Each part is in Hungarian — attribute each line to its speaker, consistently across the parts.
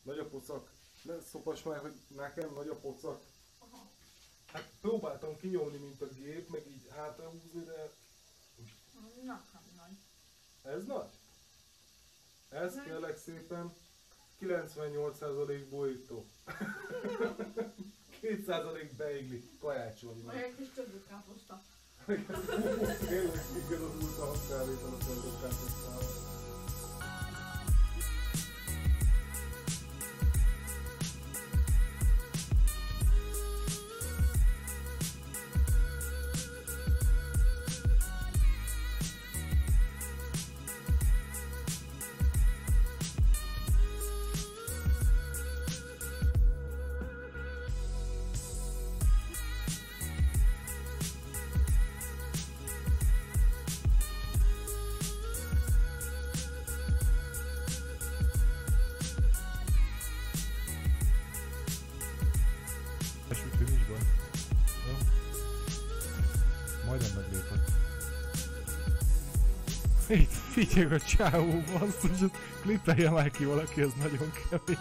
Speaker 1: Nagy a pocak. Ne szopass már, hogy nekem nagy a pocak.
Speaker 2: Aha.
Speaker 1: Hát próbáltam kinyomni, mint a gép, meg így hátrahúzni, de
Speaker 2: Nekem nagy.
Speaker 1: ez nagy. Ez
Speaker 2: Nagy.
Speaker 1: kérlek szépen 98% borító. 2% beigli kajácsolni.
Speaker 2: Vagy egy kis többőkáposzta.
Speaker 1: Tényleg igazodult a hasonlítom a többőkáposztával.
Speaker 3: Úgyhogy nincs baj. Jó? Majdnem meglépett. Figyelj a csávó, basszus, klippelje már ki valaki, ez nagyon kemény.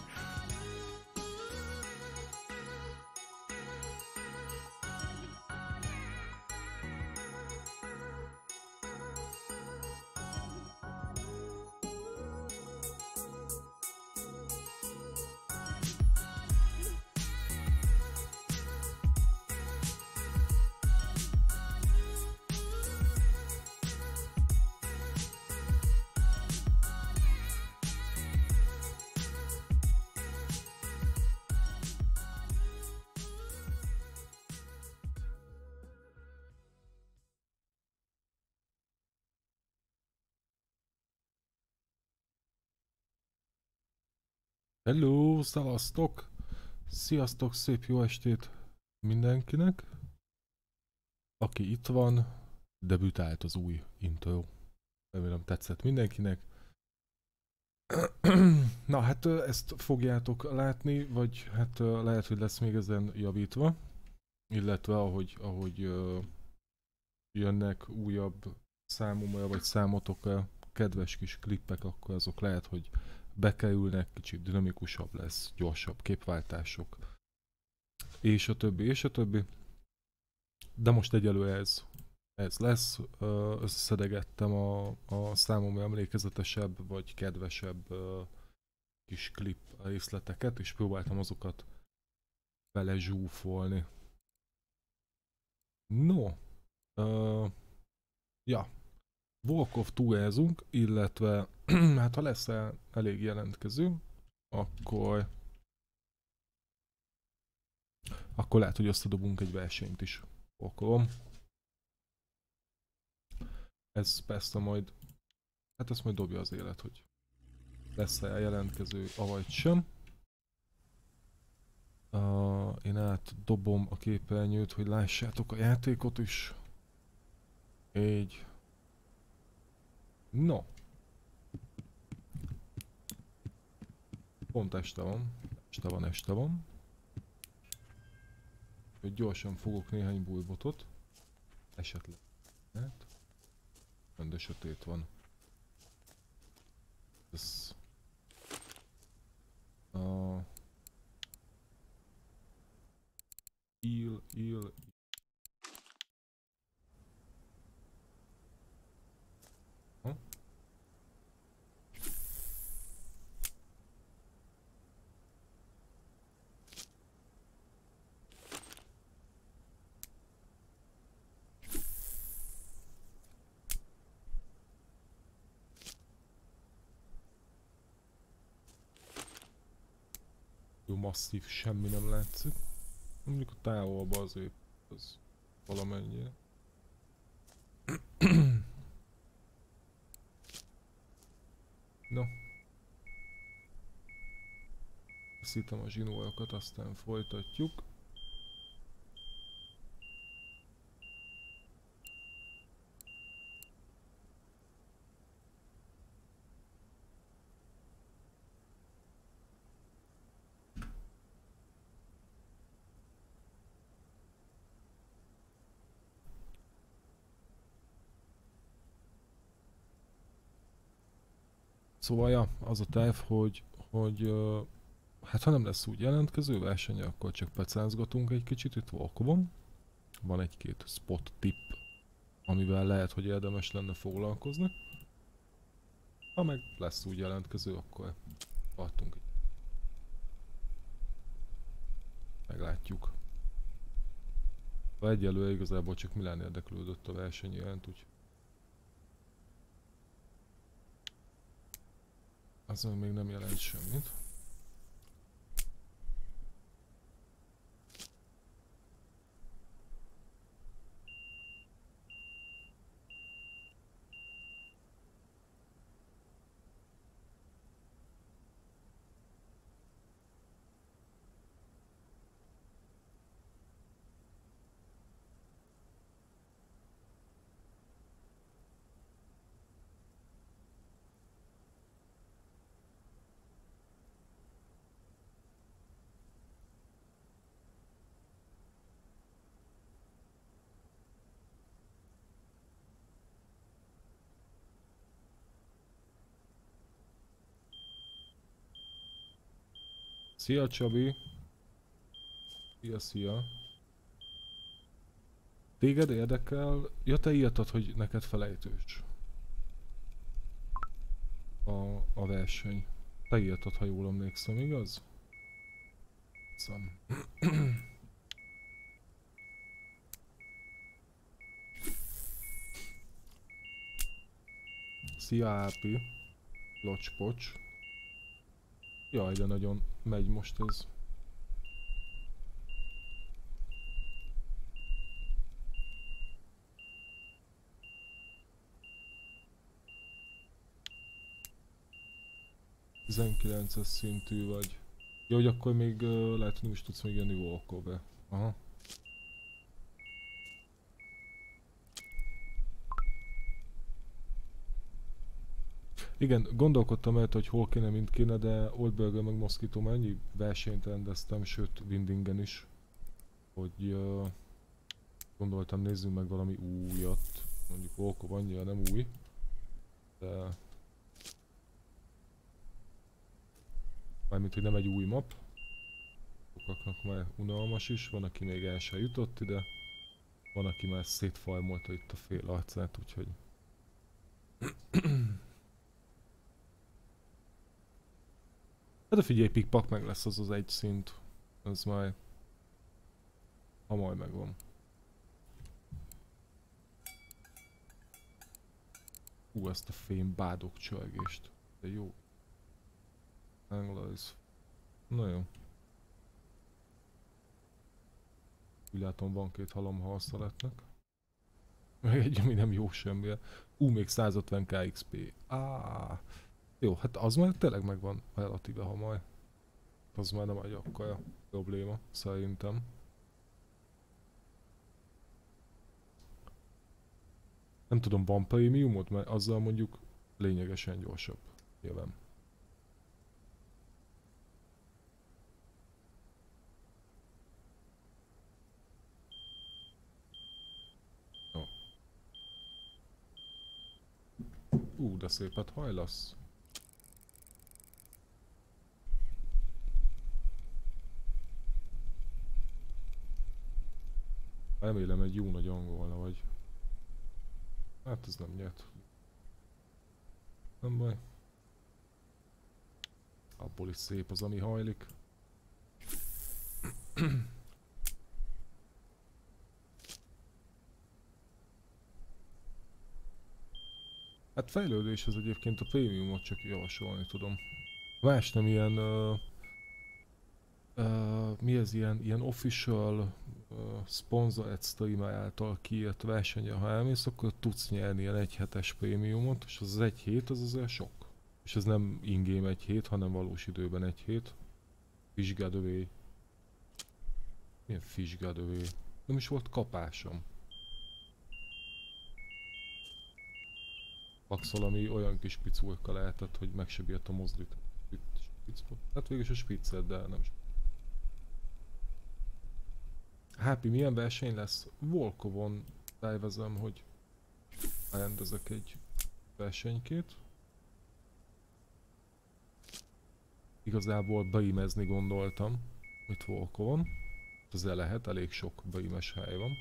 Speaker 3: Hello, szevasztok! Sziasztok, szép jó estét mindenkinek! Aki itt van, debütált az új intro. Remélem tetszett mindenkinek. Na hát ezt fogjátok látni, vagy hát lehet, hogy lesz még ezen javítva. Illetve ahogy jönnek újabb számomra, vagy számotokra kedves kis klippek, akkor azok lehet, hogy bekerülnek, kicsit dinamikusabb lesz, gyorsabb képváltások, és a többi, és a többi. De most egyelőre ez lesz. Összeszedegettem a számomra emlékezetesebb, vagy kedvesebb kis klip részleteket, és próbáltam azokat belezsúfolni. No, ja, Walk of Tourazunk, illetve hát ha lesz elég jelentkező, akkor lehet, hogy összedobunk egy versenyt is. Okolom. Ez persze majd, hát ezt majd dobja az élet, hogy lesz-e jelentkező, avagy sem. Én átdobom a képernyőt, hogy lássátok a játékot is. Így. No. Pont este van. Hogy gyorsan fogok néhány bújbotot. Esetleg. Hát. De sötét van. Ez... Il... Ha? Jó, masszív, semmi nem látszik. Mondjuk a távolba azért az valamennyire. No. Szítem a zsinórokat, aztán folytatjuk. Szóval ja, az a terv, hogy hogy hát ha nem lesz úgy jelentkező verseny, akkor csak pecázgatunk egy kicsit itt Volkovon. Van egy-két spot tip, amivel lehet, hogy érdemes lenne foglalkozni. Ha meg lesz úgy jelentkező, akkor tartunk. Meglátjuk. Egyelőre igazából csak Milán érdeklődött a verseny iránt, úgyhogy azon még nem jelent semmit. Szia Csabi! Szia, szia! Téged érdekel? Ja, te írtad, hogy neked felejtős a verseny. Te írtad, ha jól emlékszem, igaz? Szem. Szia Ápi! Locspocs! Jaj, de nagyon megy most ez. Tizenkilences szintű vagy. Jó, hogy akkor még lehet, hogy nem is tudsz még jönni Volkovbe. Aha. Igen, gondolkodtam el, hogy hol kéne, mint kéne, de Oldberger meg Mosquito már ennyi versenyt rendeztem, sőt Windingen is, hogy gondoltam nézzünk meg valami újat. Mondjuk Volkov annyira nem új, de mármint, hogy nem egy új map. Sokaknak már unalmas is, van aki még el sem jutott ide, van aki már szétfarmolta itt a fél arcát, úgyhogy hát a figyelj, pikpak meg lesz az egy szint. Ez már hamar megvan. Ezt a fém bádok csörgést. De jó. Anglais. Na jó. Úgy látom van két halom, ha azt szeretnek. Meg egy, ami nem jó semmire. Még 150 KXP. Jó, hát az már tényleg megvan relatíve hamar. Az már nem egy akkora probléma, szerintem. Nem tudom, van prémiumod, mert azzal mondjuk lényegesen gyorsabb. Nyilván. De szépet hajlasz. Remélem egy jó nagy angolna vagy. Hát ez nem nyert. Nem baj. Abból is szép az, ami hajlik. Hát fejlődés az egyébként a prémiumot csak javasolni tudom. Más nem ilyen... mi ez ilyen official sponsored streamer által kiírt versenye, ha elmész, akkor tudsz nyerni ilyen egyhetes prémiumot, és az egy hét az azért sok. És ez nem in-game egy hét, hanem valós időben egy hét. Fish got away. Milyen fish got away? Nem is volt kapásom. Paxol, ami olyan kis piculka lehetett, hogy meg se bírta mozdítani. Hát végül is a spiccet, de nem is. Happy, milyen verseny lesz? Volkovon tervezem, hogy rendezek egy versenykét. Igazából beímezni gondoltam, itt Volkovon. Ezzel lehet, elég sok beímes hely van.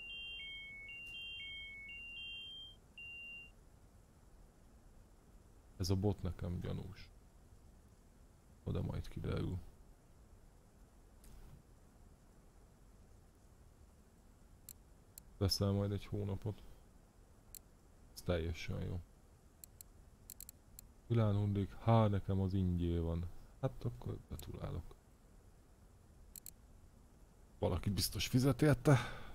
Speaker 3: Ez a bot nekem gyanús. Oda majd kiderül. Veszel majd egy hónapot. Ez teljesen jó. Világhundik, nekem az ingyé van. Hát akkor gratulálok. Valaki biztos fizet érte.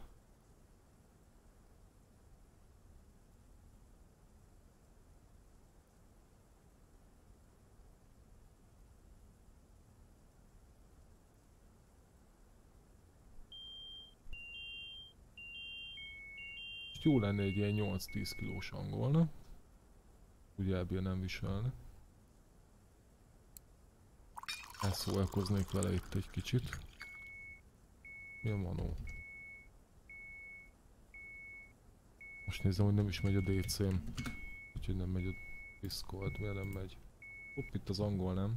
Speaker 3: Jó lenne egy ilyen 8-10 kilós angolna. Ugye ebből nem viselne. Elszólalkoznék vele itt egy kicsit. Mi a manó? Most nézem, hogy nem is megy a DC-m. Úgyhogy nem megy a Discord, miért nem megy? Hopp, itt az angol nem.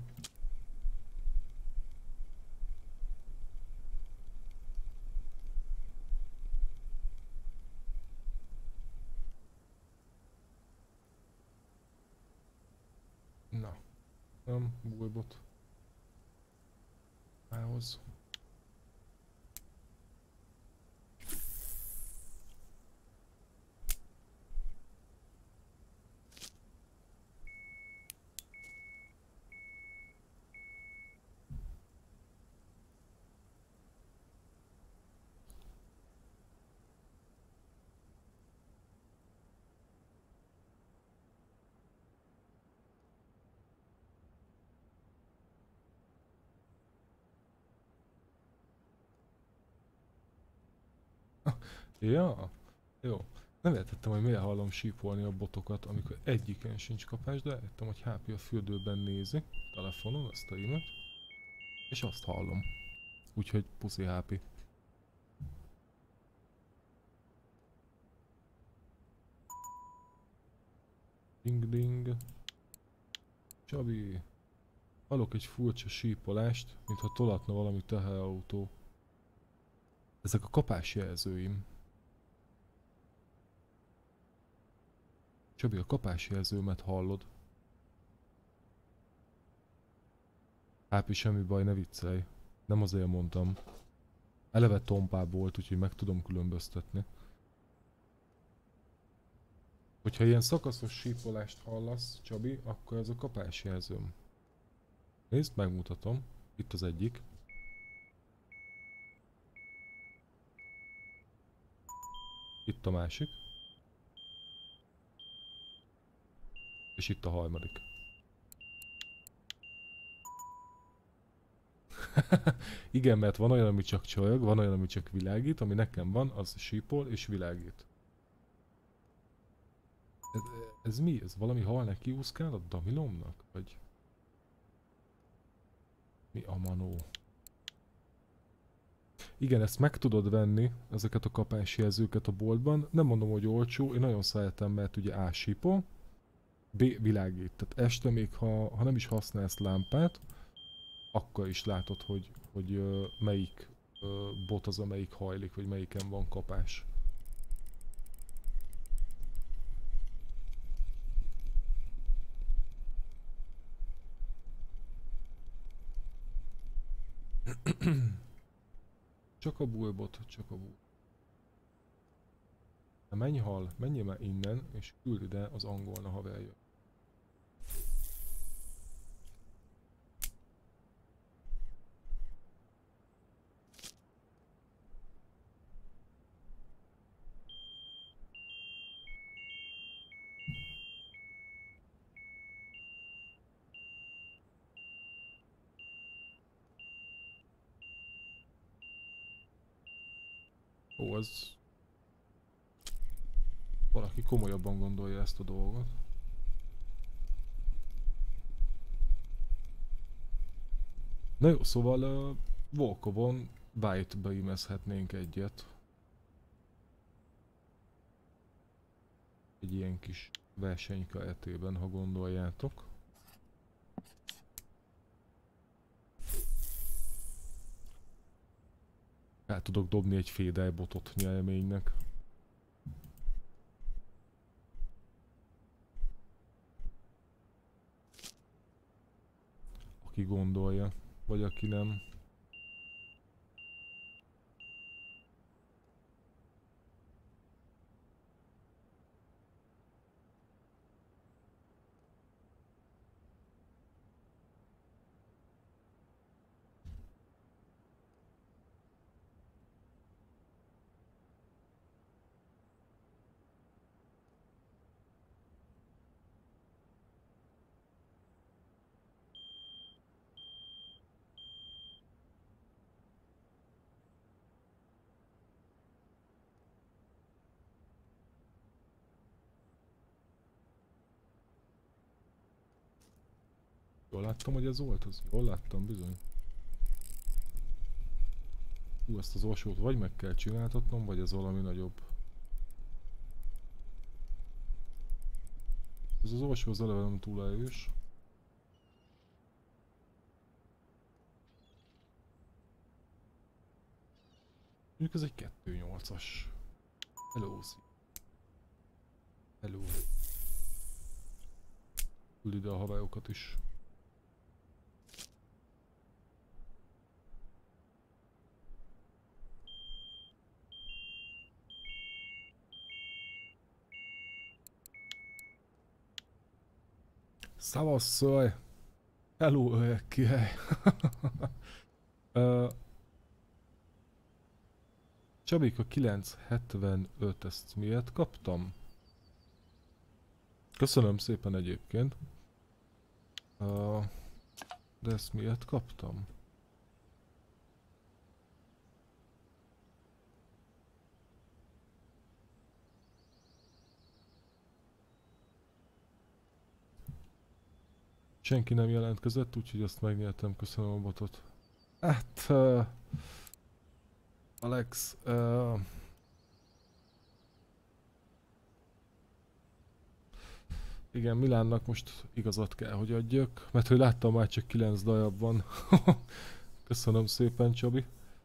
Speaker 3: Na, nem, bújbot. Mához. Ja, jó. Nem értettem, hogy miért hallom sípolni a botokat, amikor egyiken sincs kapás, de értem, hogy HP a fürdőben nézi telefonon a streamet, és azt hallom. Úgyhogy puszi HP. Ding ding. Csabi. Hallok egy furcsa sípolást, mintha tolatna valami teherautó. Ezek a kapásjelzőim. Csabi, a kapásjelzőmet hallod? Hápi, semmi baj, ne viccelj. Nem azért mondtam. Eleve tompább volt, úgyhogy meg tudom különböztetni. Hogyha ilyen szakaszos sípolást hallasz, Csabi, akkor ez a kapásjelzőm. Nézd, megmutatom. Itt az egyik. Itt a másik. És itt a harmadik. Igen, mert van olyan, ami csak csorog, van olyan, ami csak világít, ami nekem van, az sípol és világít. Ez mi? Ez valami halnek kiúszkál a damilomnak? Vagy... Mi a manó? Igen, ezt meg tudod venni, ezeket a kapásjelzőket a boltban. Nem mondom, hogy olcsó, én nagyon szeretem, mert ugye A sípol, B világít. Tehát este még ha nem is használsz lámpát, akkor is látod, hogy melyik bot az, amelyik hajlik, vagy melyiken van kapás. Csak a bullbot, csak a bull. Na menj hal, menjél már innen, és küld ide az angolna haverja. Ó, az... Valaki komolyabban gondolja ezt a dolgot. Na jó, szóval Volkovon White beimezhetnénk egyet. Egy ilyen kis verseny keretében, ha gondoljátok. El tudok dobni egy fédelybotot nyelménynek. Aki gondolja, vagy aki nem. Jól láttam, hogy ez volt az? Jól láttam, bizony. Ezt az orsót vagy meg kell csináltatnom, vagy ez valami nagyobb. Ez az orsó az eleve nem túl erős. Mondjuk ez egy 2.8-as. Hello. Hello. Küld ide a havályokat is. Szavasszaj! Hello, öreg király! Csabika 975, ezt miért kaptam? Köszönöm szépen egyébként. De ezt miért kaptam? Senki nem jelentkezett, úgyhogy azt megnyertem, köszönöm a botot. Hát... Alex... igen, Milánnak most igazat kell, hogy adjak, mert hogy láttam már csak 9 darab van. Köszönöm szépen, Csabi.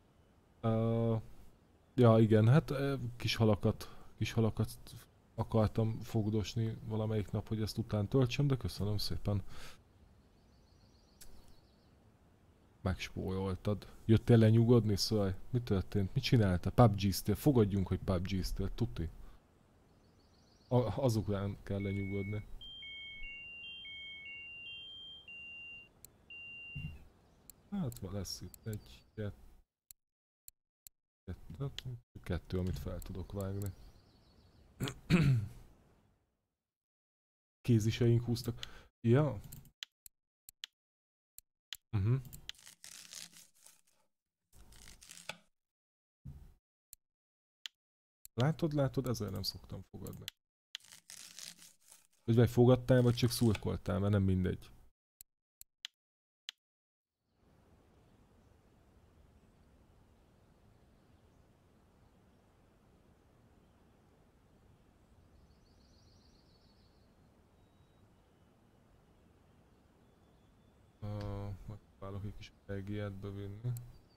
Speaker 3: Ja igen, hát kis halakat akartam fogdosni valamelyik nap, hogy ezt után töltsem, de köszönöm szépen. Megspóroltad. Jöttél lenyugodni, szóval? Mi történt? Mit csináltál? PUBG-ztél? Fogadjunk, hogy PUBG-ztél, tuti. Azután kell lenyugodni. Hát lesz itt egy, kettő, amit fel tudok vágni. Kéziseink húztak. Ja. Látod, ezzel nem szoktam fogadni. Vagy fogadtál, vagy csak szurkoltál, mert nem mindegy. Megpróbálok egy kis energiát bevinni.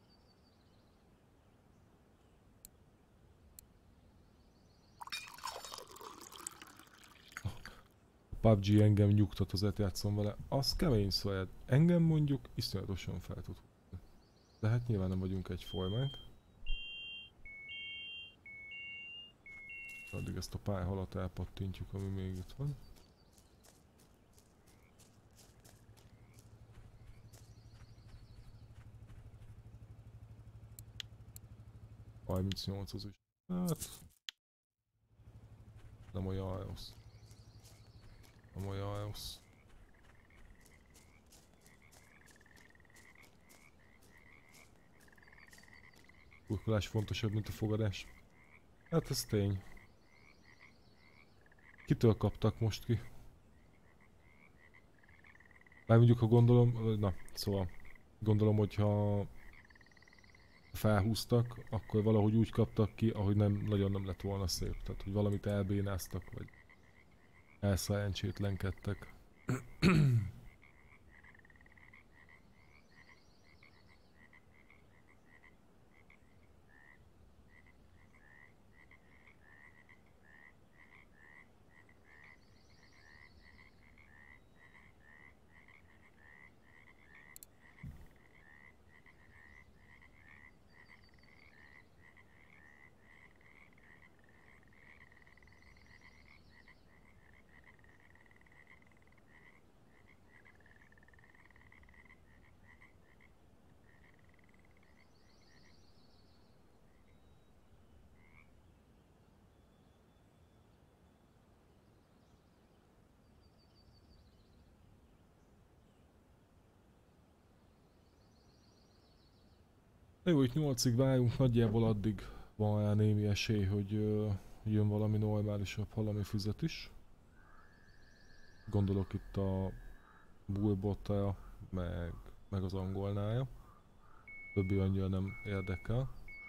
Speaker 3: PUBG engem nyugtat, azért játszom vele. Az kemény szóval. Engem mondjuk iszonyatosan fel tud húzni. De hát nyilván nem vagyunk egyformák. Addig ezt a pályhalat elpattintjuk, ami még itt van. A 38 az is. Hát... nem olyan rossz. Nem olyan rossz. Burkolás fontosabb, mint a fogadás. Hát ez tény. Kitől kaptak most ki? Már mondjuk, ha gondolom, na, szóval gondolom, hogyha felhúztak, akkor valahogy úgy kaptak ki, ahogy nagyon nem lett volna szép. Tehát, hogy valamit elbénáztak, vagy elszerencsétlenkedtek. Jó, itt 8-ig váljunk, nagyjából addig van rá némi esély, hogy jön valami normálisabb halami füzet is. Gondolok itt a bullbotra, meg az angolnája. Többi annyira nem érdekel.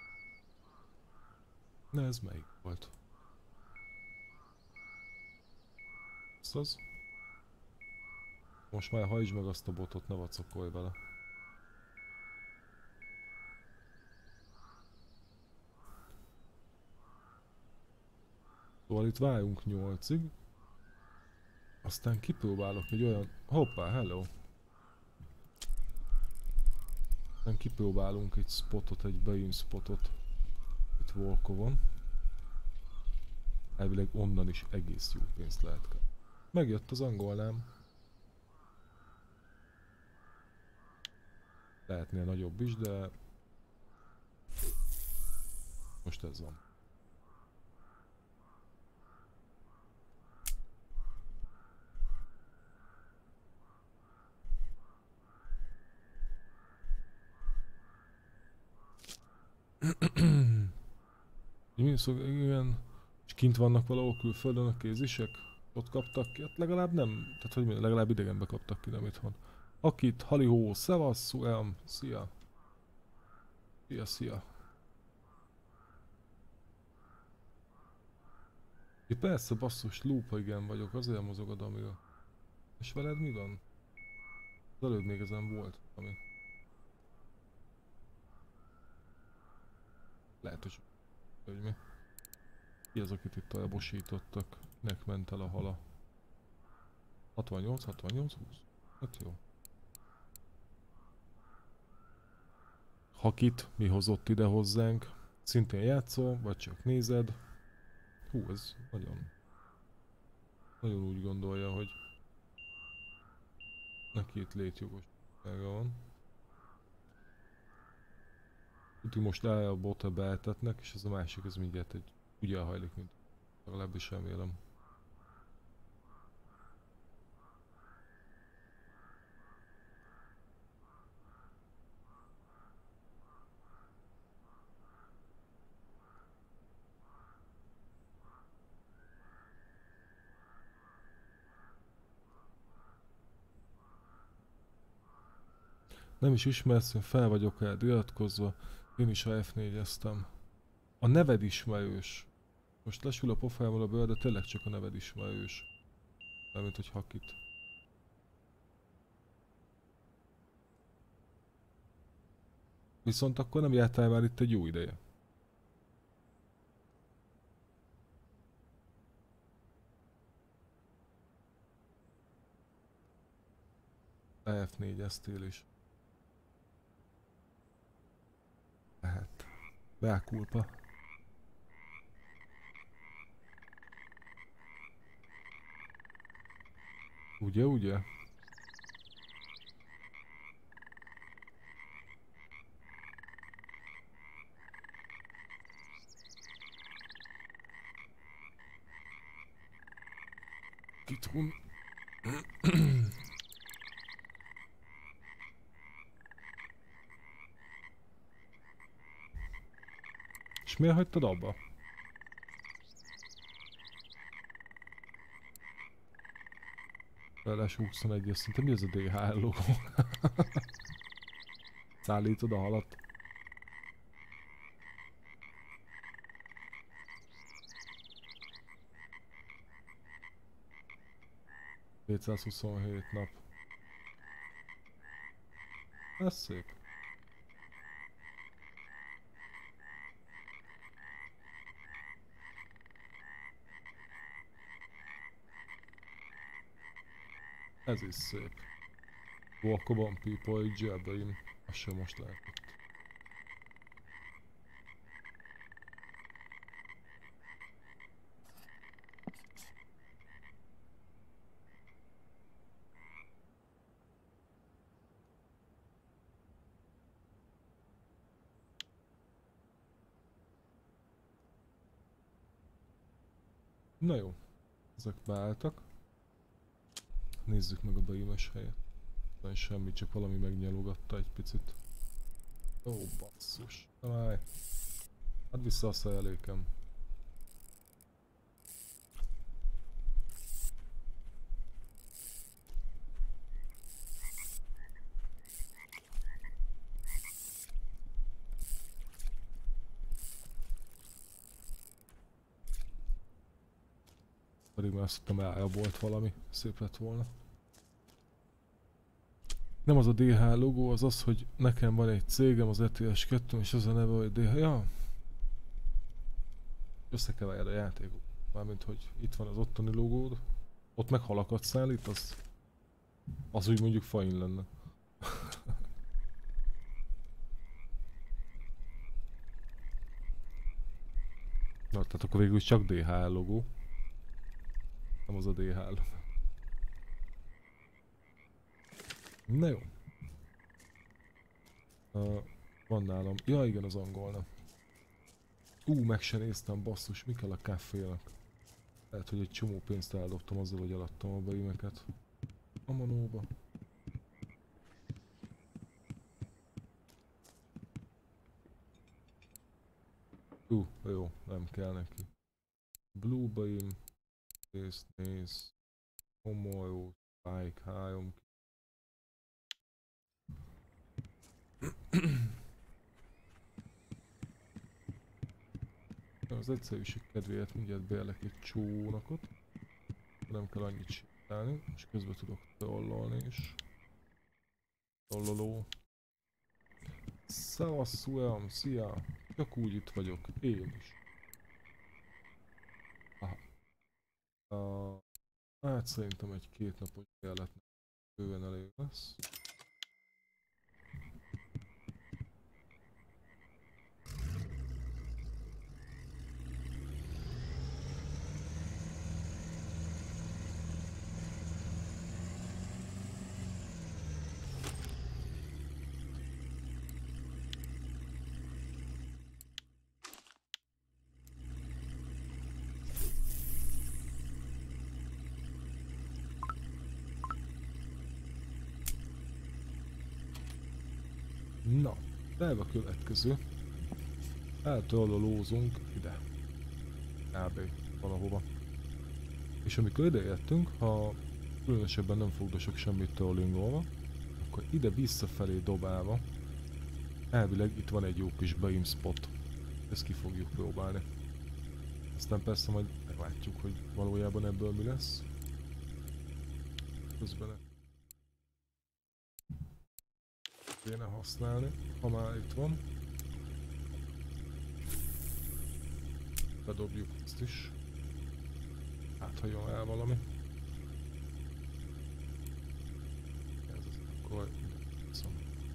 Speaker 3: Ne, ez melyik volt? Ez az? Most már hajtsd meg azt a botot, ne vacakolj vele. Szóval itt várjunk 8-ig. Aztán kipróbálok egy olyan... Hoppá, hello! Aztán kipróbálunk egy spotot, egy beam spotot. Itt Volkovon. Elvileg onnan is egész jó pénzt lehet kell. Megjött az angolnám. Lehetnél nagyobb is, de... Most ez van. Igen, és kint vannak valahol külföldön a kézisek? Ott kaptak ki? Hát legalább nem, tehát hogy mondjam, legalább idegenbe kaptak ki, nem itthon. Akit, halihó, szevasz, szia! Szia! Ja, persze, basszus, lúpa igen vagyok, azért mozogod, amiről. És veled mi van? Az előbb még ezen volt ami. Lehet, hogy mi. Ki az, akit itt elbosítottak? Nek ment el a hala. 68, 20. Hát jó. Hakit mi hozott ide hozzánk? Szintén játszol, vagy csak nézed? Hú, ez nagyon úgy gondolja, hogy neki itt létjogossága van. Úgyhogy most el a botra beeltetnek, és ez a másik, ez mindjárt egy úgy elhajlik, mint legalábbis remélem. Nem is ismersz, én fel vagyok el iratkozva, én is a F4-eztem. A neved ismerős. Most lesül a pofámmal a bőr, de tényleg csak a neved ismerős. Mármint, hogy Hakit. Viszont akkor nem jártál már itt egy jó ideje. F4-eztél is. Hát. Beákulpa. Ugye? Kitun. És miért hagytad abba? Ráadásul 21-es szinte, mi ez a DHL logó? Szállítod a halat? ...227 nap. Ez szép. Ez is szép. Akkor van people egy zsebbeim. Azt sem most lehetett. Na jó. Ezek beálltak. Nézzük meg a beímes helyet. Nem semmi, csak valami megnyalogatta egy picit. Ó, basszus. Találj. Add vissza a szerelékem. Pedig már azt hittem elrabolt valami. Szép lett volna. Nem az a DH logó, az az, hogy nekem van egy cégem, az ETS 2, és az a neve, hogy DH. Ja. Összekeverjed a játékot. Mármint, hogy itt van az ottani logód. Ott meg halakat szállít, az úgy mondjuk fain lenne. Na, tehát akkor végül is csak DHL logó. Nem az a DHL. Na jó. Van nálam. Ja igen, az angolna. Meg se néztem, basszus, mi kell a kávénak? Lehet, hogy egy csomó pénzt eldobtam azzal, hogy eladtam a beimeket. A manóba. Jó, nem kell neki. Blue Beam. Nézd. Homoló. Spike 3. Az egyszerűség kedvéért mindjárt bejelek egy csónakot. Nem kell annyit sétálni, és közben tudok trollolni is. Trolloló. Szevasz, Sueam, szia! Csak úgy itt vagyok, én is. Aha. Hát szerintem egy 2 napos bérletnek bőven elég lesz. Na, terve a következő. Eltrollolózunk ide. Kb. Valahova. És amikor ide értünk, ha különösebben nem fogdosok semmit trollingolva, akkor ide visszafelé dobálva, elvileg itt van egy jó kis beam spot. Ezt ki fogjuk próbálni. Aztán persze majd meglátjuk, hogy valójában ebből mi lesz. Közben kéne használni, ha már itt van. Bedobjuk ezt is. Hát, ha jön el valami. Ez az akkor ide viszom.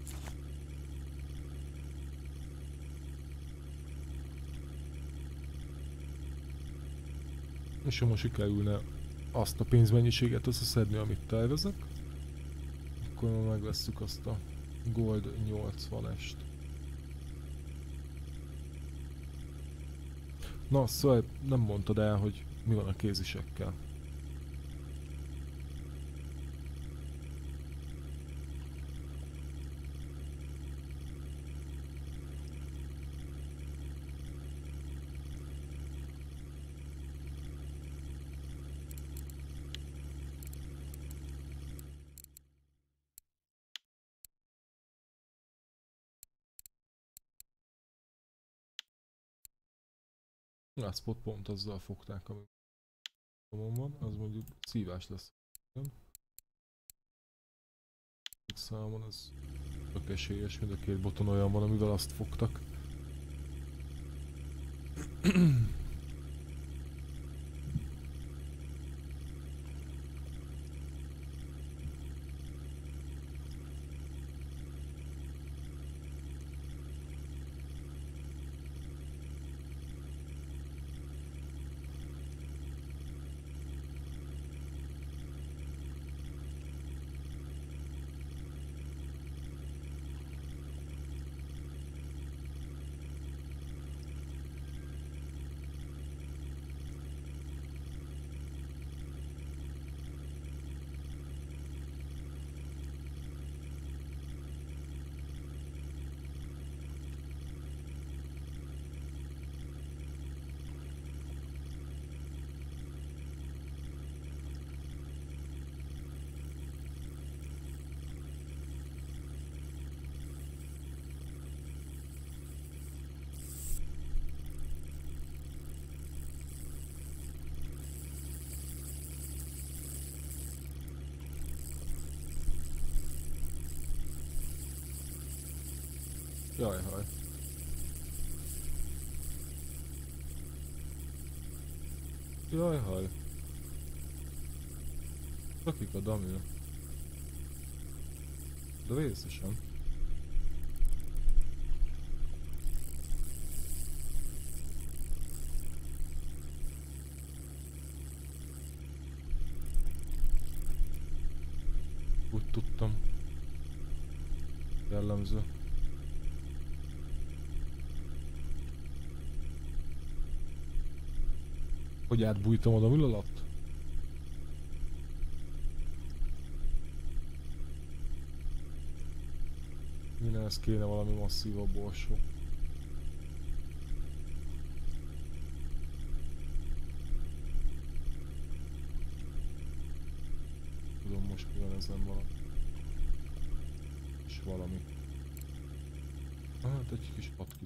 Speaker 3: És ha most sikerülne azt a pénzmennyiséget összeszedni, amit tervezek, akkor megvesszük azt a Gold 80-est. Na, szóval nem mondtad el, hogy mi van a kézisekkel. A spot pont azzal fogták, ami van, az mondjuk szívás lesz. Számon az tök esélyes, mind a két boton olyan van, amivel azt fogtak. Jajhaj. Jajhaj. Lakik a Damil. De vészesen. Úgy tudtam. Jellemző. Hogy átbújtam oda mül alatt? Mindenhez kéne valami masszívabb orsó. Tudom most mi van ezen valami. És valami. Hát egy kis 6 kiló.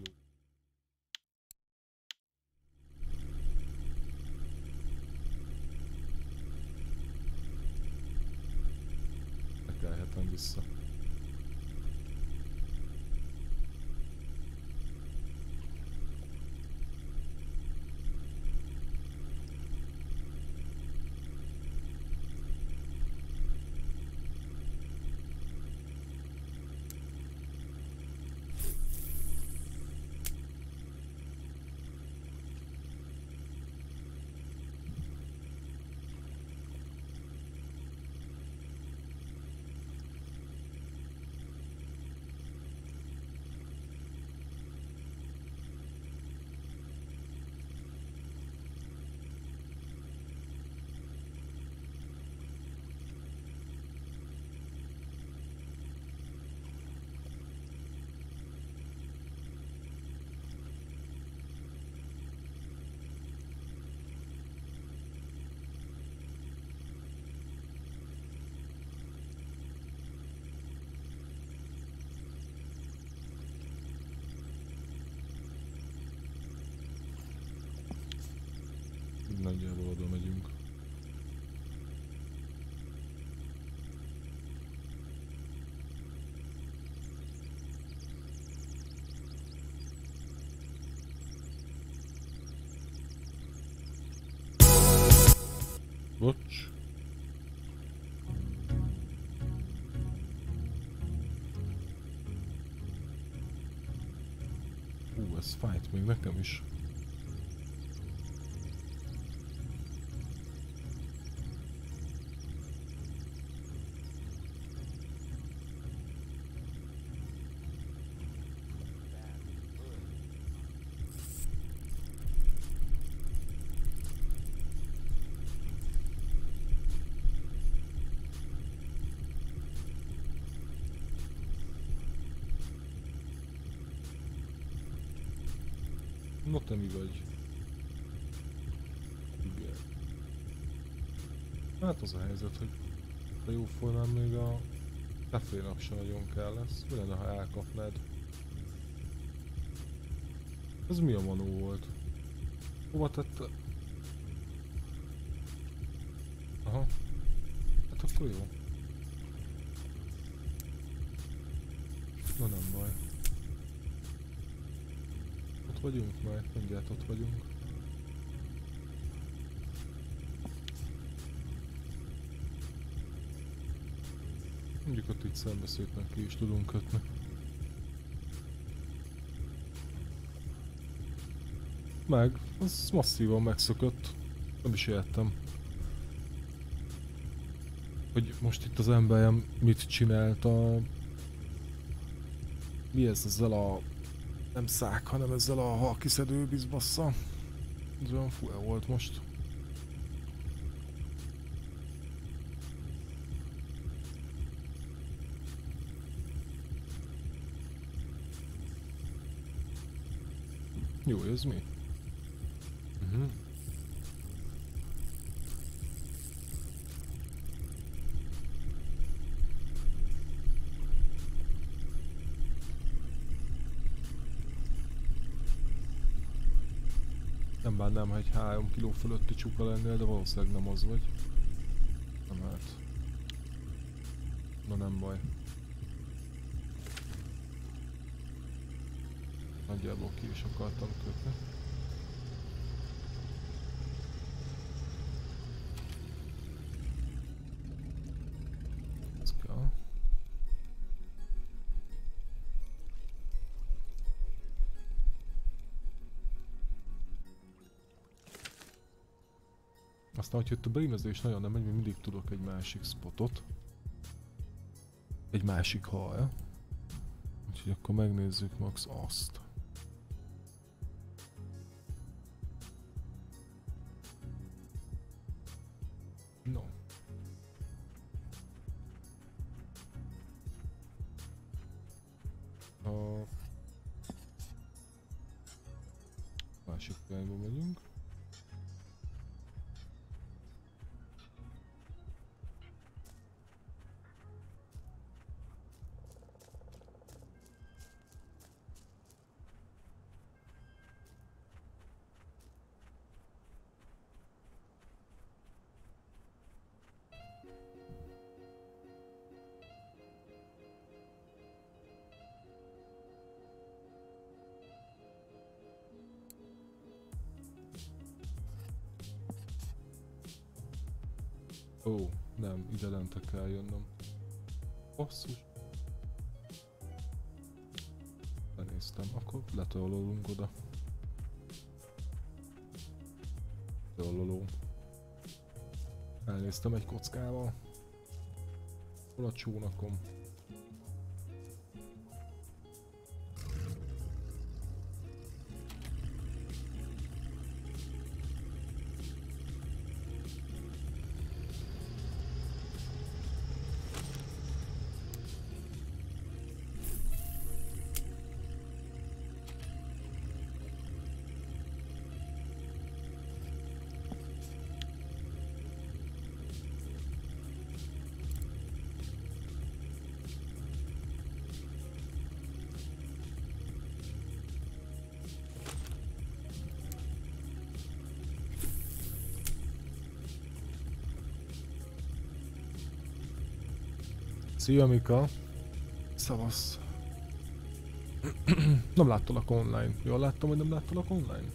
Speaker 3: Tekelhetem vissza. Nagyjából oda megyünk. Bocs. Ez fájt még nekem is. No te mi vagy? Igen. Hát az a helyzet, hogy a jó folyamán még a kafénak sem nagyon kell lesz. Mi lenne, ha elkapnád? Ez mi a manó volt? Hova tette? Aha. Hát akkor jó. Na nem baj. Ott vagyunk már, mindjárt ott vagyunk. Mondjuk ott itt szembeszédnek ki is tudunk kötni. Meg, az masszívan megszökött. Nem is értem. Hogy most itt az emberem mit csinált a... Mi ez ezzel a... Nem szák, hanem ezzel a halkiszedő bizbassza. Ez olyan fura volt most. Jó, ez mi? Nem bánnám, ha egy 3 kiló fölötti csuka lennél, de valószínűleg nem az vagy. Nem hát. Na nem baj. Nagyjából ki is akartam kötni. Ez kell. Aztán, hogyha itt a beimezés nagyon nem megy, még mindig tudok egy másik spotot. Egy másik hal. Úgyhogy akkor megnézzük max azt. No. A másik irányba megyünk. Ó, nem, ide lente kell jönnöm. Basszus. Benéztem, akkor letololunk oda. Tololó. Elnéztem egy kockával. Hol a csónakom? Szia Mika! Szavasz! Nem láttalak online. Jól láttam, hogy nem láttalak online?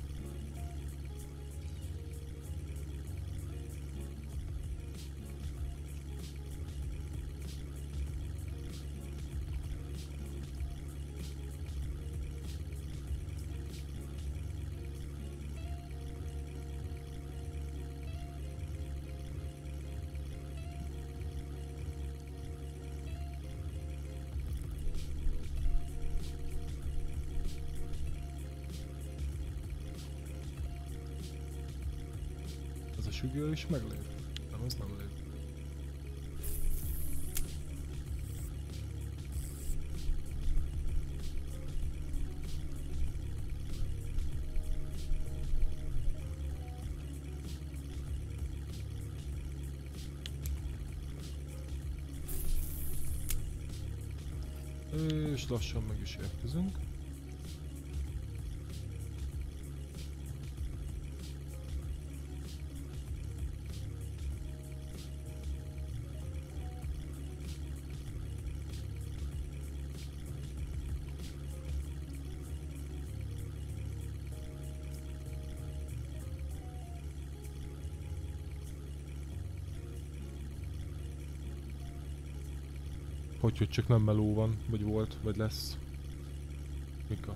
Speaker 3: Ez a sügő is meglép? Nem, ez nem lép. És lassan meg is érkezünk. Hogy csak nem meló van, vagy volt, vagy lesz. Mika.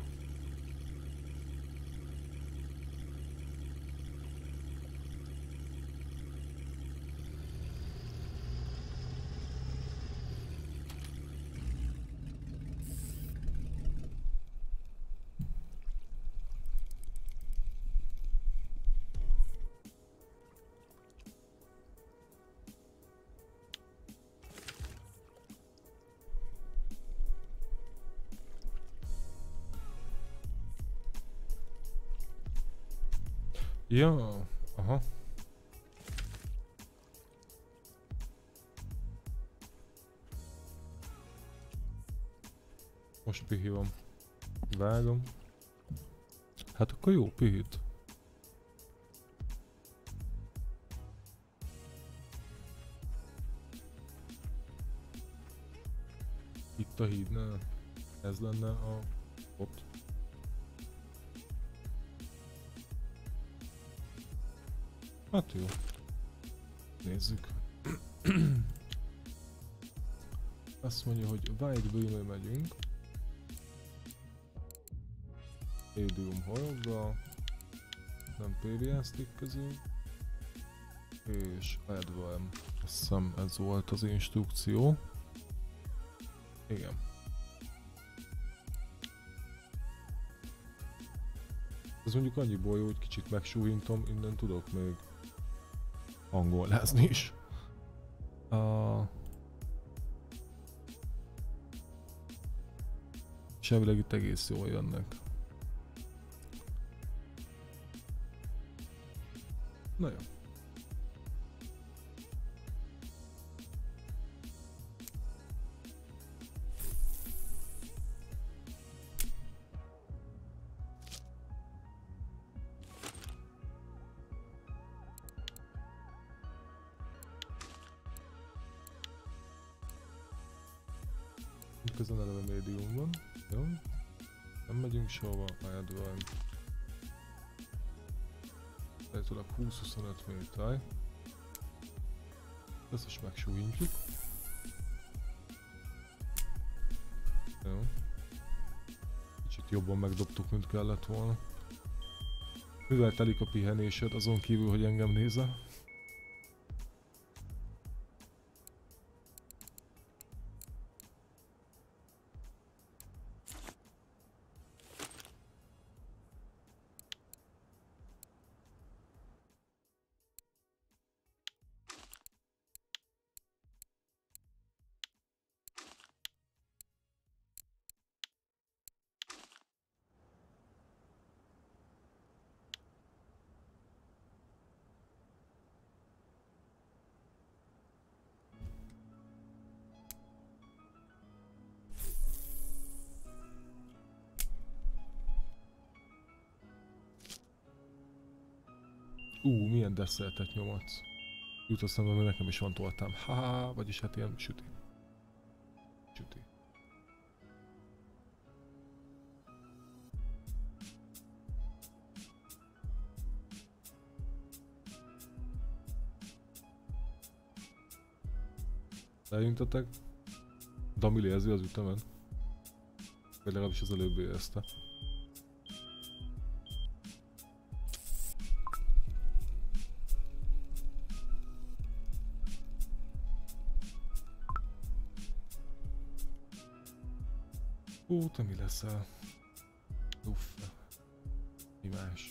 Speaker 3: Ja, aha. Most pihívom. Vágom. Hát akkor jó, pihít. Itt a hídnál. Ez lenne a ott. Hát jó. Nézzük. Azt mondja, hogy White Wheel-mel megyünk. Medium hajóval. Nem PDA stickezünk. És Edworm. Azt hiszem ez volt az instrukció. Igen. Ez mondjuk annyiból jó, hogy kicsit megsúhintom, innen tudok még angolázni is. És elvileg itt egész jól jönnek. Na jó. Közben eleve médium van. Jó. Nem megyünk sehova, Edworm. Lehetőleg 20-25 méter. Ezt is megsúlyintjuk. Jó. Kicsit jobban megdobtuk, mint kellett volna. Mivel telik a pihenésed, azon kívül, hogy engem nézel? Milyen desszertet nyomatsz? Jut aztán, hogy nekem is van tortám. Haha, vagyis hát ilyen süti. Süti. Szerintetek Damil érzi az ütemen? Vagy legalábbis az előbb érezte. Te mi leszel? Uff. Mi más?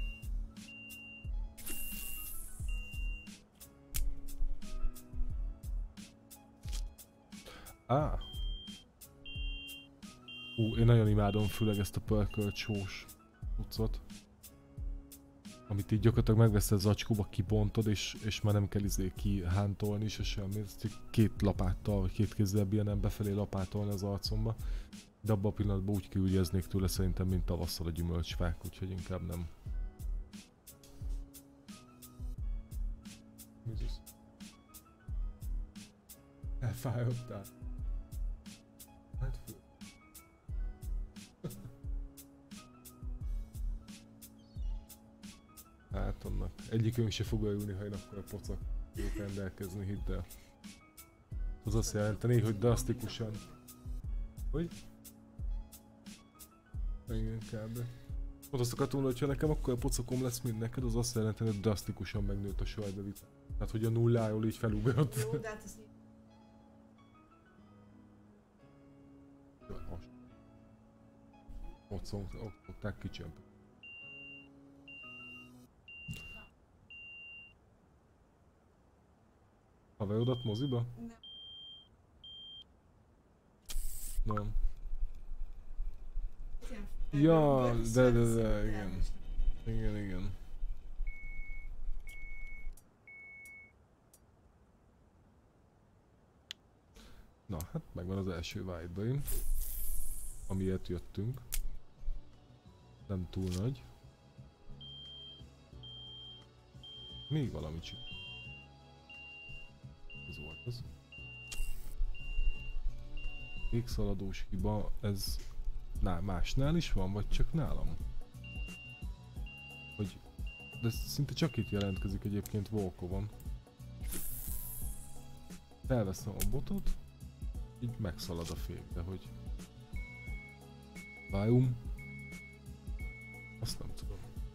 Speaker 3: Én nagyon imádom főleg ezt a pörkölt sós cuccot. Amit így gyakorlatilag megveszed zacskóba, kibontod és már nem kell kihántolni se semmi. Ezt két lapáttal vagy két kézzel bírnám befelé lapátolni az arcomba. De abban a pillanatban úgy kiügyeznék tőle szerintem, mint tavasszal a gyümölcsfák, úgyhogy inkább nem. Jézus. Elfájodtál. Hát fő. Hát annak. Egyikünk se fog elülni, ha én akkor a pocak jók rendelkezni, hidd el. Az azt jelenteni, hogy drasztikusan... Hogy? Igen, kb. Ott azt akartam, hogyha nekem akkor a pocakom lesz, mint neked, az azt jelenti, hogy drasztikusan megnőtt a sajbevita. Tehát, hogy a nulláról így felugrott.
Speaker 2: Jó, de hát ez így...
Speaker 3: Ott kicsömp. Haverodat moziba?
Speaker 2: Nem.
Speaker 3: Nem. Ja, de, igen. Igen. Na, hát megvan az első White, amiért jöttünk. Nem túl nagy. Még valami csip. Ez volt az. Égszaladós hiba, ez másnál is van, vagy csak nálam? Hogy De szinte csak itt jelentkezik egyébként Volkovon. Felveszem a botot, így megszalad a fék, de hogy... Vájum. Azt nem tudom.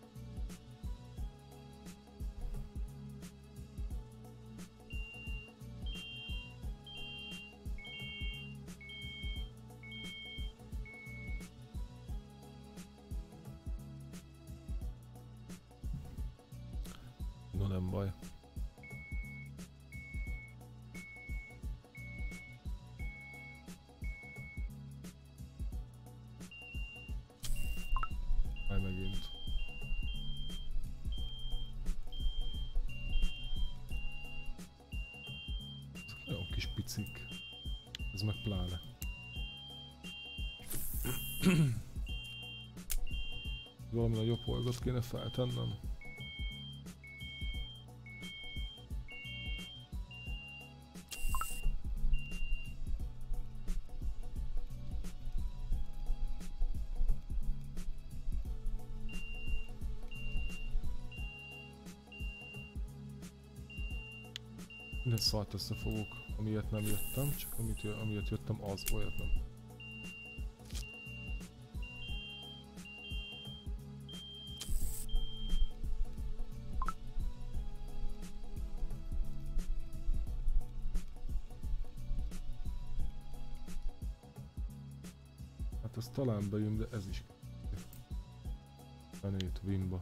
Speaker 3: No nem baj. Majd megint. Ezek nagyon kis picik. Ez meg pláne. Valami nagyobb holgot kéne feltennem. Minden szart összefogok, amiért nem jöttem, csak amiért jöttem, az olyat nem. Hát ez talán bejön, de ez is fenét winba.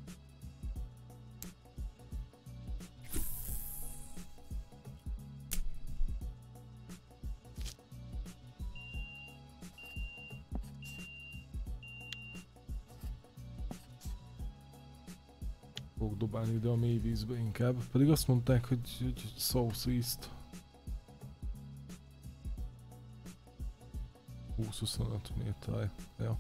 Speaker 3: Fogok dobálni ide a mély vízbe inkább, pedig azt mondták, hogy Southeast 20-25 méter. Ja.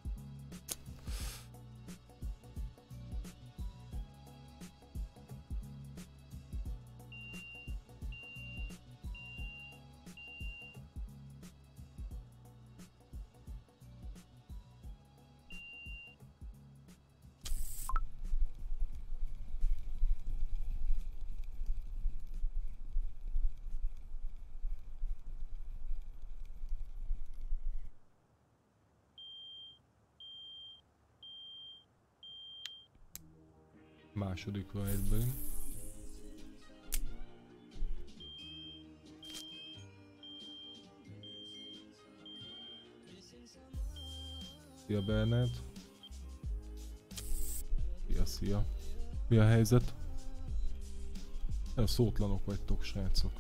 Speaker 3: Második ride-ben. Szia Bernard. Szia. Mi a helyzet? Nagyon szótlanok vagytok, srácok.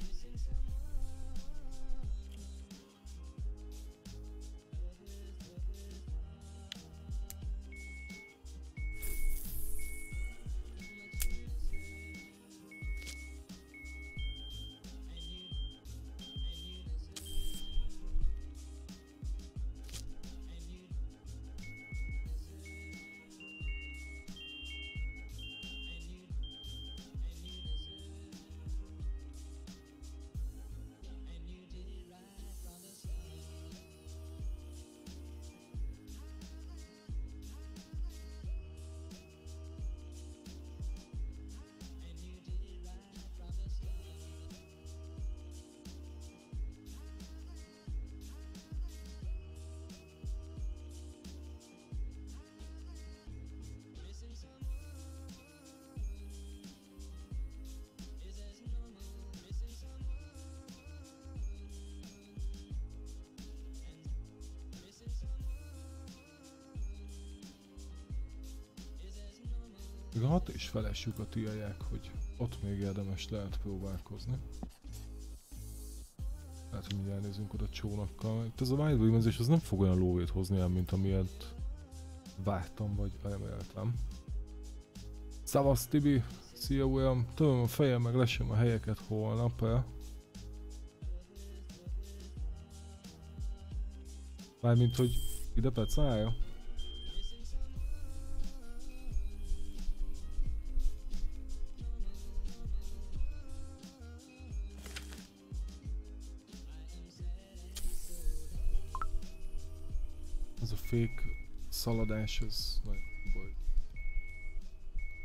Speaker 3: Még a 6 és feles lyukat írják, hogy ott még érdemes lehet próbálkozni. Hát, hogy mindjárt nézzünk oda csónakkal. Itt ez a wildwimezés az nem fog olyan lóvét hozni el, mint amilyet vártam vagy reméltem. Szavasz Tibi! Szia William! Tudom a fejem meg lesem a helyeket holnap el. Mármint, hogy ide pecálja. Ez a fék szaladás, ez nagyon baj.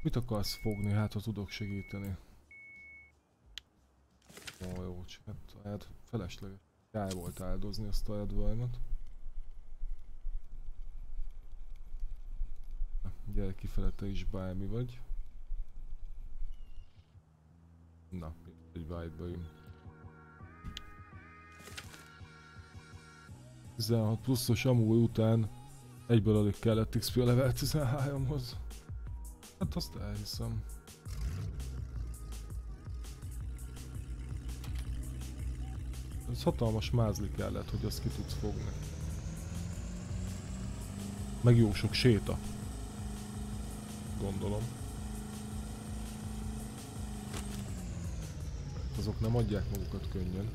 Speaker 3: Mit akarsz fogni? Hát, ha tudok segíteni. Ó, jó, hát felesleges. Kár volt áldozni azt a Edwardot. Gyere kifele, te is bármi vagy. Na, egy white-baim. 16 pluszos amúgy után egyből alig kellett XP a level 13-hoz. Hát azt elhiszem. Ez hatalmas mázli kellett, hogy azt ki tudsz fogni. Meg jó sok séta. Gondolom. Azok nem adják magukat könnyen.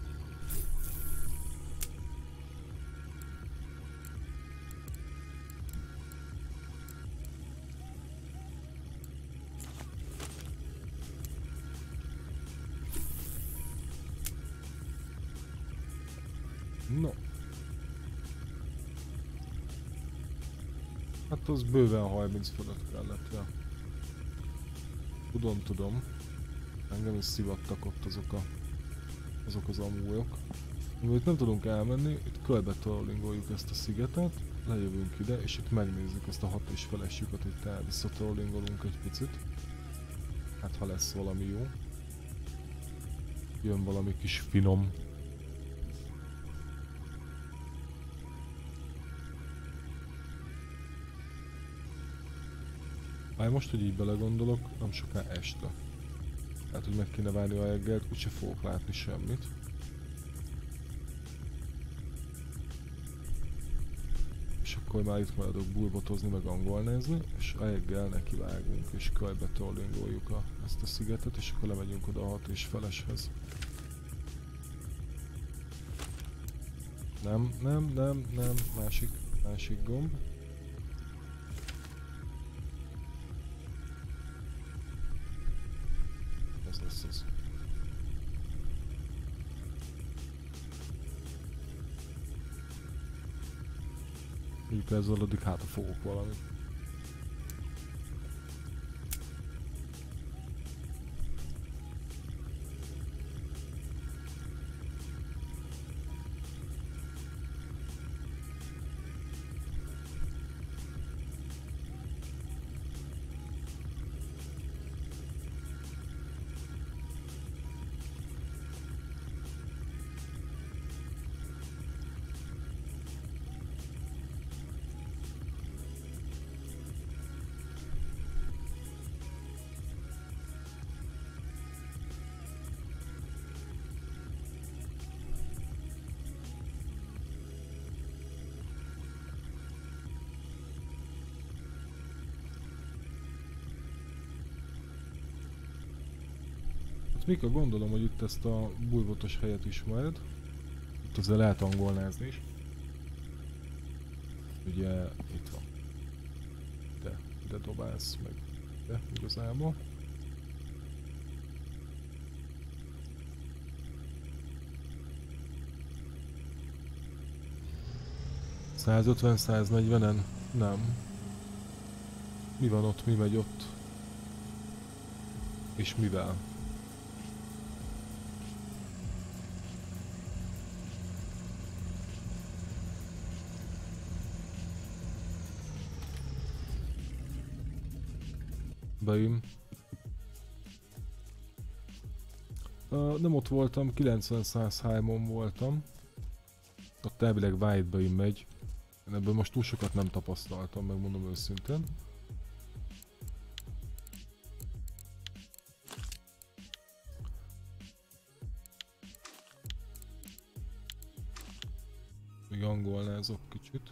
Speaker 3: No. Hát az bőven 30 fölött kellett, ja. Tudom. Engem is szivattak ott azok az amúlyok. Itt nem tudunk elmenni, itt körbe trollingoljuk ezt a szigetet, lejövünk ide, és itt megnézzük ezt a 6 és feles lyukat, itt el-vissza trollingolunk egy picit. Hát ha lesz valami jó. Jön valami kis finom. Már most, hogy így belegondolok, nem soká este. Hát, hogy meg kéne várni a reggelt, úgyse fogok látni semmit. És akkor már itt maradok bulbotozni, meg angolnézni, és a reggel nekivágunk, és körbe trollingoljuk ezt a szigetet, és akkor lemegyünk oda a 6 és feleshez. Nem, másik gomb. Ez lesz az. Mondjuk ezzel addig hátra fogok valamit. Mika, gondolom, hogy itt ezt a bulvotos helyet ismered. Itt azért lehet angolnázni is. Ugye itt van. Ide dobálsz meg. Ide igazából. ...150-140-en? Nem. Mi van ott, mi megy ott? És mivel? Baim. Nem ott voltam, 90-103-on voltam. Ott elvileg White-baim megy. Én ebből most túl sokat nem tapasztaltam, megmondom őszintén. Még angolnázok kicsit.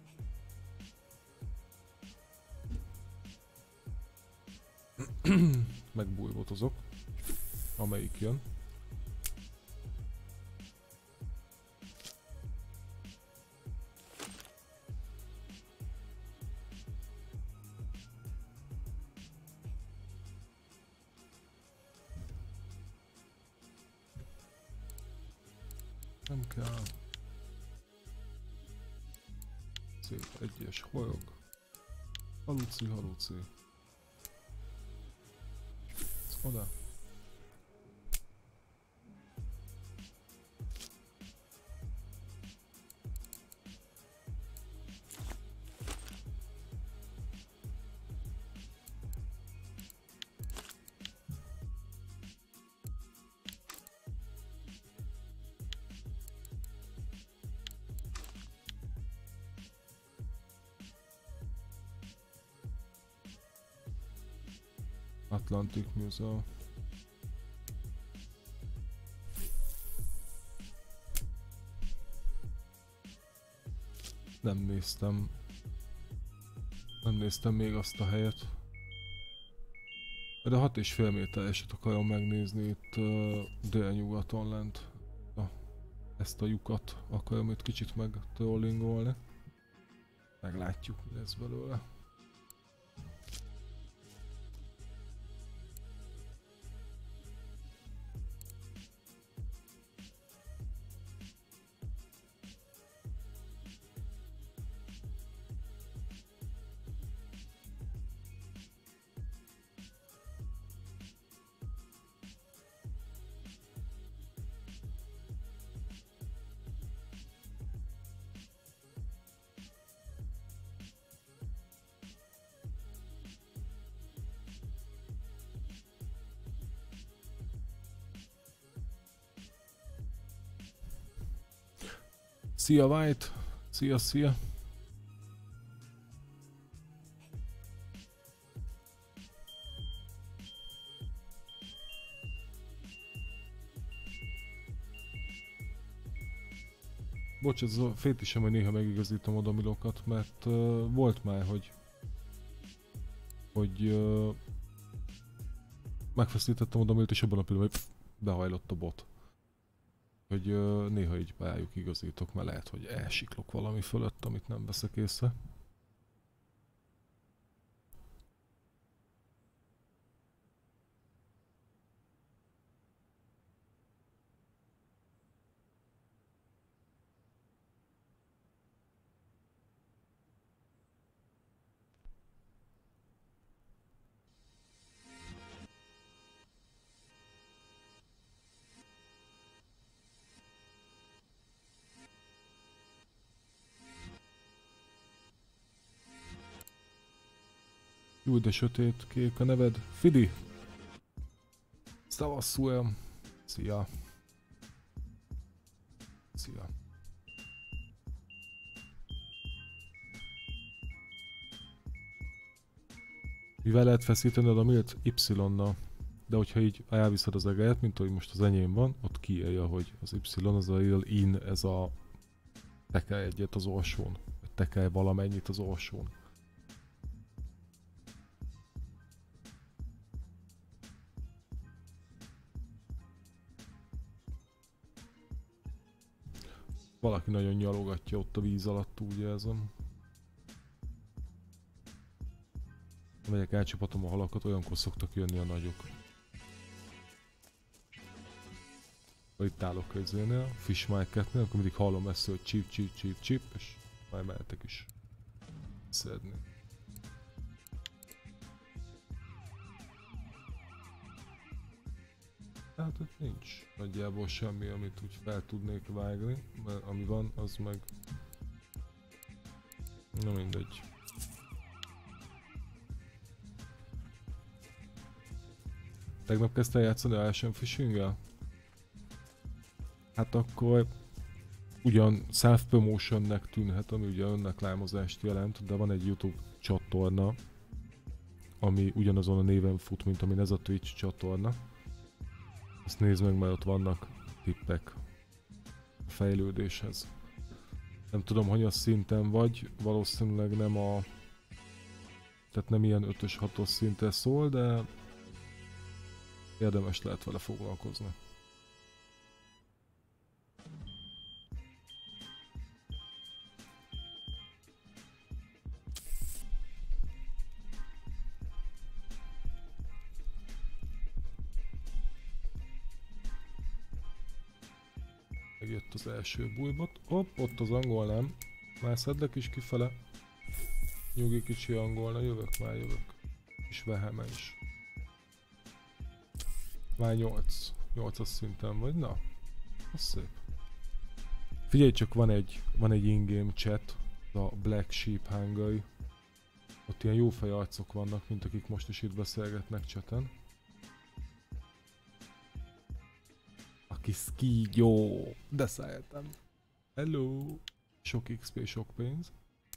Speaker 3: Megbújvotozok, amelyik jön. Nem kell. Szép egyes horog. Haluci. Oda. Atlantic Museum. Nem néztem még azt a helyet. De 6,5 métereset akarom megnézni itt délnyugaton lent. Ezt a lyukat akarom itt kicsit megtrollingolni. Meglátjuk, mi lesz belőle. Szia White! Szia! Bocs, ez a fétisem, hogy néha megigazítom a domilokat, mert volt már, hogy megfeszítettem a domilt, és abban a pillanatban behajlott a bot. Hogy néha így rájuk igazítok, mert lehet, hogy elsiklok valami fölött, amit nem veszek észre. Jó, de sötét kék a neved. Fidi! Szavasszul! Szia! Szia! Mivel lehet feszíteni a domilt? Y-nal. De hogyha így elviszed az egeret, mint ahogy most az enyém van, ott kiírja, hogy az Y, az a real in, ez a teker egyet az orsón. Teker valamennyit az orsón. Valaki nagyon nyalogatja ott a víz alatt, úgy érzem. Megyek, elcsapatom a halakat, olyankor szoktak jönni a nagyok. Itt állok közénél, fish marketnél, akkor mindig hallom ezt, hogy csip, és már mehetek is szedni. Hát itt nincs nagyjából semmi, amit úgy fel tudnék vágni, mert ami van, az meg... Na mindegy. Tegnap kezdte játszani a Ocean Fishing-gel? Hát akkor ugyan self-promotionnek tűnhet, ami ugye önreklámozást jelent, de van egy YouTube csatorna, ami ugyanazon a néven fut, mint amin ez a Twitch csatorna. Ezt nézd meg, mert ott vannak tippek a fejlődéshez. Nem tudom, hogy a szinten vagy, valószínűleg nem a... Tehát nem ilyen 5-ös, 6-os szinten szól, de érdemes lehet vele foglalkozni. Megjött az első bújbot. Hopp, ott az angol nem. Már szedlek is kifele. Nyugi kicsi angol, na jövök. És veheme is. Már 8-as szinten vagy, na, az szép. Figyelj csak, van egy in-game chat, a Black Sheep Hungary. Ott ilyen jó fej arcok vannak, mint akik most is itt beszélgetnek chaten. Aki skígyó, de szeretem. Hello! Sok XP, sok pénz.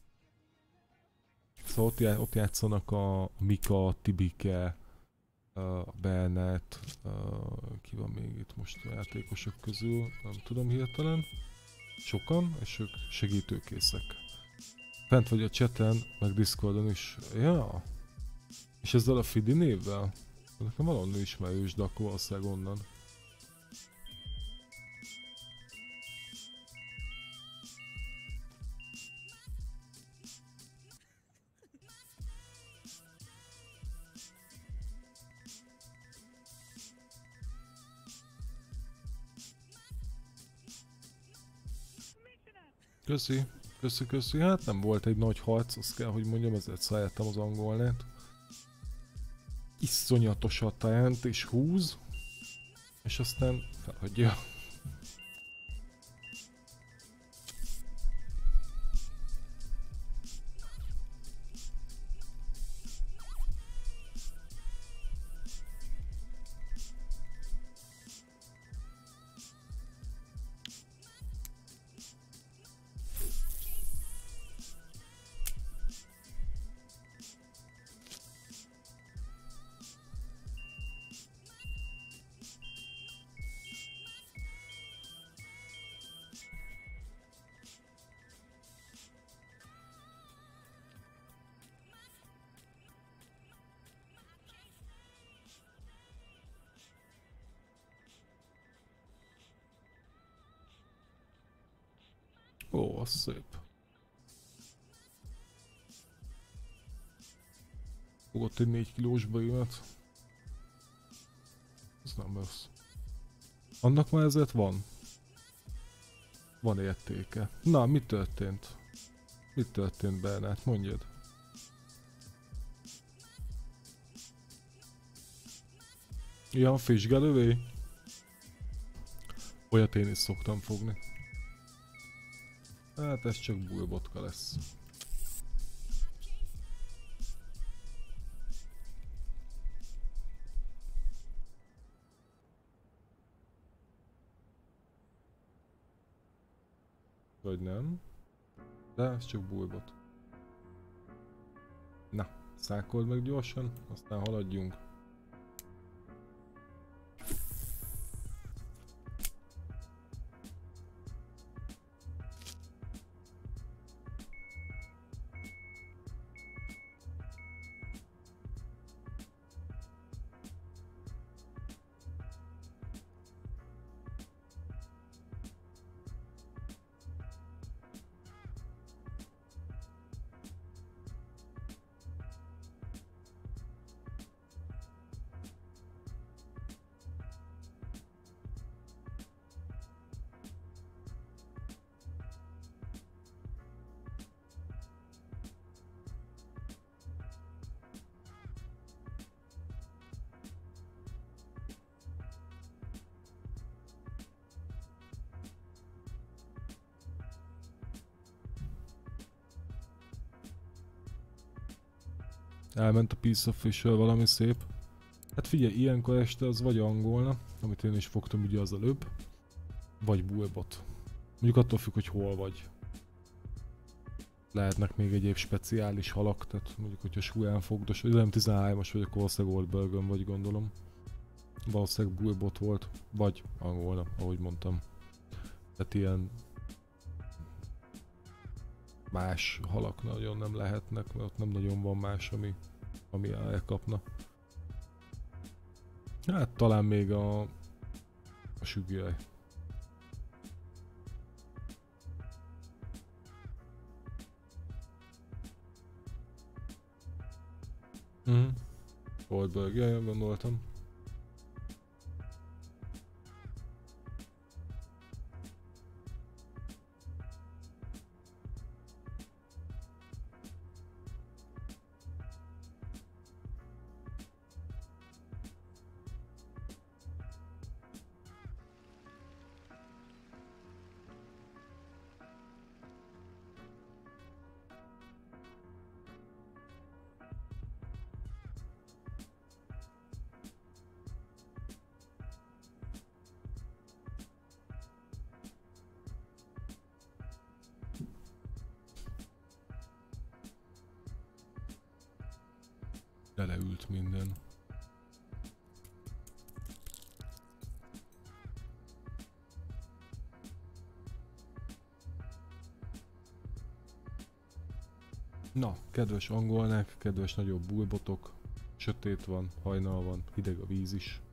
Speaker 3: Szóval ott játszanak a Mika, a Tibike, a Bennett, ki van még itt most a játékosok közül, nem tudom hirtelen. Sokan, és ők segítőkészek. Fent vagy a chaten, meg Discordon is. Ja. És ezzel a Fidi névvel? Nekem valahol ismerős, de akkor valószínűleg onnan. Köszi. Hát nem volt egy nagy harc, azt kell, hogy mondjam, ezért szerettem az angolnát. Iszonyatosat jelent és húz, és aztán felhagyja. Ó, az szép. Fogott egy 4 kilós bőmet. Ez nem rossz. Annak már ezért van. Van értéke. Na, mi történt? Mi történt, Bernát? Mondjad. Ja, fisgelővé? Olyat én is szoktam fogni. Hát ez csak bulbotka lesz. Vagy nem? De ez csak bulbot. Na, szákold meg gyorsan, aztán haladjunk. Elment a Piece of Fish-ről valami szép. Hát figyelj, ilyenkor este az vagy angolna, amit én is fogtam ugye az előbb, vagy bulbot. Mondjuk attól függ, hogy hol vagy. Lehetnek még egyéb speciális halak, tehát mondjuk, hogyha Shuyan fogdos, vagy nem 13-as vagy, akkor valószínűleg Oldbergön vagy gondolom. Valószínűleg bulbot volt, vagy angolna, ahogy mondtam. Tehát ilyen más halak nagyon nem lehetnek, mert ott nem nagyon van más, ami elkapna. Hát talán még a sügőj. Oldberg, jaj, gondoltam. Beleült minden. Na, kedves angolnák, kedves nagyobb bulbotok, sötét van, hajnal van, hideg a víz is.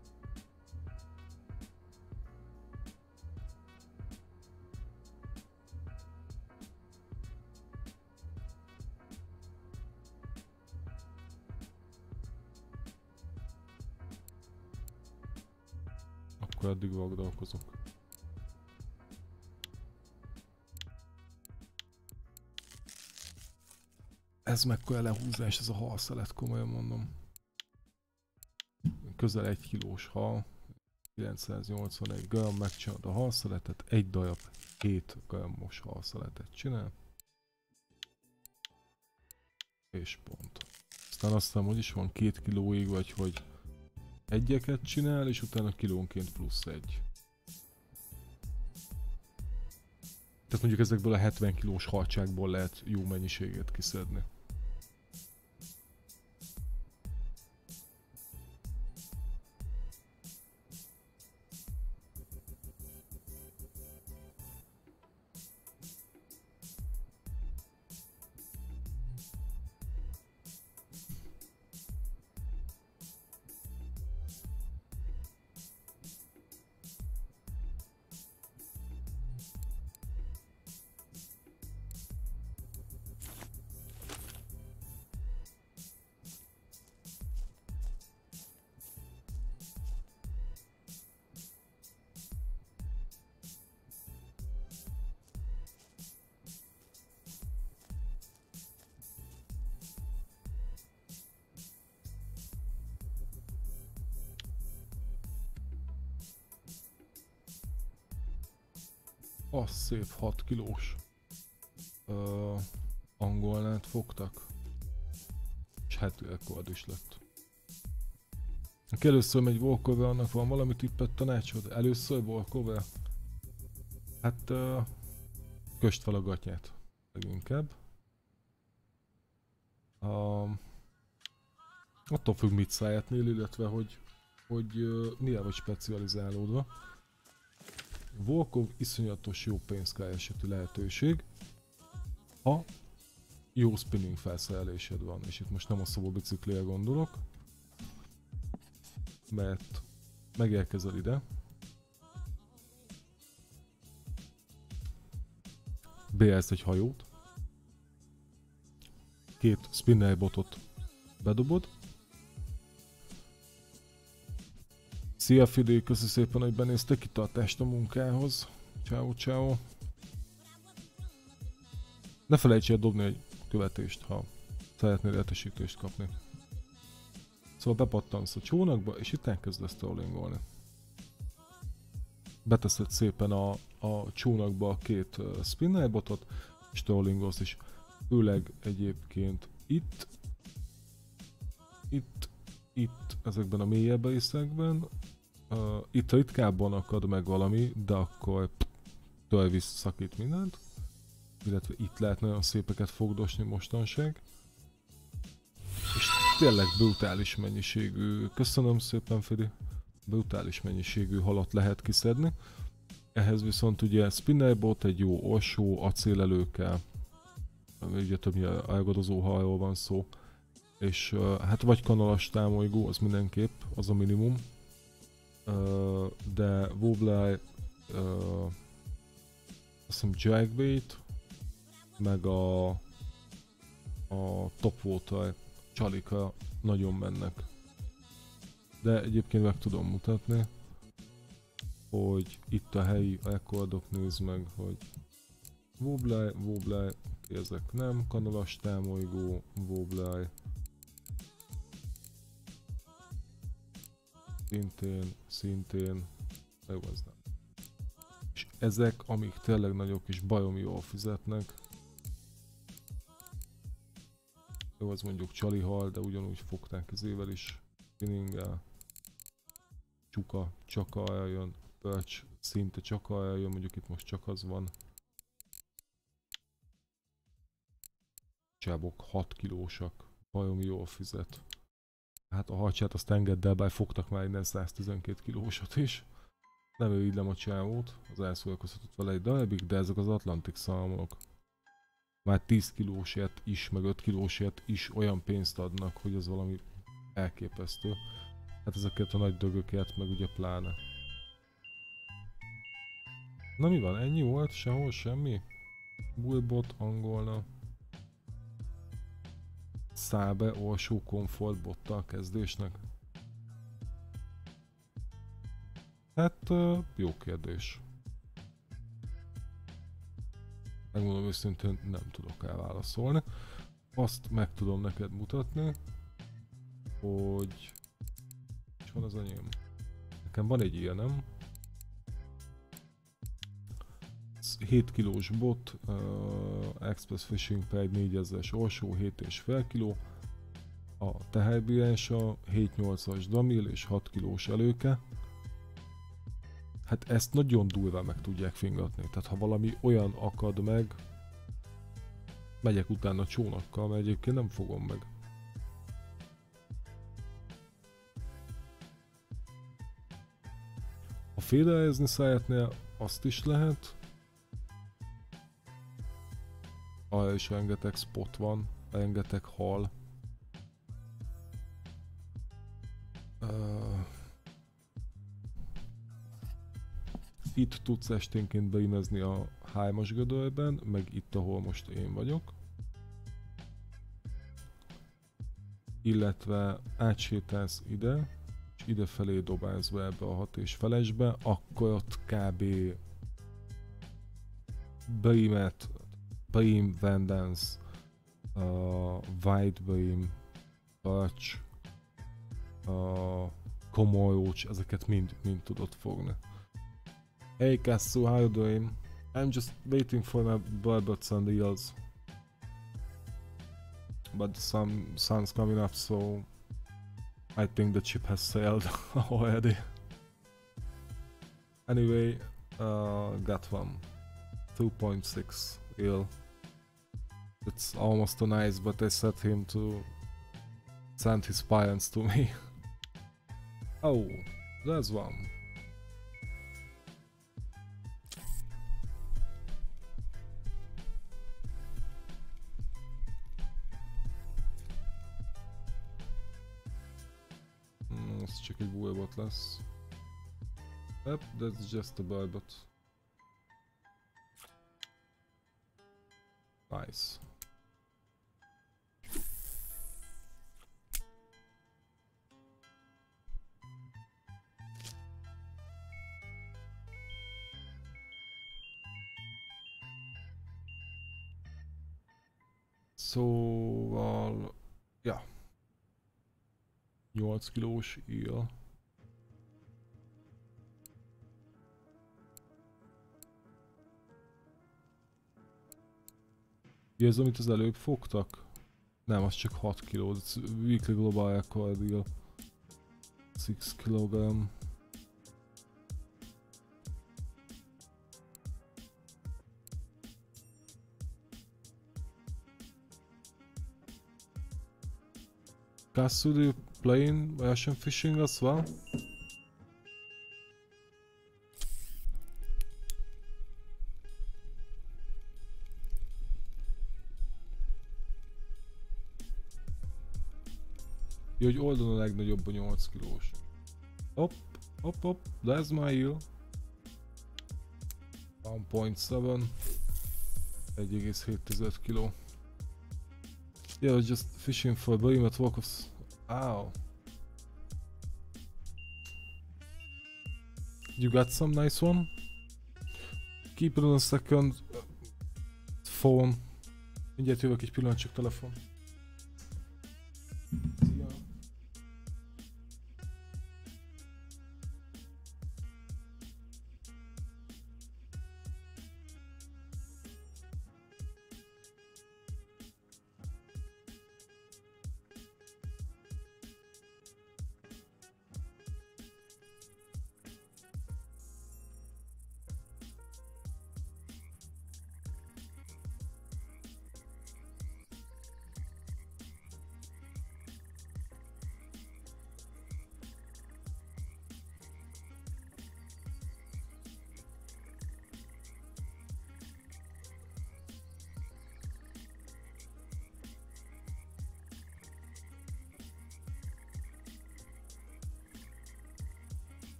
Speaker 3: Akkor addig vagdalkozok. Ez mekkora lehúzás, ez a halszelet, komolyan mondom. Közel 1 kilós hal, 981 g, megcsinálod a halszeletet, egy darab 7 g-os halszeletet csinál. És pont. Aztán hogy is van 2 kilóig, vagy hogy egyeket csinál, és utána kilónként plusz 1. Tehát mondjuk ezekből a 70 kilós haltságból lehet jó mennyiséget kiszedni. Az szép 6 kilós angolnát fogtak, és hát rekord is lett. Aki először megy walkover, annak van valami tippet, tanácsod? Először walkover? Hát köst fel a gatyát leginkább. Attól függ, mit szeretnél, illetve hogy milyen vagy specializálódva. Volkov iszonyatos jó pénzkereseti lehetőség, ha jó spinning felszerelésed van, és itt most nem a szobabiciklére gondolok, mert megérkezel ide, bérelsz egy hajót, 2 spinner botot bedobod. Szia Fidé, köszi szépen, hogy benéztek, kitartást a munkához. Ciao, ciao. Ne felejts el dobni egy követést, ha szeretnél értesítést kapni. Szóval bepattansz a csónakba, és itt elkezdesz trollingolni. Beteszed szépen a csónakba a 2 spinnerbotot, és trollingolsz is. Főleg egyébként itt, ezekben a mélyebb részekben. Itt ritkábban akad meg valami, de akkor tölvisz szakít mindent. Illetve itt lehet nagyon szépeket fogdosni mostanság. És tényleg brutális mennyiségű, köszönöm szépen Fidi, brutális mennyiségű halat lehet kiszedni. Ehhez viszont ugye spinnerbot, egy jó orsó, acélelőkkel, ugye többnyire elgadozó halról van szó. És hát vagy kanalas támolygó, az mindenképp, az a minimum. De wobbler, azt hiszem jackbait, meg a topwater csalika nagyon mennek. De egyébként meg tudom mutatni, hogy itt a helyi rekordok, nézd meg, hogy wobbler, ezek nem, kanalas támolygó, wobbler, szintén, jó az nem. És ezek, amik tényleg nagyok és baromi jól fizetnek, jó, az mondjuk csalihal, de ugyanúgy fogták izével is, spinninggel, csuka, csak arra jön, perch, szinte csak arra jön, mondjuk itt most csak az van. Csábok 6 kilósak, baromi jól fizet. Hát a hacsát azt engedd el, bár fogtak már innen 112 kilósat is. Nem irigylem a csávót, az elszórakoztatott vele egy darabig, de ezek az Atlantic szalmonok már 10 kilósért is, meg 5 kilósért is olyan pénzt adnak, hogy az valami elképesztő. Hát ezeket a nagy dögökért meg ugye pláne. Na mi van? Ennyi volt? Sehol semmi? Bullbot, angolna. Szábe, alsó komfortbottal kezdésnek. Hát jó kérdés. Megmondom őszintén, nem tudok elválaszolni. Azt meg tudom neked mutatni, hogy... És van az enyém? Nekem van egy ilyenem. 7 kilós bot, Express Fishing Pad 4000-es alsó, 7,5 kg. A teherbírása 7-8-as damil és 6 kilós előke. Hát ezt nagyon durván meg tudják fingatni, tehát ha valami olyan akad meg, megyek utána csónakkal, mert egyébként nem fogom meg. Ha félrehelyezni szeretnél, azt is lehet. Arra is rengeteg spot van, rengeteg hal. Itt tudsz esténként beimezni a 3-as gödörben, meg itt, ahol most én vagyok. Illetve átsétálsz ide, és idefelé dobálsz be ebbe a 6 és felesbe, akkor ott kb. Beam, Vandance, White Beam, Touch, Komolyócs, ezeket mind tudod fogni. Hey Cassu, how you doing? I'm just waiting for my bullbots and eels. But the sun's coming up, so I think the ship has sailed already. Anyway, got one. 2.6 eel. It's almost an ice, but I set him to send his parents to me. Oh, there's one. Ez csak egy bullbot lesz. Yep, that's just a bullbot. Nice. Szóval... ja. 8 kilós eel. Ja, ez amit az előbb fogtak? Nem, az csak 6 kg. Weekly Global Record eel. 6 kg. Cassu, do you play ocean fishing as well? Jó, hogy oldalon a legnagyobb a 8 kilós. Hopp, hopp, hopp, there's my eel. 1.7. 1,7 kg. Yeah, I was just fishing for a behemoth walk of... Ow. You got some nice one? Keep it on a second. Phone. Mindjárt jövök, egy pillanat, csak telefon. Szia.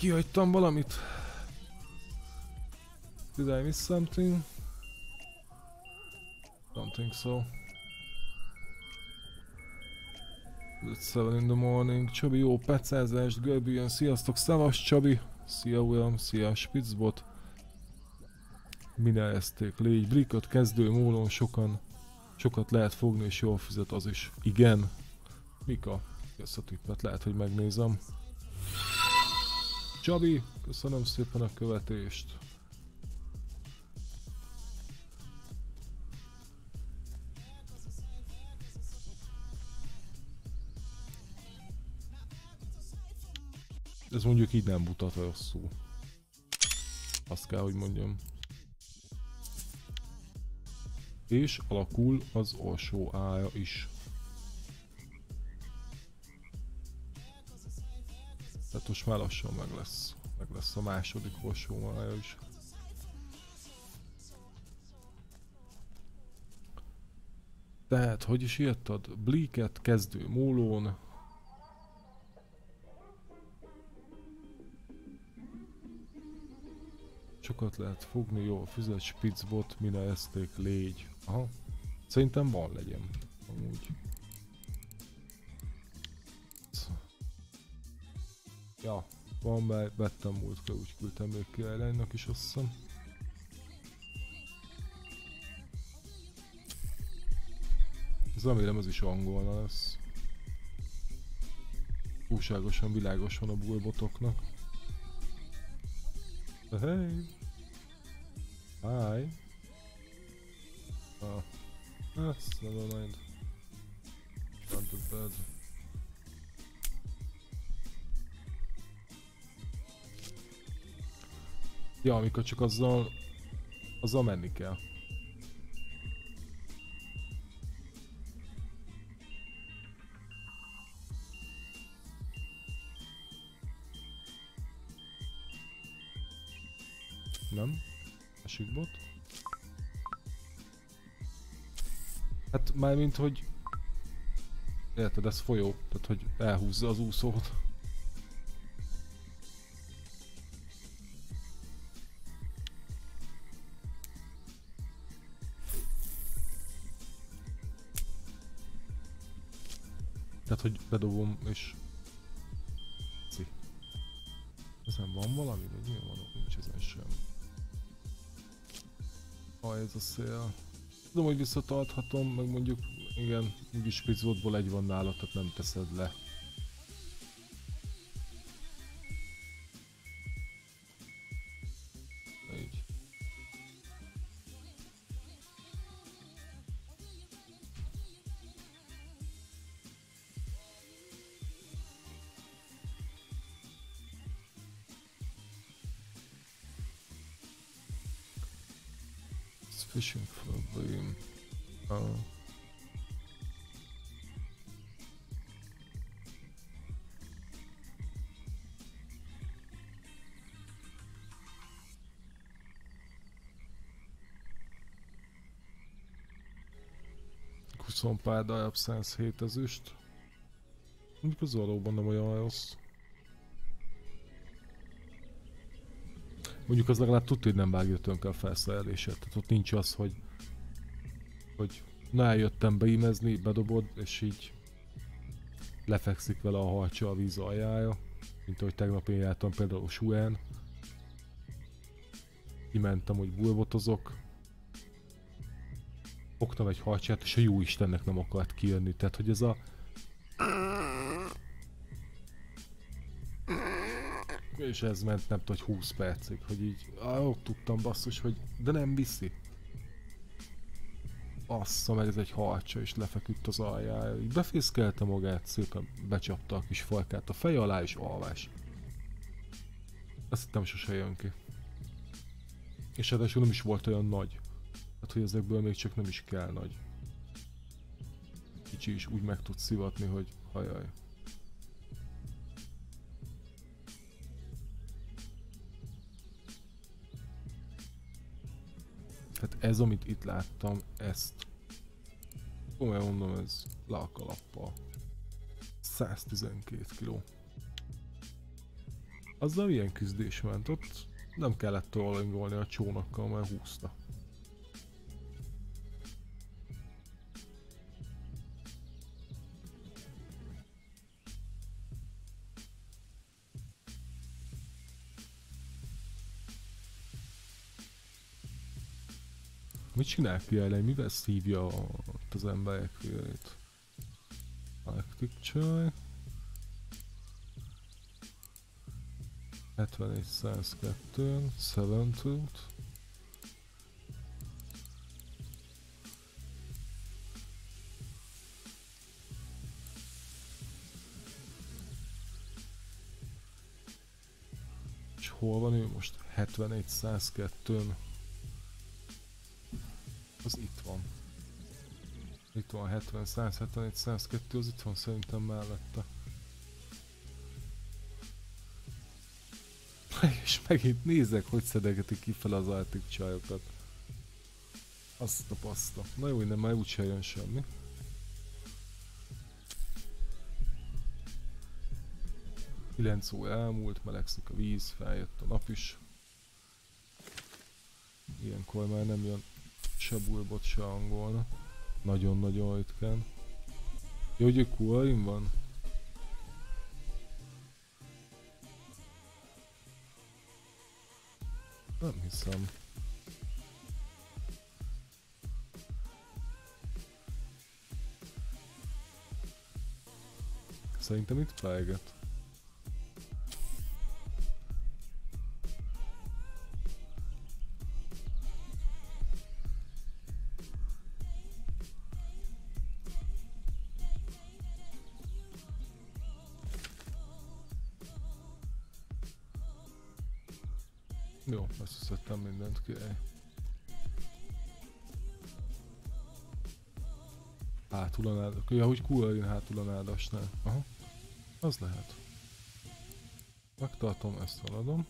Speaker 3: Kihagytam valamit. Did I miss something? Don't think so. It's 7 in the morning. Csabi, jó pecázást, görbüljön. Sziasztok, szavas Csabi. Szia William, szia Spitzbot. Minelezték, légy, Brickot kezdő mólon sokat lehet fogni és jól fizet az is. Igen. Mika, ezt a tippet lehet, hogy megnézem. Csabi, köszönöm szépen a követést. Ez mondjuk így nem mutat rosszul. Azt kell, hogy mondjam. És alakul az alsó ája is. Tehát most már lassan meg lesz a második alsó ája is. Tehát, hogy is írtad? Bleaket kezdő mólón. Sokat lehet fogni, jól fizet, Spitzbot, minelezték, légy. Aha. Szerintem van legyen. Amúgy. Ja, van be, vettem múltkor, úgy küldtem még királylánynak is, azt hiszem. Ez remélem ez is angolna lesz. Túlságosan világos van a bullbotoknak. Hey! Hi! Ah, that's never mind. Not too bad. Ja, amikor csak azzal menni kell. Nem? Másik bot? Hát mármint, hogy... Érted, ez folyó, tehát hogy elhúzza az úszót. Tehát, hogy bedobom és... Ezen van valami, vagy mi van? Nincs ezen sem. Ez a szél. Tudom, hogy visszatarthatom, meg mondjuk, igen, úgyis Spitzbotból egy van nála, tehát nem teszed le. Így. Fishing for a beam. Pár darab 107 ezüst. Mondjuk az valóban nem olyan rossz. Mondjuk az legalább tudja, hogy nem vágja tönkre a felszerelését. Tehát ott nincs az, hogy na eljöttem beímezni, bedobod, és így lefekszik vele a harcsa a víz aljára. Mint ahogy tegnap én jártam például Suen. Kimentem, hogy bullbotozok. Fogtam egy harcsát, és a jó Istennek nem akart kijönni. Tehát, hogy ez a... És ez ment nem tudom, hogy 20 percig, hogy így... ott tudtam basszus, hogy... De nem viszi. Assza meg, ez egy harcsa, és lefeküdt az aljára. Így befészkelte magát, szépen becsapta a kis farkát a feje alá, és alvás. Azt hittem sose jön ki. És ráadásul nem is volt olyan nagy. Hát, hogy ezekből még csak nem is kell nagy. Kicsi is úgy meg tud szivatni, hogy hajaj. Tehát ez, amit itt láttam, ezt komolyan mondom, ez le a kalappal. 112 kg. Azzal ilyen küzdés ment, ott nem kellett trollingolni a csónakkal, mert húzta. Mit csinál Kielej? Mivel szívja az emberek vérét? Arctic csaj. 74-102, 7-tooth. És hol van ő most? 71-102-n. Az itt van. Itt van 70, 171, 102, az itt van szerintem mellette. És megint nézek, hogy szedegetik ki fel az Arctic csajokat. Azt a paszta. Na jó, innen már úgyse jön semmi. Kilenc óra elmúlt, melegszik a víz, feljött a nap is. Ilyenkor már nem jön se bulbot, se angolna. Nagyon-nagyon ritkán. Jó, hogy Kuarin van? Nem hiszem. Szerintem itt fejget. Jó, összeszedtem mindent, király. Hátul a nádas. Ja, hogy Kuarin hátul a nádasnál. Aha. Az lehet. Megtartom, ezt feladom.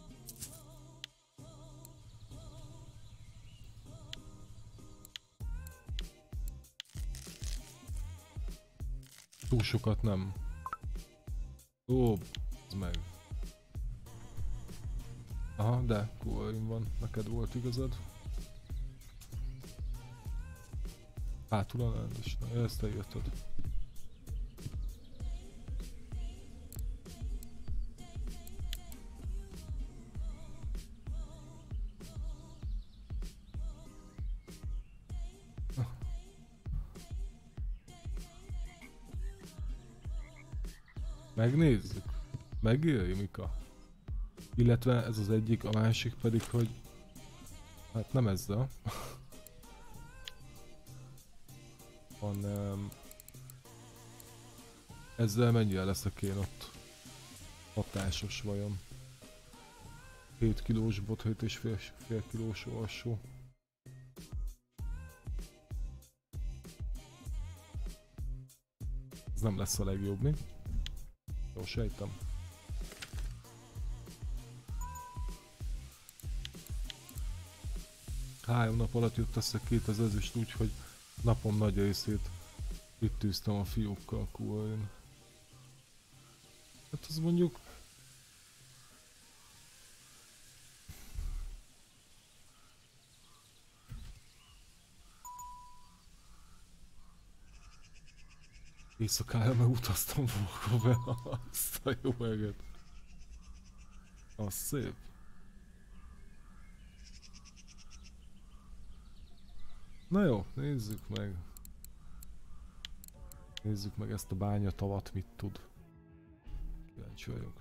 Speaker 3: Túl sokat nem. Ó, ez meg. Aha, de Kuarin van, neked volt igazad. Hátul a nádasnál, ezt eljötted. Megnézzük. Megéri, Mika. Illetve ez az egyik, a másik pedig, hogy... Hát nem ezzel. Hanem... Ezzel mennyire leszek én ott hatásos vajon? 7 kilós bot, 7,5 kilós alsó. Ez nem lesz a legjobb, mi? Jó, sejtem. Három nap alatt jött össze 2000 ezüst, úgyhogy napom nagy részét itt tűztem a fiúkkal Kuarin. Hát az mondjuk... Éjszakára megutaztam Volkóba, azt a jó eget. Az szép. Na jó, nézzük meg. Nézzük meg ezt a bányatavat, mit tud. Kíváncsi vagyok.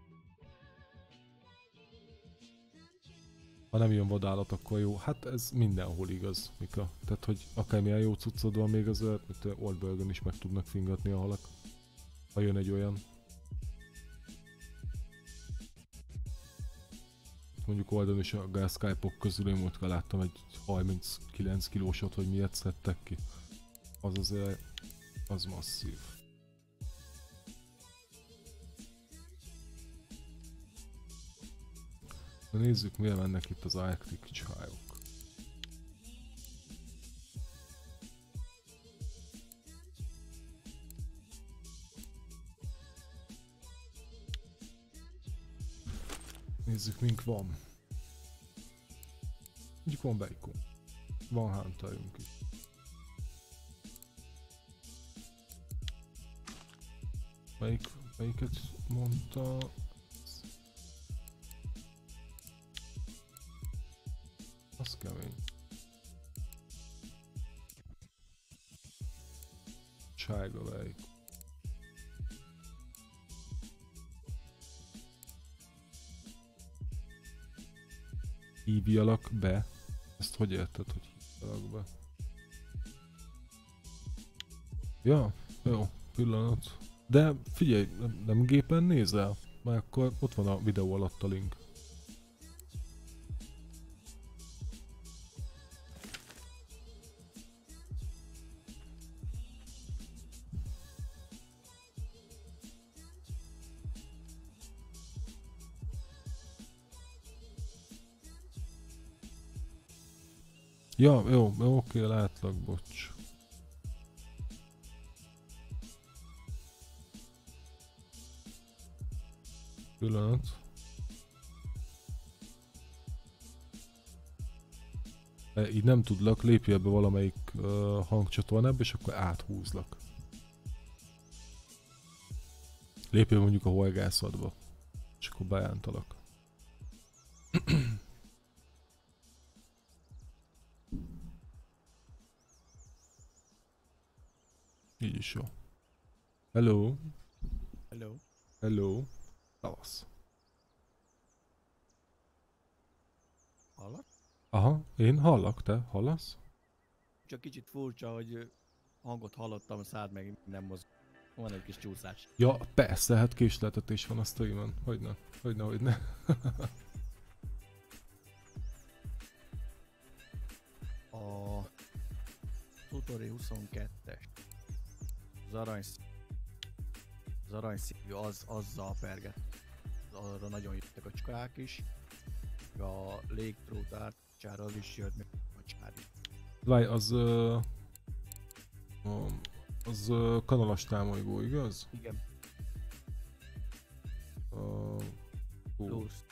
Speaker 3: Ha nem jön vadállat, akkor jó. Hát ez mindenhol igaz, Mika. Tehát, hogy akármilyen jó cuccod van még azért, mint Oldbergen is meg tudnak fingatni a halak. Ha jön egy olyan. Mondjuk Oldon is a gázskype-ok közül én múltkor láttam egy 39 kilósot, hogy miért szedtek ki. Az azért, az masszív. Na nézzük, miért mennek itt az Arctic csajok. Nézzük, mink van. Mondjuk van bacon. Van hunterünk is. Melyiket mondta? Az kemény. Sárga bacon. Hívjalak be? Ezt hogy érted, hogy hívjalak be? Ja, jó, pillanat. De figyelj, nem gépen nézel? Már akkor ott van a videó alatt a link. Ja, jó, oké, látlak, bocs. Pillanat. Így nem tudlak, lépjél be valamelyik hangcsatornába, és akkor áthúzlak. Lépjél mondjuk a horgászatba, és akkor bejántalak. Így is jó. Hello.
Speaker 4: Hello.
Speaker 3: Hello. Tavasz.
Speaker 4: Hallak?
Speaker 3: Aha, én hallak, te hallasz?
Speaker 4: Csak kicsit furcsa, hogy hangot hallottam, a szád meg nem mozog. Van egy kis csúszás.
Speaker 3: Ja, persze, hát késleltetés van a streamen. Hogyne, hogyne.
Speaker 4: A Tutori 22-es. Az aranyszívű azzal perget. Arra nagyon jöttek a cskák is. A légtrót árcsára az is jött, meg a csár is.
Speaker 3: Várj, az kanalas támolygó, igaz?
Speaker 4: Igen,
Speaker 3: Hú,
Speaker 4: plusz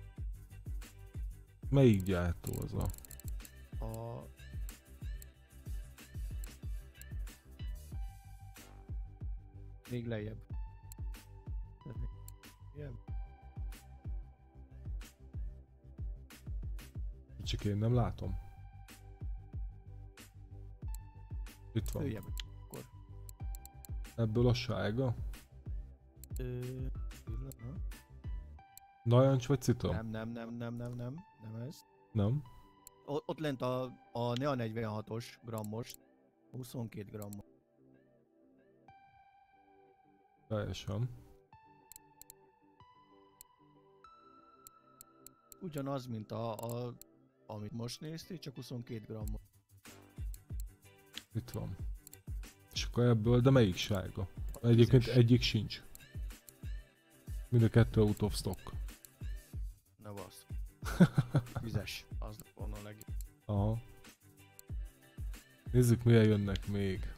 Speaker 3: melyik gyártó az a?
Speaker 4: a... Még lejjebb. Igen.
Speaker 3: Csak én nem látom. Itt van.
Speaker 4: Lejjebb. Akkor.
Speaker 3: Ebből a sárga?
Speaker 4: Pillanat.
Speaker 3: Narancs vagy citrom?
Speaker 4: Nem ez.
Speaker 3: Nem.
Speaker 4: Ott lent a Nea 46-os grammos, 22 grammos.
Speaker 3: Teljesen.
Speaker 4: Ugyanaz, mint amit most néztél, csak 22 grammos.
Speaker 3: Itt van. És akkor ebből, de melyik sárga?
Speaker 4: A
Speaker 3: Egyébként
Speaker 4: tízes.
Speaker 3: egyik sincs. Mind a kettő out of stock.
Speaker 4: Na basz. Vizes. Az van a legjobb.
Speaker 3: Aha. Nézzük, milyen jönnek még.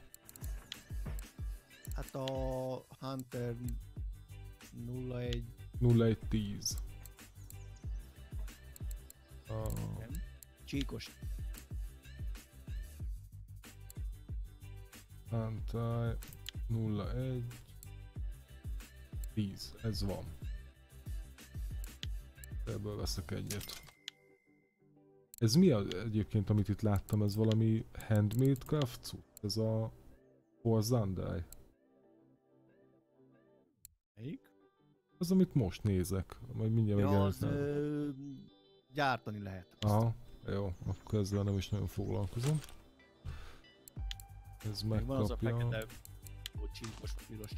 Speaker 4: Hát a Hunter 01
Speaker 3: 0110.
Speaker 4: nem? Csíkos.
Speaker 3: Hunter 01 10. Ez van. Ebből veszek egyet. Ez mi az egyébként, amit itt láttam? Ez valami handmade craft cucc? Ez a Horzandai?
Speaker 4: Melyik?
Speaker 3: Az, amit most nézek. Majd mindjárt
Speaker 4: Ja, az
Speaker 3: megjelenik.
Speaker 4: gyártani lehet.
Speaker 3: Aha, jó, akkor ezzel nem is nagyon foglalkozom. Ez
Speaker 4: Meg van az a
Speaker 3: megkapja.
Speaker 4: fekete, hogy csíkos, piros.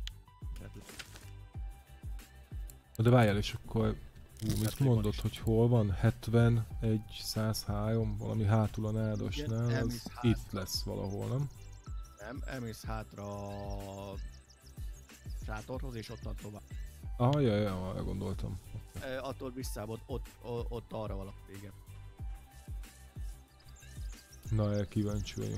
Speaker 3: De várjál, és akkor mit
Speaker 4: Kettő
Speaker 3: mondod,
Speaker 4: van is.
Speaker 3: hogy hol van? 71, 103, valami hátul a nádasnál,
Speaker 4: Igen,
Speaker 3: az
Speaker 4: elmész hátra.
Speaker 3: itt lesz valahol, nem?
Speaker 4: Nem, elmész hátra a sátorhoz és ottan tovább.
Speaker 3: Aha, ja, arra gondoltam.
Speaker 4: Attól visszább, ott arra valahol, igen.
Speaker 3: Na, el kíváncsi vagyok.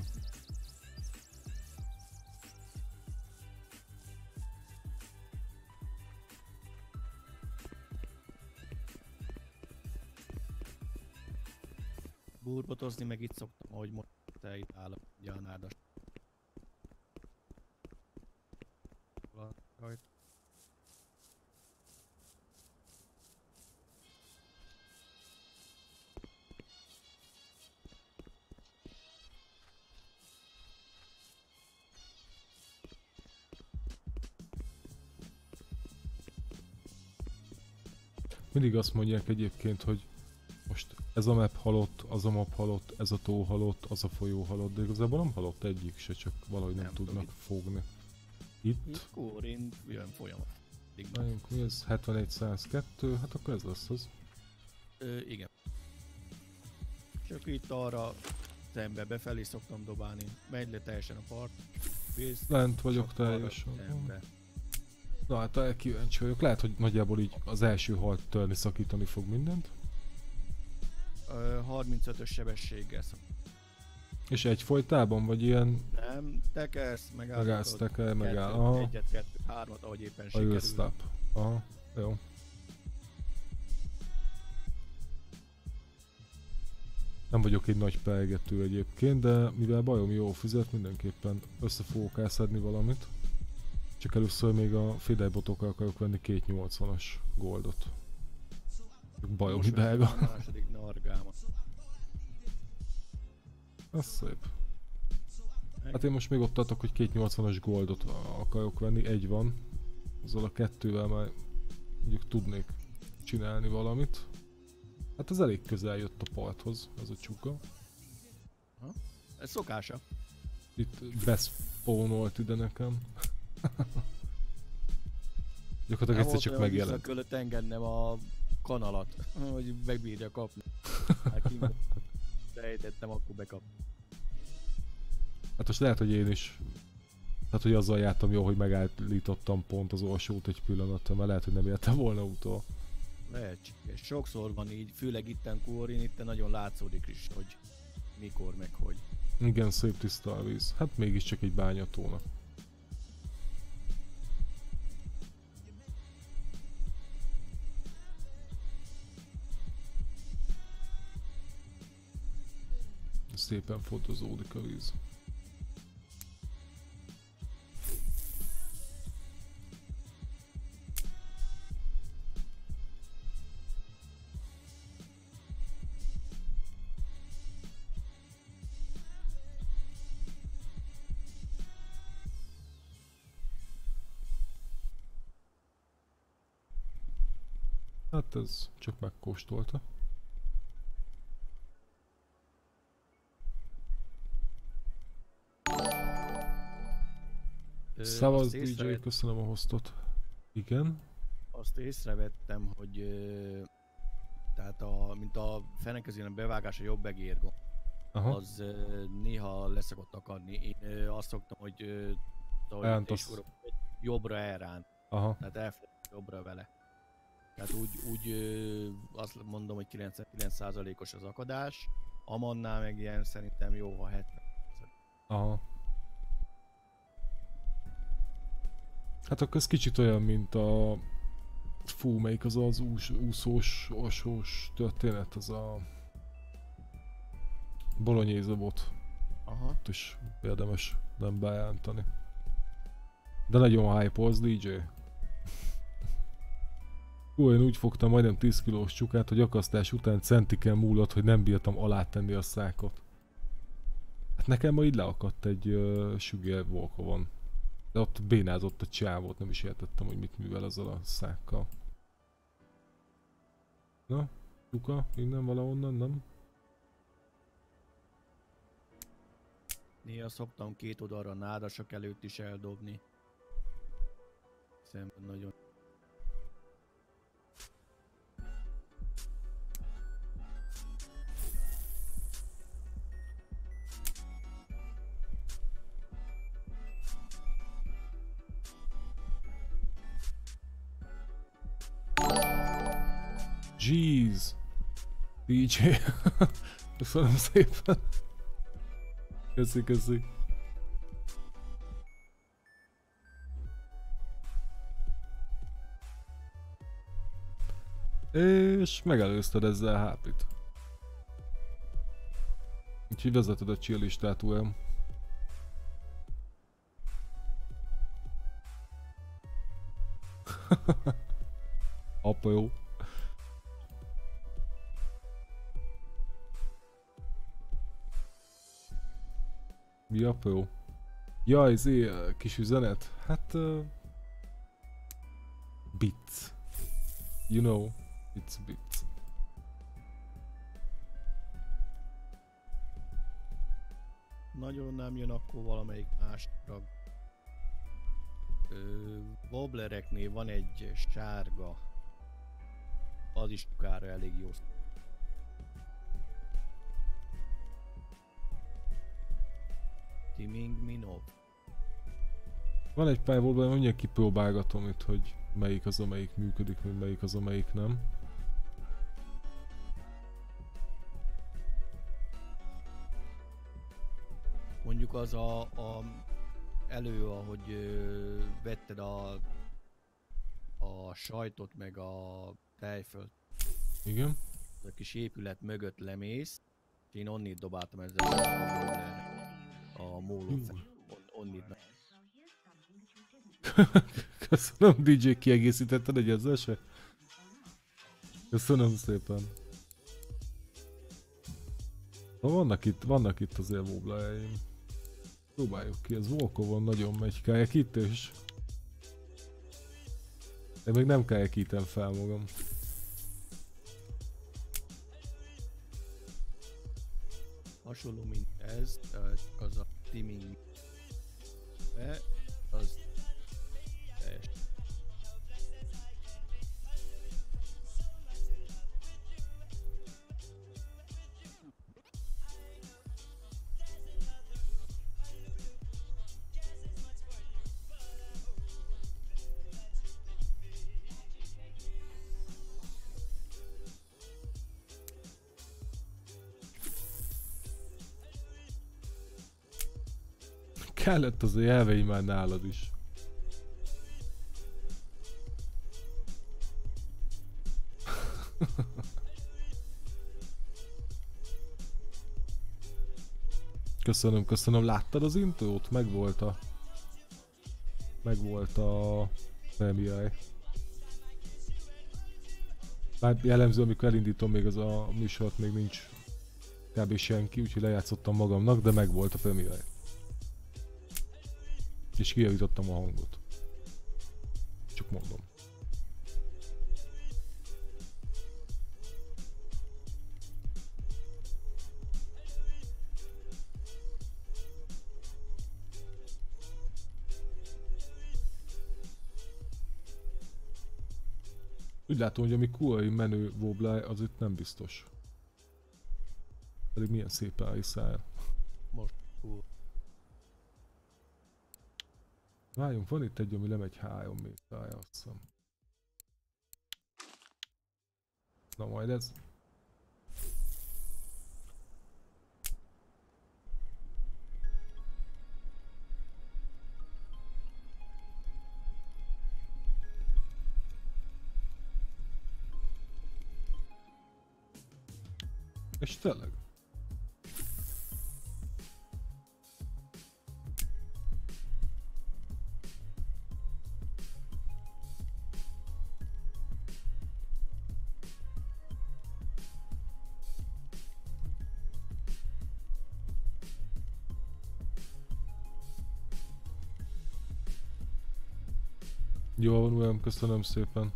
Speaker 4: burbotozni, meg itt szoktam, ahogy most te itt állok, ugye a nádas. Rajta.
Speaker 3: Mindig azt mondják egyébként, hogy most ez a map halott, az a map halott, ez a tó halott, az a folyó halott, de igazából nem halott egyik se, csak valahogy nem
Speaker 4: Nem
Speaker 3: tudnak
Speaker 4: tudom,
Speaker 3: fogni. Itt,
Speaker 4: Itt Kórin jön folyamat.
Speaker 3: melyünk mi ez? 7102, hát akkor ez lesz az.
Speaker 4: Igen. Csak itt arra szembe befelé szoktam dobálni. Megy le teljesen a part. Vész,
Speaker 3: Lent vagyok
Speaker 4: csak arra
Speaker 3: teljesen.
Speaker 4: szembe.
Speaker 3: Na hát kíváncsi vagyok, lehet, hogy nagyjából így az első halt törni, szakítani fog mindent.
Speaker 4: 35-ös sebességgel szoktam.
Speaker 3: És egyfolytában, vagy ilyen
Speaker 4: Nem, tekersz,
Speaker 3: megállsz, teker, megáll,
Speaker 4: kettőt,
Speaker 3: aha,
Speaker 4: egyet, kettőt, hármat, ahogy éppen
Speaker 3: a
Speaker 4: sikerül.
Speaker 3: stop. Aha, jó. Nem vagyok egy nagy pelgető egyébként, de mivel bajom jó fizet, mindenképpen össze fogok elszedni valamit. Csak először még a fidejbotokkal akarok venni 280-as goldot. Csak bajom
Speaker 4: Most
Speaker 3: idáig.
Speaker 4: veszem a második nargámat.
Speaker 3: Az szép. Hát én most még ott tartok, hogy 280-as goldot akarok venni, egy van. Azzal a kettővel már mondjuk tudnék csinálni valamit. Hát ez elég közel jött a parthoz, ez a csuka.
Speaker 4: Ez szokása.
Speaker 3: Itt beszpónolt ide nekem. Gyakorlatilag egyszer csak megjelent.
Speaker 4: Nem volt engednem a kanalat, hogy megbírja kapni. Hát sejtettem, akkor bekap.
Speaker 3: Hát most lehet, hogy én is... Tehát, hogy azzal jártam jó, hogy megállítottam pont az orsót egy pillanatra, mert lehet, hogy nem értem volna utol.
Speaker 4: Lehetséges. Sokszor van így, főleg itten Kórin, itten nagyon látszódik is, hogy mikor meg hogy.
Speaker 3: Igen, szép tiszta a víz. Hát mégiscsak egy bányatónak. Szépen fotózódik a víz. Hát ez csak megkóstolta. Szavaz
Speaker 4: Azt
Speaker 3: DJ,
Speaker 4: észrevett-
Speaker 3: köszönöm a hostot. Igen.
Speaker 4: Azt észrevettem, hogy tehát mint a feneközén bevágás a jobb egérgomb,
Speaker 3: Aha.
Speaker 4: az néha leszokott akadni. Én azt szoktam, hogy
Speaker 3: Elrántasz.
Speaker 4: jobbra elránt,
Speaker 3: Aha.
Speaker 4: tehát elfelejt jobbra vele. Tehát úgy azt mondom, hogy 99%-os az akadás, Amannál meg ilyen szerintem jó, ha 70.
Speaker 3: Aha. Hát akkor ez kicsit olyan, mint a... Fú, melyik az az úszós, orsós történet, az a... Bolonyéza bot.
Speaker 4: Aha.
Speaker 3: Ott is érdemes nem bejelenteni. De nagyon hype az DJ. Hú, én úgy fogtam majdnem 10 kilós csukát, hogy akasztás után centiken múlott, hogy nem bírtam alátenni a szákot. Hát nekem ma így leakadt egy Sugar Volkovon. De ott bénázott a csávót, nem is értettem, hogy mit művel ezzel a szákkal. Na, Luka, innen valahonnan, nem?
Speaker 4: Néha szoktam két oldalra nádasak előtt is eldobni. Szemben nagyon.
Speaker 3: Jeez! DJ! Köszönöm szépen! Köszi, köszi! És megelőzted ezzel a HP-t. Úgyhogy vezeted a chill listát, UM. Apa jó. Mi apa jó? Ja, kis üzenet? Hát... bits. You know, it's bits.
Speaker 4: Nagyon nem jön, akkor valamelyik másra. Wobblereknél van egy sárga. Az is tukára elég jó. Timing Minov.
Speaker 3: Van egy pár volt, mindjárt kipróbálgatom itt, hogy melyik az, amelyik működik, vagy melyik az, amelyik nem.
Speaker 4: Mondjuk az a elő, ahogy vetted a sajtot meg a tejfölt.
Speaker 3: Igen.
Speaker 4: Az a kis épület mögött lemész, és én onnit dobáltam ezzel a mólót. Onnit.
Speaker 3: Köszönöm, DJ, kiegészítetted egy ezzel se? Köszönöm szépen. Vannak itt azért woblereim. Próbáljuk ki, ez Volkovon nagyon megy. Kajakítés? Én még nem kajakítem fel magam.
Speaker 4: Hasonló, mint ez, az a timing. Az teljes.
Speaker 3: Kellett az a jelvei már nálad is. Köszönöm. Láttad az intrót? Megvolt a premiere. Bár jellemző, amikor elindítom még az a műsort, még nincs kb. Senki, úgyhogy lejátszottam magamnak, de megvolt a premiere. És kijavítottam a hangot. Csak mondom. Úgy látom, hogy ami kurai menő wobbler, az itt nem biztos. Pedig milyen szépen áll.
Speaker 4: Most cool.
Speaker 3: Várjunk, van itt egy, ami lemegy 3 méterre, azt hiszem. Na majd ez. És tényleg. Jó van, uram, köszönöm szépen.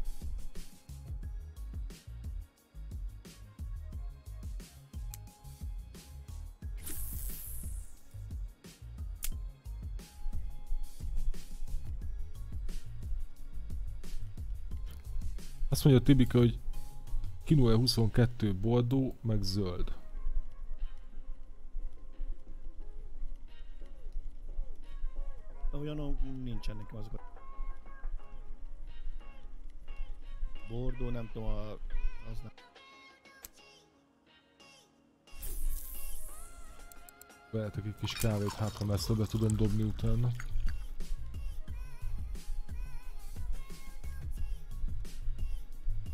Speaker 3: Azt mondja Tibika, hogy Kinoe 22 boldó, meg zöld.
Speaker 4: Olyanok nincsenek azok. Bordó, nem tudom, az nem.
Speaker 3: Vehetek egy kis kávét, hát ha messze be tudom dobni utána.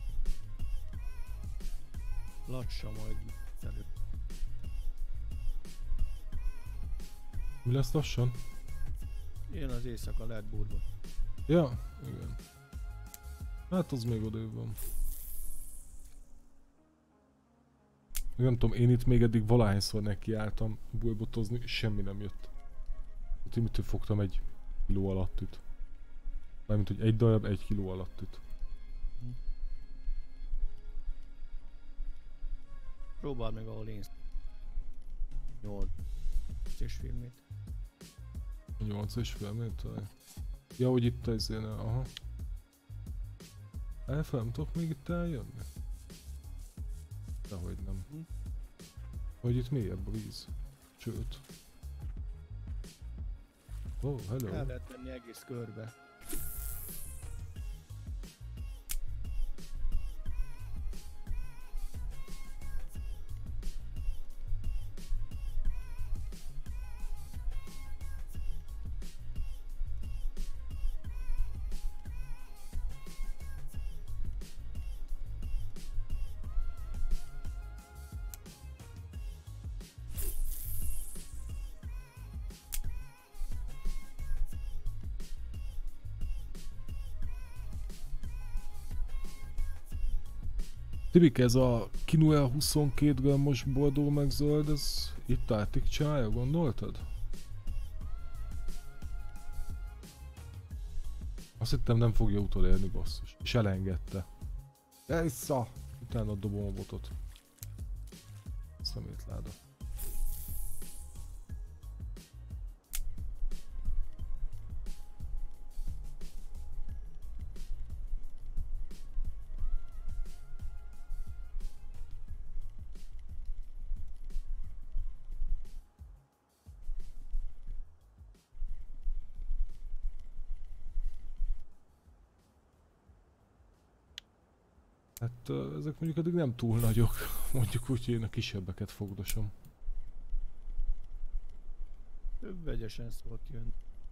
Speaker 4: Lacsa majd elő.
Speaker 3: Mi lesz lassan?
Speaker 4: Jön az éjszaka, lehet Bourbon.
Speaker 3: Ja, igen. Hát az még odébb van. Nem tudom, én itt még eddig valahányszor nekiálltam bolybotozni, semmi nem jött. Timitől fogtam 1 kiló alattüt. Mármint, hogy egy darab 1 kiló alattüt.
Speaker 4: Próbáld meg, ahol én 8 és fél méter.
Speaker 3: 8,5 méter? Ja, hogy itt az ilyen, aha. Elfel, nem tudok még itt eljönni? Dehogy nem. Hogy itt mélyebb a víz. Sőt. Oh, hello.
Speaker 4: El lehet tenni egész körbe.
Speaker 3: Tibik, ez a Kinua 22 grammos bordó meg zöld, ez itt átig csinálja, gondoltad? Azt hittem nem fogja utolérni, basszus. És elengedte. Vissza! Utána dobom a botot. Szemétláda. Hát ezek mondjuk eddig nem túl nagyok, mondjuk úgy, hogy én a kisebbeket fogdosom.
Speaker 4: Több vegyesen szólt jönni.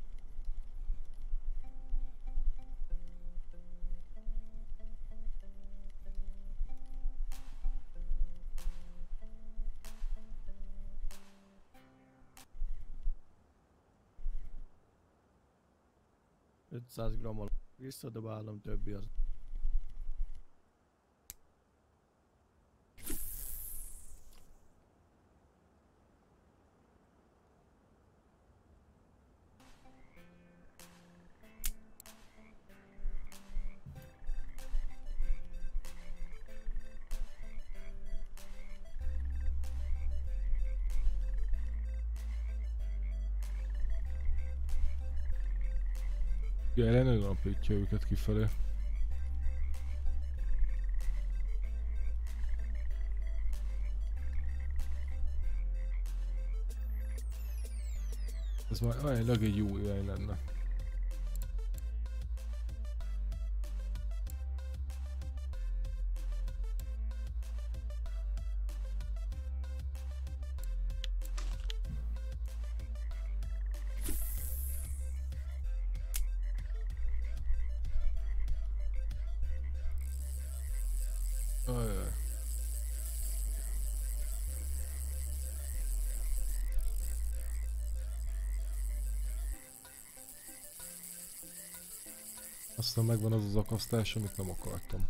Speaker 4: $500 grammal visszadobálom, többi az.
Speaker 3: Ja, ellenőr alapítja őket kifelé. Ez már ajánlag egy jó irány lenne. Ajaj. Aztán megvan az az akasztás, amit nem akartam.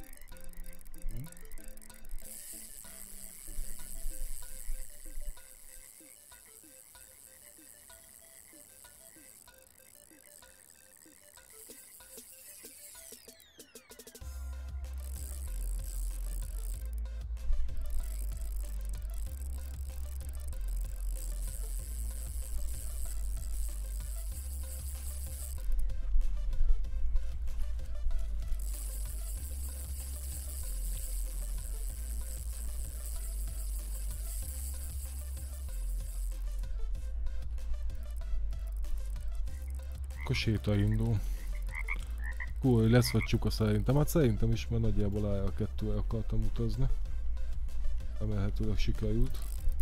Speaker 3: Akkor sétaindul. Hú, lesz vagy csuka szerintem. Hát szerintem is, mert nagyjából áll 2 akartam utazni. Remélhetőleg sikerült.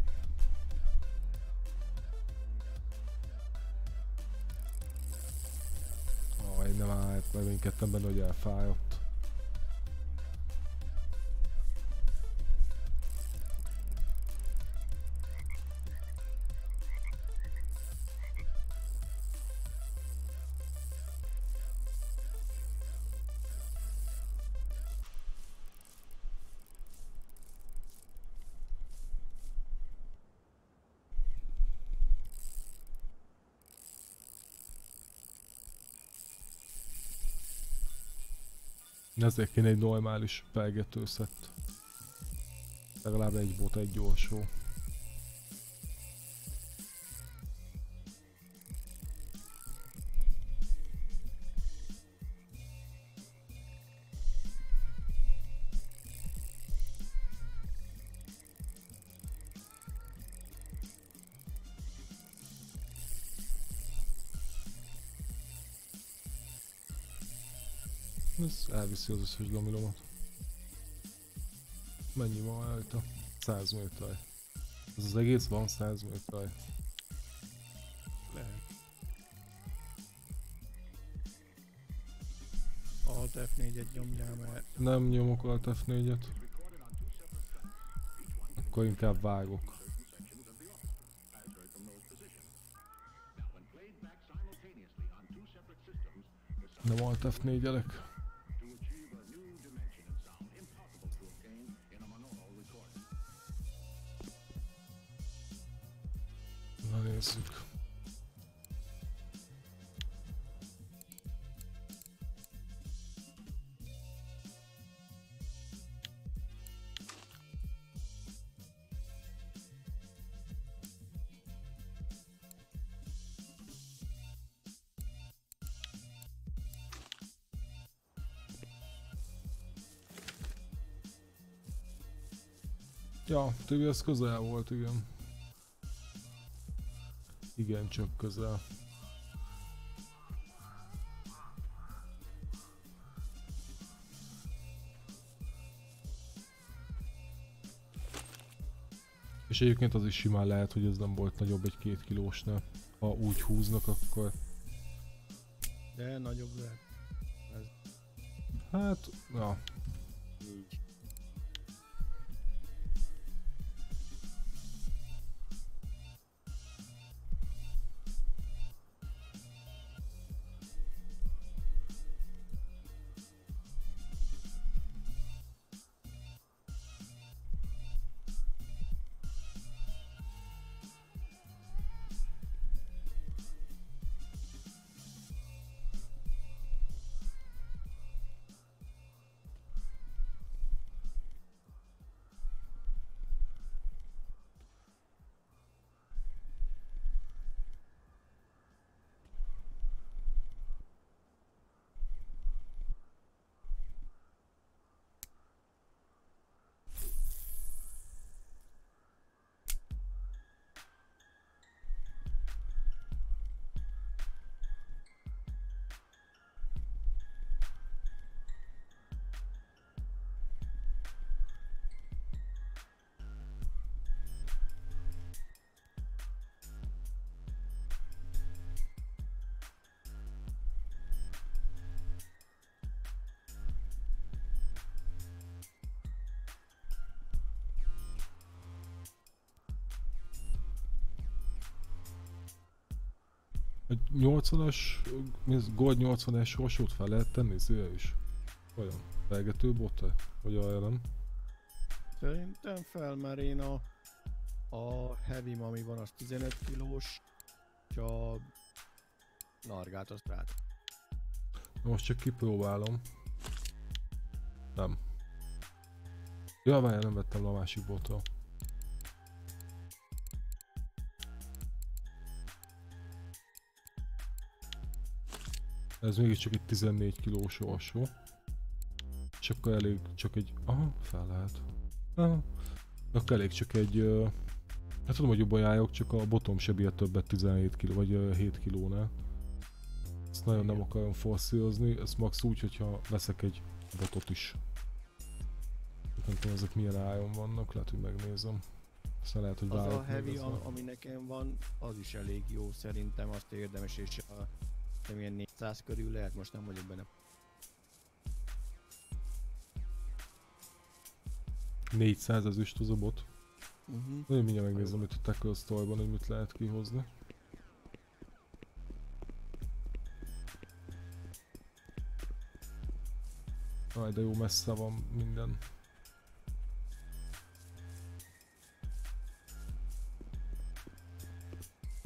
Speaker 3: Aj, nem állt, reménykedtem benne, hogy elfáradt. Ezért kéne egy normális pelgetőszett. Legalább egy bot, egy gyorsó. Ez elviszi az összes domilomat. Mennyi van rajta? 100 méter. Ez az egész van 100 méter.
Speaker 4: Lehet. Alt F4-et nyomjál, mert
Speaker 3: Nem nyomok Alt F4-et. Akkor inkább vágok. Nem Alt F4-elek. Na nézzük. Ja, többi az közel volt, igen. Igen, csak közel. És egyébként az is simán lehet, hogy ez nem volt nagyobb egy 2 kilósnál. Ha úgy húznak, akkor...
Speaker 4: de nagyobb lehet.
Speaker 3: Hát, ja.
Speaker 4: Így.
Speaker 3: Egy 80-as, Gold 80-as sorsót fel lehet tenni szél is? Olyan felgető botta? Vagy arra nem?
Speaker 4: Szerintem fel, mert én a heavy ami van az 15 kilós, és a nargát azt rá.
Speaker 3: Most csak kipróbálom. Nem. Ja, várjál, nem vettem le a másik botra. Ez mégiscsak egy 14 kilós alsó. És akkor elég csak egy... Aha, fel lehet. Aha. Akkor elég csak egy... Hát tudom, hogy jobban járok, csak a botom se bír többet 17 kg vagy 7 kilónál. Ezt nagyon nem akarom forszírozni, ezt max úgy, hogyha veszek egy botot is. Nem tudom, ezek milyen áron vannak, lehet, hogy megnézem. Aztán lehet, hogy
Speaker 4: Az a
Speaker 3: várok még
Speaker 4: heavy,
Speaker 3: ezzel.
Speaker 4: ami nekem van, az is elég jó szerintem, azt érdemes, és ilyen 400 körül lehet, most nem vagyok benne.
Speaker 3: 400 ezüst az a bot.
Speaker 4: Uh-huh.
Speaker 3: Én mindjárt megnézem itt a Tackle Store-ban, hogy mit lehet kihozni. Aj, de jó messze van minden.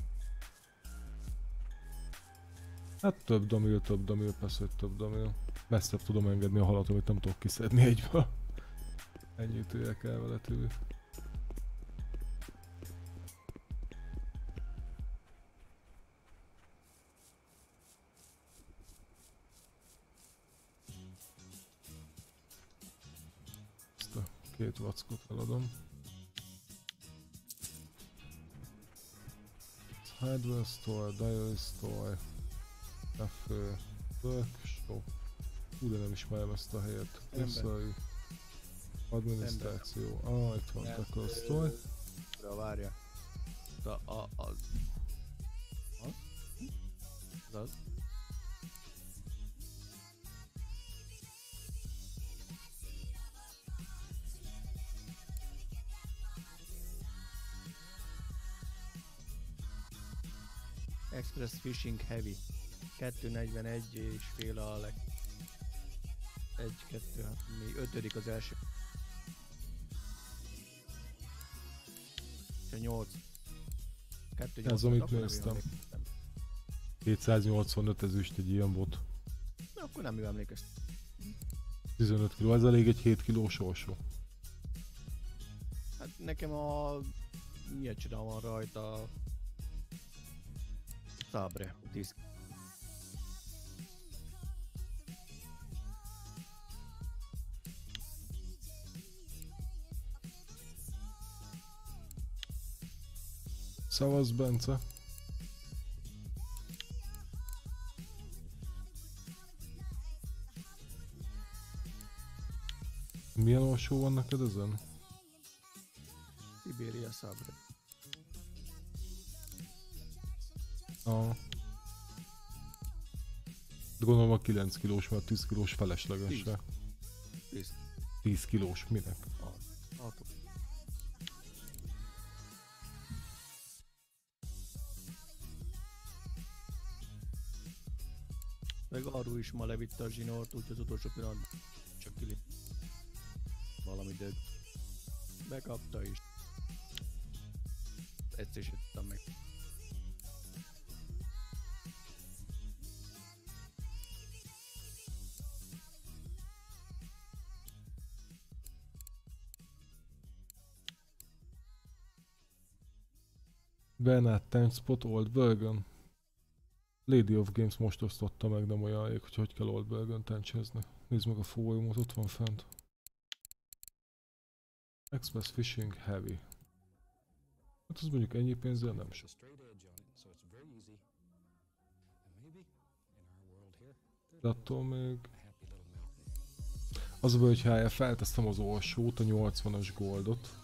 Speaker 3: Hát több damil, persze, hogy több damil. messzebb tudom engedni a halat, amit nem tudok kiszedni egyből. Ennyit érek el vele tőle. Ezt a 2 vackot eladom. Hardware store, diary store, café, workshop. De nem ismerem ezt a helyet. Összai. Adminisztráció. Itt van Tackle Store.
Speaker 4: Várja. Az? Express Fishing Heavy. 241 és fél a 1, 2, 3, 4, 5 az első. És a 8. 2, 8.
Speaker 3: Ez amit néztem. 285 ezüst egy ilyen bot.
Speaker 4: Na, akkor nem ő emlékeztem.
Speaker 3: 15 kg, ez elég egy 7 kilós orsó.
Speaker 4: Hát nekem a... milyen csoda van rajta? Sabre, 10.
Speaker 3: Szavasz, Bence. Milyen orsó van neked ezen?
Speaker 4: Siberia Sabre.
Speaker 3: Gondolom a 9 kilós, mert 10 kilós feleslegesre. 10 kilós, minek?
Speaker 4: Meg arról is ma levitte a zsinort, úgyhogy az utolsó pillanatban csak kilép. Valami dög. Bekapta is. Egyszer is jöttem meg.
Speaker 3: Bernard Timespot Old Bergen. Lady of Games most osztotta meg, nem olyan rég, hogy kell Old Bergen tencsézni. Nézd meg a fórumot, ott van fent. Express Fishing Heavy. Hát az mondjuk ennyi pénzzel nem sok. De attól még... Az a baj, hogy ha feltesztem az orsót, a 80-as goldot,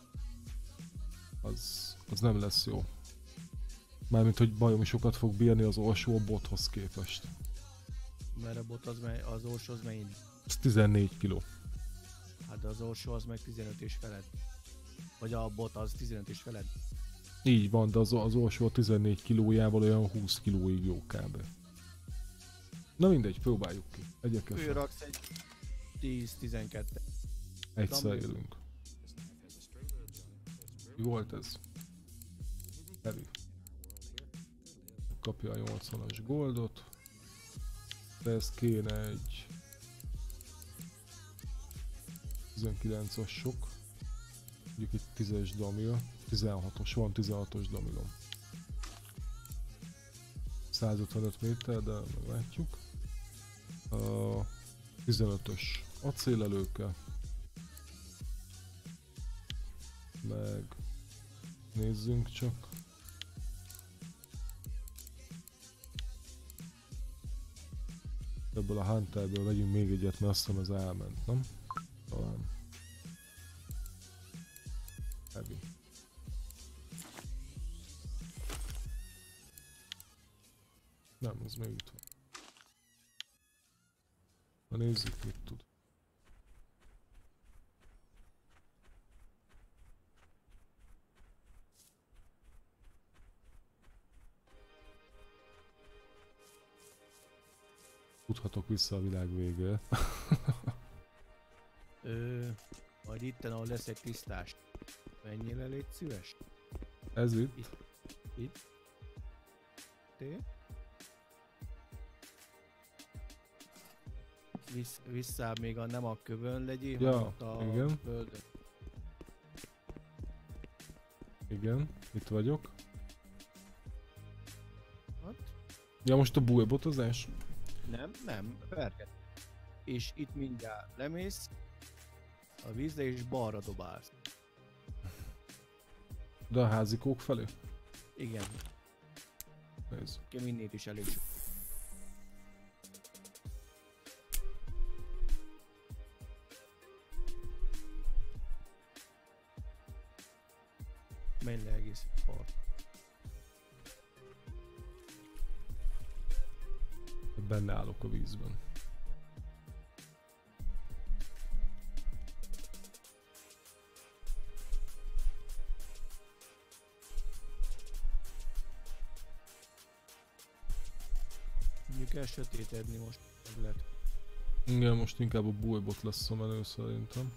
Speaker 3: az nem lesz jó. Mármint, hogy bajomi sokat fog bírni az orsó a bothoz képest.
Speaker 4: Mert a bot az orsó az mennyi?
Speaker 3: Ez 14 kg.
Speaker 4: Hát de az orsó az meg 15 és feled. Vagy a bot az 15 és feled.
Speaker 3: Így van, de az orsó a 14 kilójával olyan 20 kilóig jó kb. Na mindegy, próbáljuk ki. Egyekkel fel.
Speaker 4: Raksz egy 10-12.
Speaker 3: Egyszer élünk. Mi volt ez? Heavy. Kapja a 80-as goldot. De ez kéne egy 19-as sok. Mondjuk egy 10-es damil. 16-os, van 16-os damilom. 155 méter, de meglátjuk. 15-ös acélelőke. Meg nézzünk csak. Ebből a Hunterből vegyünk még egyet, mert azt hiszem ez elment, nem? Talán. Heavy. Nem, ez még itt van. Na nézzük, mit tud. Futhatok vissza a világ végére.
Speaker 4: Majd itten, ahol lesz egy tisztás. Menjél le, légy szíves.
Speaker 3: Ez itt?
Speaker 4: Itt. Té. Vissza még a nem a kövön legyél,
Speaker 3: Ja,
Speaker 4: hanem ott a
Speaker 3: igen.
Speaker 4: földön.
Speaker 3: Igen, itt vagyok.
Speaker 4: Hát,
Speaker 3: Ja, most a bújbotozás?
Speaker 4: nem, perget. És itt mindjárt lemész a vízre és balra dobálsz.
Speaker 3: De a házikók felé?
Speaker 4: Igen,
Speaker 3: Nézd.
Speaker 4: minnét is elég sok. Menj le egész part.
Speaker 3: Benne állok a vízben.
Speaker 4: Mondjuk el sötétedni most meg lehet.
Speaker 3: Igen, most inkább a bújbot lesz a menő szerintem.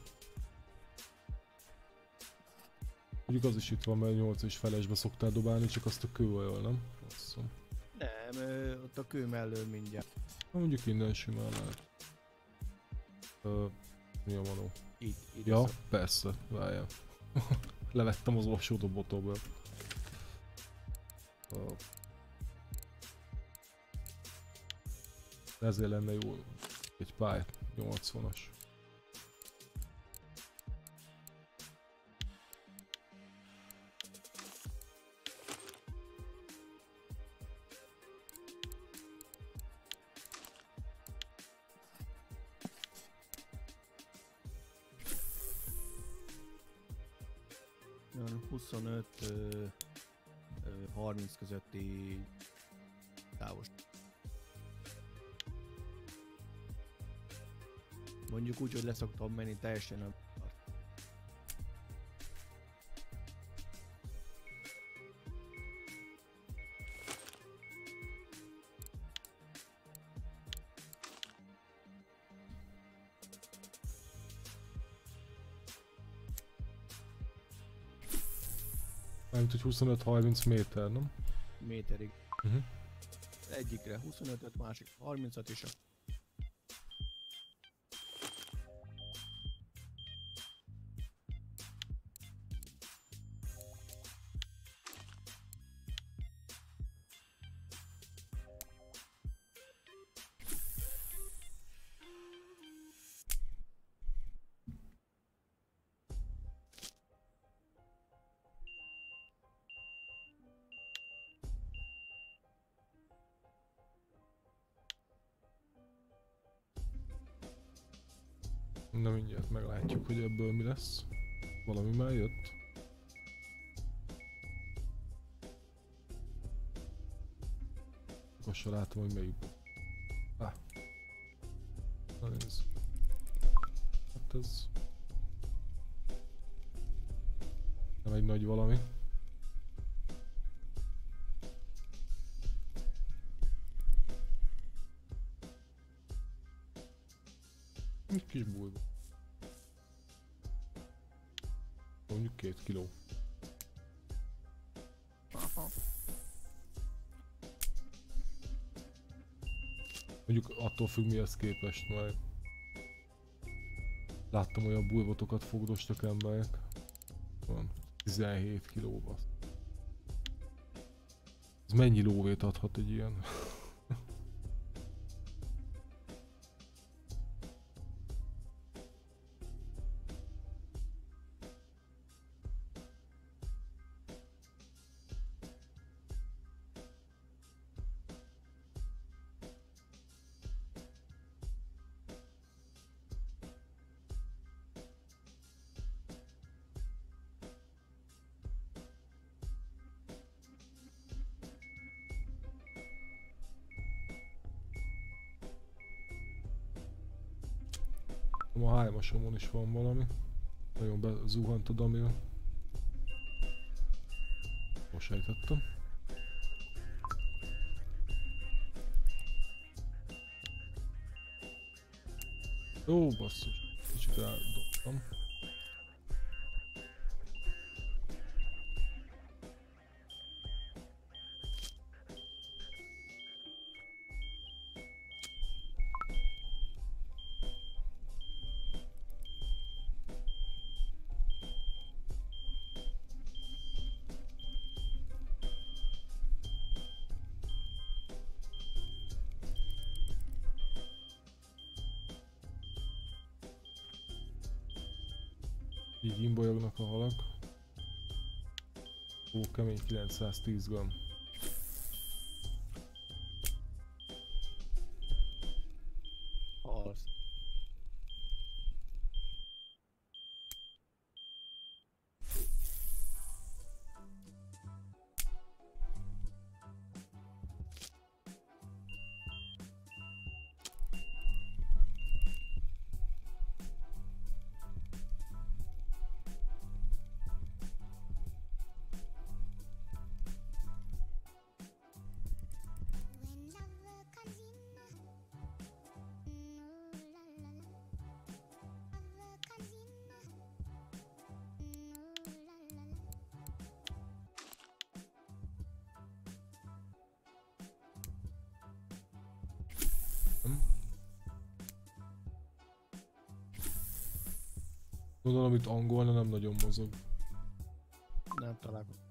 Speaker 3: Mondjuk az is itt van, mert 8 és felesbe szoktál dobálni, csak azt a kőolajjal, nem? Azt hiszem.
Speaker 4: Nem, ott a kő mellől mindjárt.
Speaker 3: Na, mondjuk innen simán lehet. Mi a manó?
Speaker 4: Itt
Speaker 3: Ja, persze, várjál. Levettem az olsódobotokból. Ezért lenne jó egy pálya 80-as.
Speaker 4: Olyan 25-30 közötti távos. Mondjuk úgy, hogy leszoktam menni teljesen a...
Speaker 3: Mármint, hogy 25-30 méter, nem?
Speaker 4: méterig.
Speaker 3: Uh-huh.
Speaker 4: Egyikre 25-öt, másik 30-at és a...
Speaker 3: Na mindjárt meglátjuk, hogy ebből mi lesz. Valami már jött. Most se látom, hogy melyik. Na nézd. Hát ez... nem egy nagy valami. Egy kis bújba. Mondjuk 2 kiló. Mondjuk attól függ mihez képest, mert láttam olyan bújbotokat fogdostak emberek. Van 17 kilóba. Ez mennyi lóvét adhat egy ilyen? A hájmasomon is van valami. Nagyon bezuhant a damil. Most sejtettem. Ó, basszus. Kicsit eldobtam. Így imbolyognak a halak. Ó, kemény 910 g.
Speaker 4: Halsz.
Speaker 3: Gondolom itt angolna nem nagyon mozog.
Speaker 4: Nem találkozom.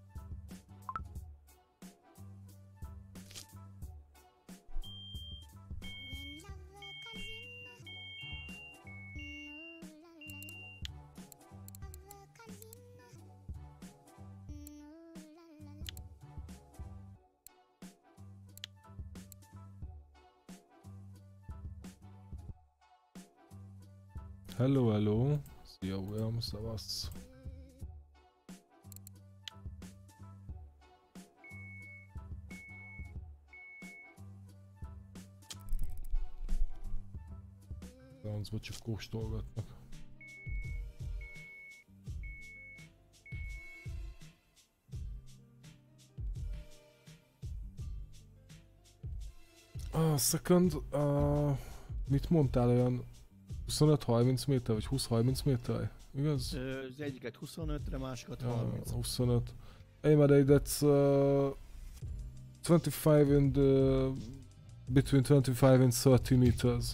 Speaker 3: Hello, hello. Szia, William, szavasz. Francba csak kóstolgatnak. Second, mit mondtál, olyan 25-30 méter, vagy 20-30 méter? Igaz?
Speaker 4: Az egyiket 25-re, másikat 30.
Speaker 3: 25. Aim at that's 25 and between 25 and 30 meters.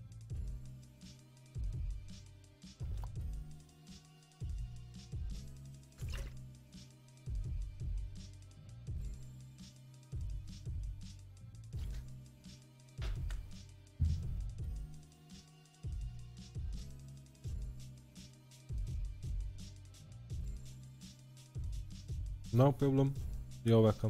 Speaker 3: No problem. You're welcome.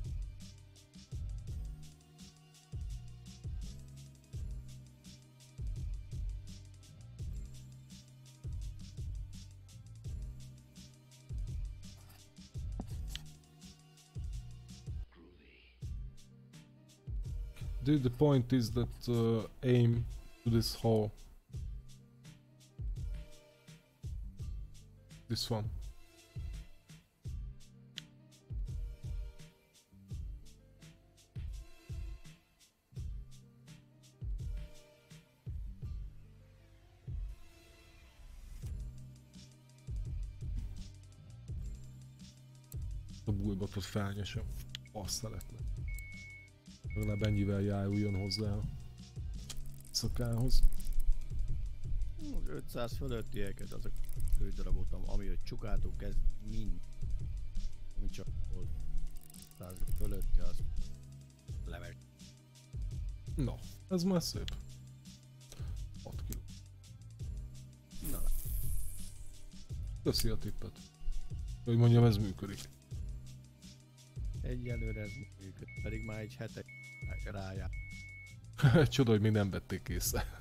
Speaker 3: Dude, the point is that aim to this hole. This one. A bújbatot felnyesem. Azt szeretne. Legalább ennyivel járuljon hozzá a szakához.
Speaker 4: 500 fölöttieket azok fődarabot, ami hogy csukáltuk, ez mind. Ami csak volt 100 fölötti, az leves.
Speaker 3: Na, ez már szép. 6 kg.
Speaker 4: Na,
Speaker 3: Köszi a tippet. Hogy mondjam, ez működik.
Speaker 4: egyelőre ez működik, pedig már egy hete rájár.
Speaker 3: Csoda, hogy még nem vették észre.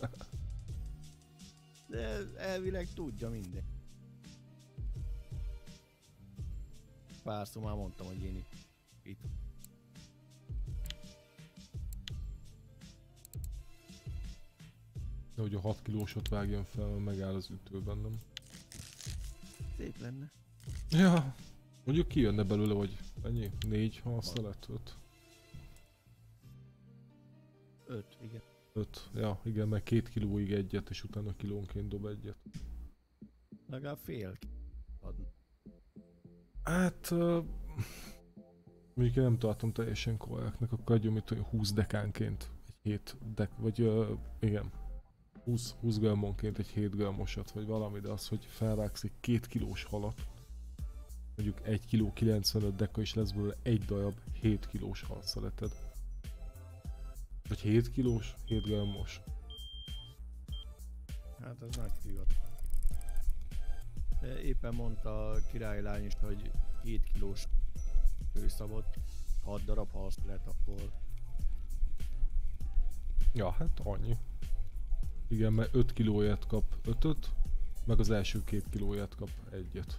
Speaker 4: De elvileg tudja minden. Párszor már mondtam, hogy én itt.
Speaker 3: De hogy a 6 kilósot vágjon fel, megáll az ütőben, nem?
Speaker 4: Szép lenne.
Speaker 3: Ja, mondjuk kijönne belőle, hogy ennyi? 4 halszelet? 5?
Speaker 4: 5, igen.
Speaker 3: 5, ja, igen, meg 2 kilóig egyet, és utána kilónként dob egyet.
Speaker 4: Legalább fél adni.
Speaker 3: Hát... mondjuk én nem tartom teljesen korrektnek, akkor adjon mit 20 dekánként egy 7 dek, vagy igen. 20 gramonként egy 7 grammosat, vagy valami, de az, hogy felvágsz egy 2 kilós halat, mondjuk 1 kg 95 deka, és lesz belőle egy darab 7 kilós halszeleted. Vagy 7 kilós, 7 grammos.
Speaker 4: Hát az nagy divat. De éppen mondta a királylány is, hogy 7 kilós főszabot, 6 darab halsz lett akkor.
Speaker 3: Ja, hát annyi. Igen, mert 5 kilóját kap 5-öt, meg az első 2 kilóját kap 1-et.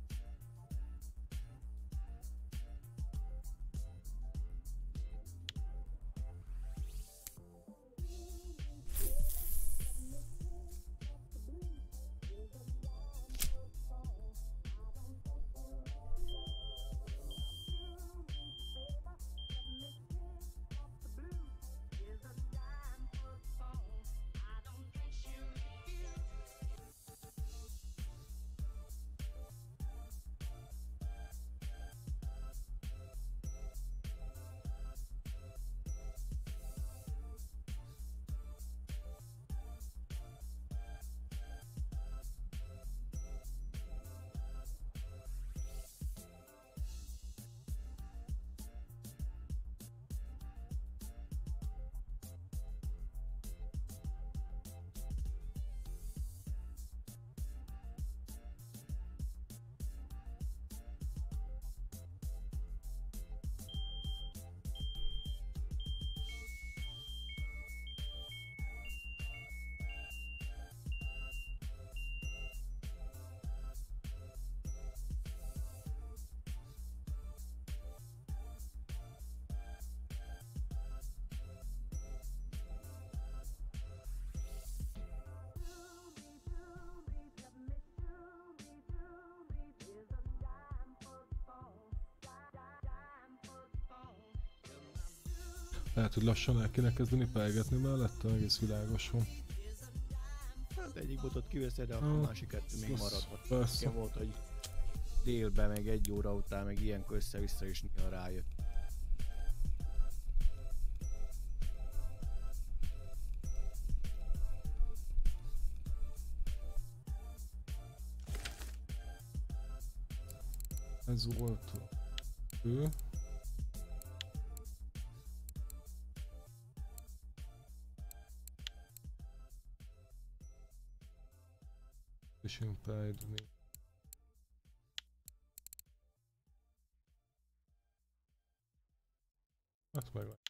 Speaker 3: Lehet, hogy lassan el kéne kezdeni pelgetni mellette, egész világos van.
Speaker 4: Hát egyik botot kiveszed, de a másik kettő még maradhat.
Speaker 3: Persze.
Speaker 4: Nekem volt, hogy délben, meg 1 óra után, meg ilyenkor össze-vissza is néha rájött.
Speaker 3: Ez volt ő. Fishing Pride. Hát meg van.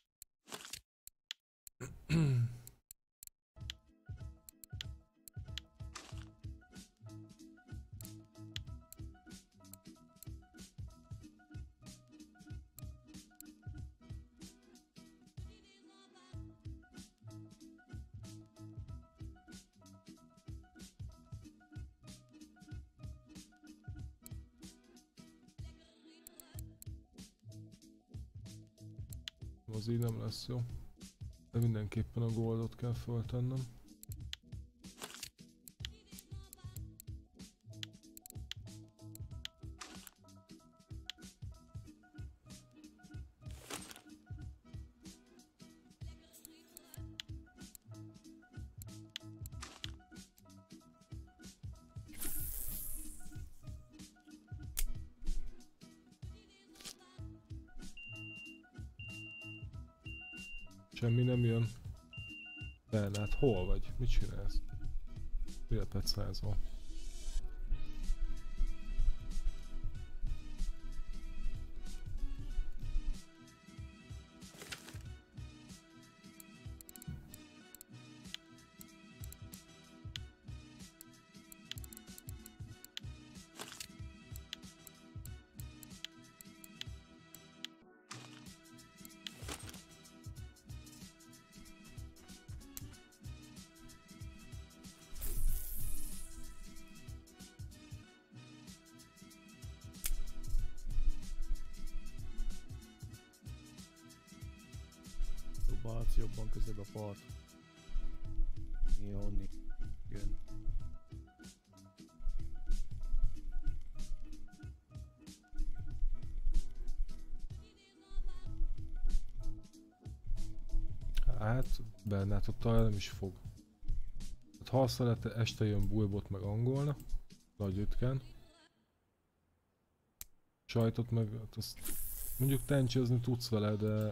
Speaker 3: Az így nem lesz jó. De mindenképpen a goldot kell föltennem. Semmi nem jön. Bernát, hol vagy? Mit csinálsz? Félpercázol. Jobban közebb a part.
Speaker 4: Onni jön.
Speaker 3: Hát, Bernát ott talán nem is fog. Hát ha azt lehet, este jön Bulbot meg angolna. Nagy ütkán. Sajtot meg, hát azt mondjuk tencsézni tudsz vele, de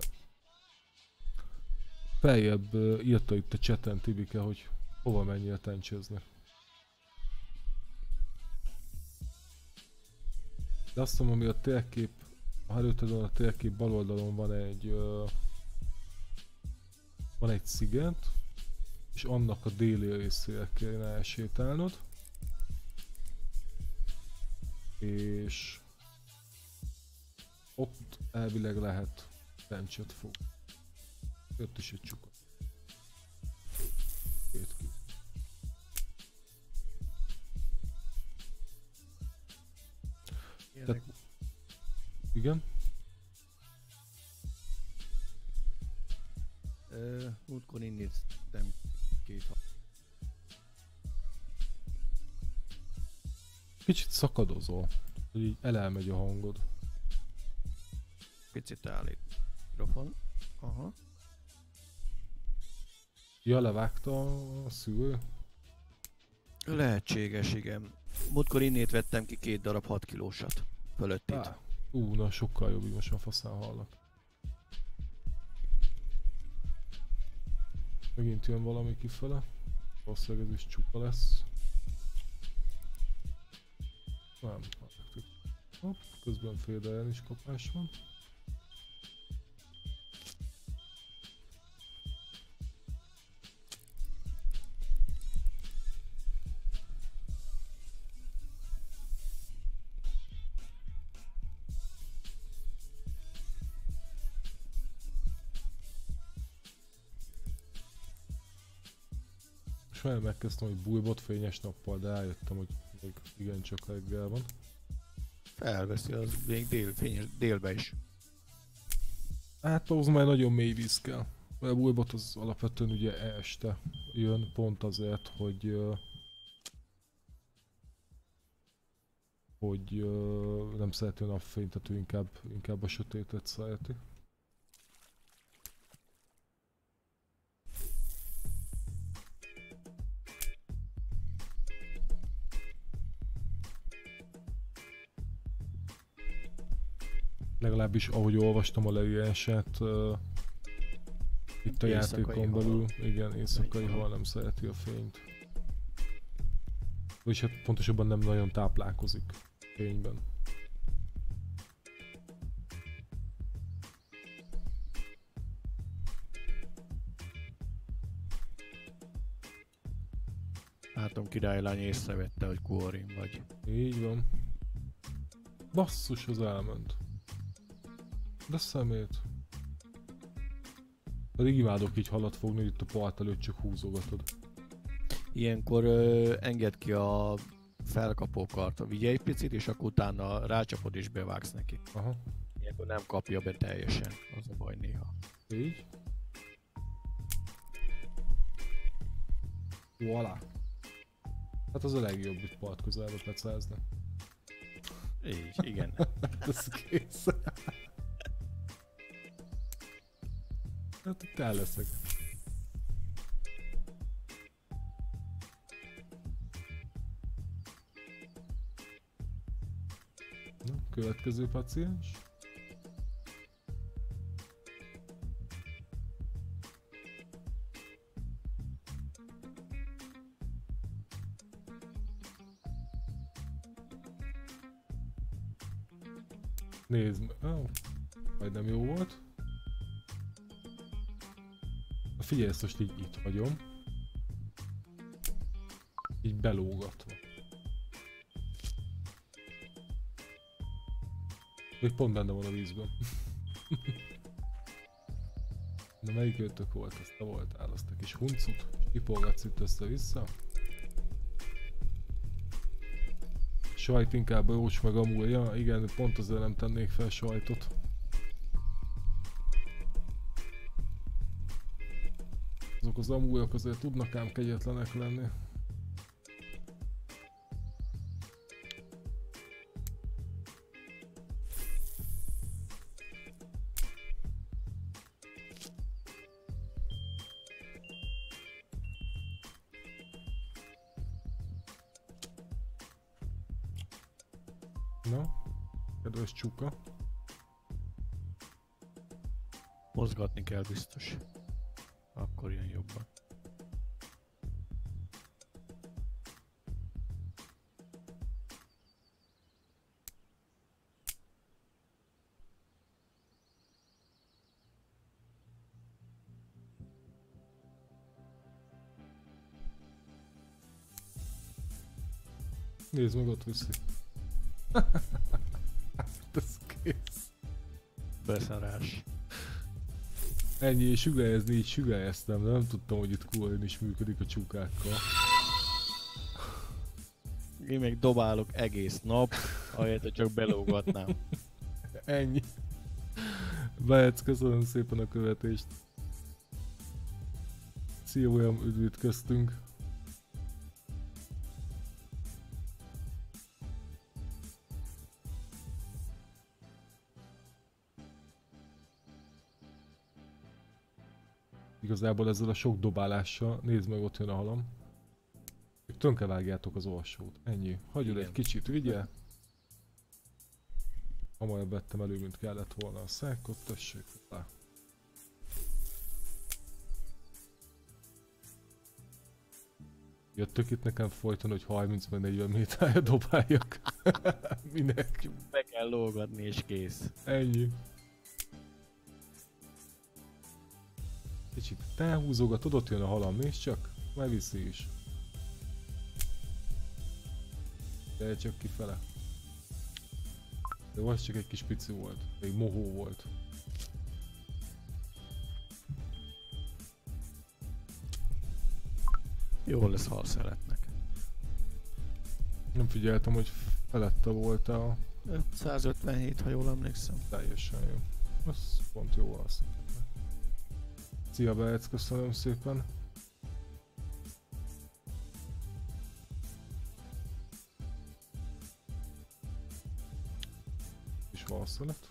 Speaker 3: feljebb írta itt a chaten Tibike, hogy hova menjél tencsézni. De azt mondom, ami a térkép, ha előtted van a térkép bal oldalon van egy sziget, és annak a déli részére kéne elsétálnod. És ott elvileg lehet tencset fog. Jött is egy csuka. Két ki. Tehát, igen?
Speaker 4: Múltkor én néztem két
Speaker 3: Kicsit szakadozol, hogy így elmegy a hangod.
Speaker 4: picit állít. Mikrofon. Aha.
Speaker 3: Ja, levágta a szűrő?
Speaker 4: Lehetséges, igen. Múltkor innét vettem ki 2 darab 6 kilósat. Fölöttit.
Speaker 3: Na sokkal jobb, így most a faszán hallak. Megint jön valami kifele. Valószínűleg ez is csupa lesz. Nem, hopp, közben féldeljen is kapás van. Most már megkezdtem, hogy bújbot fényes nappal, de rájöttem, hogy még igencsak reggel van.
Speaker 4: Felveszi, az még fényes délbe is.
Speaker 3: Hát ahhoz már nagyon mély víz kell. A bújbot az alapvetően ugye este jön, pont azért, hogy nem szereti a napfényt, tehát ő inkább a sötétet szereti. Legalábbis ahogy olvastam a leírását, itt a játékon belül, igen, éjszakai hal nem szereti a fényt. Vagyis hát pontosabban nem nagyon táplálkozik fényben.
Speaker 4: Látom, királylány észrevette, hogy Kuorin vagy.
Speaker 3: Így van. Basszus, az elment. De szemét. Pedig imádok így halat fogni, hogy itt a part előtt csak húzogatod.
Speaker 4: Ilyenkor engedd ki a felkapókart, vigye egy picit, és akkor utána rácsapod és bevágsz neki.
Speaker 3: Aha.
Speaker 4: Ilyenkor nem kapja be teljesen, az a baj néha.
Speaker 3: Így. Voilà. Hát az a legjobb itt part közelbe pecázni.
Speaker 4: Így, igen.
Speaker 3: Ez kész. Hát itt el leszek. Na, következő paciens. Nézd meg. Oh, majdnem jó volt. Figyelj, ezt most így itt hagyom. Így belógatva. Még pont benne van a vízben. Na melyik őtök volt? Azt te voltál, azt a kis huncut. És kipolgatsz itt össze-vissza. Sajt inkább a jócs meg amúgy. Ja igen, pont azért nem tennék fel sajtot. Azok az amúlyok azért tudnak ám kegyetlenek lenni. Na, kedves csuka.
Speaker 4: Mozgatni kell biztos. Akkor jön jobban.
Speaker 3: Nézd meg, ott viszi. Ez kész.
Speaker 4: Beszarás.
Speaker 3: Ennyi, és sügelyezni így sügelyeztem, de nem tudtam, hogy itt QA-n is működik a csukákkal.
Speaker 4: Én még dobálok egész nap, ahelyett, hogy csak belógatnám.
Speaker 3: Ennyi. Behetsz, köszönöm szépen a követést. Szia, olyan üdvítkeztünk. Igazából ezzel a sok dobálással, nézd meg, ott jön a halam. Tönkevágjátok az alsót. Ennyi. Hagyod egy kicsit, vigye. Hamarabb vettem elő, mint kellett volna a szákot, tessék hozzá. Jöttök itt nekem folyton, hogy 30-40 méterre dobáljak. Minek?
Speaker 4: Be kell lógatni és kész.
Speaker 3: Ennyi. Kicsit elhúzogatod, ott jön a halam, nézd csak. Már viszi is. De csak kifele. De az csak egy kis pici volt. Még mohó volt.
Speaker 4: Jól lesz halszeletnek.
Speaker 3: Nem figyeltem, hogy felette volt a...
Speaker 4: 557, ha jól emlékszem.
Speaker 3: Teljesen jó. Az pont jó az. Szia Behetsz, köszönöm szépen. És valszelet.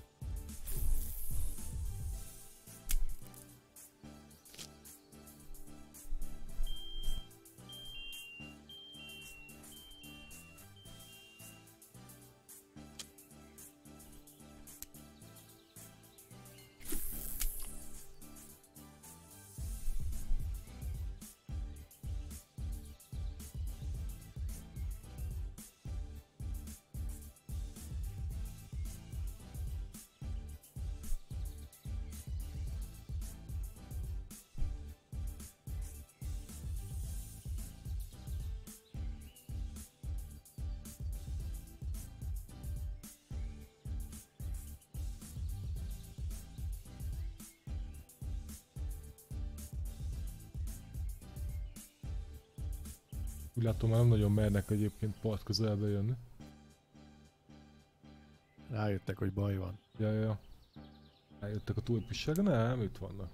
Speaker 3: Úgy látom, már nem nagyon mernek egyébként part közelbe jönni.
Speaker 4: Rájöttek, hogy baj van.
Speaker 3: Ja. Eljöttek a túlpissága? Nem, itt vannak.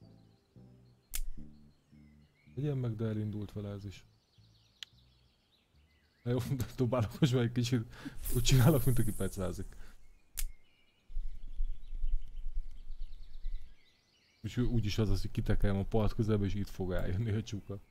Speaker 3: Legyen meg, de elindult vele ez is. Na jó, dobálok most már egy kicsit. Úgy csinálok, mint aki pecázik. És úgyis az, hogy kitekeljem a part közelbe, és itt fog eljönni a csuka.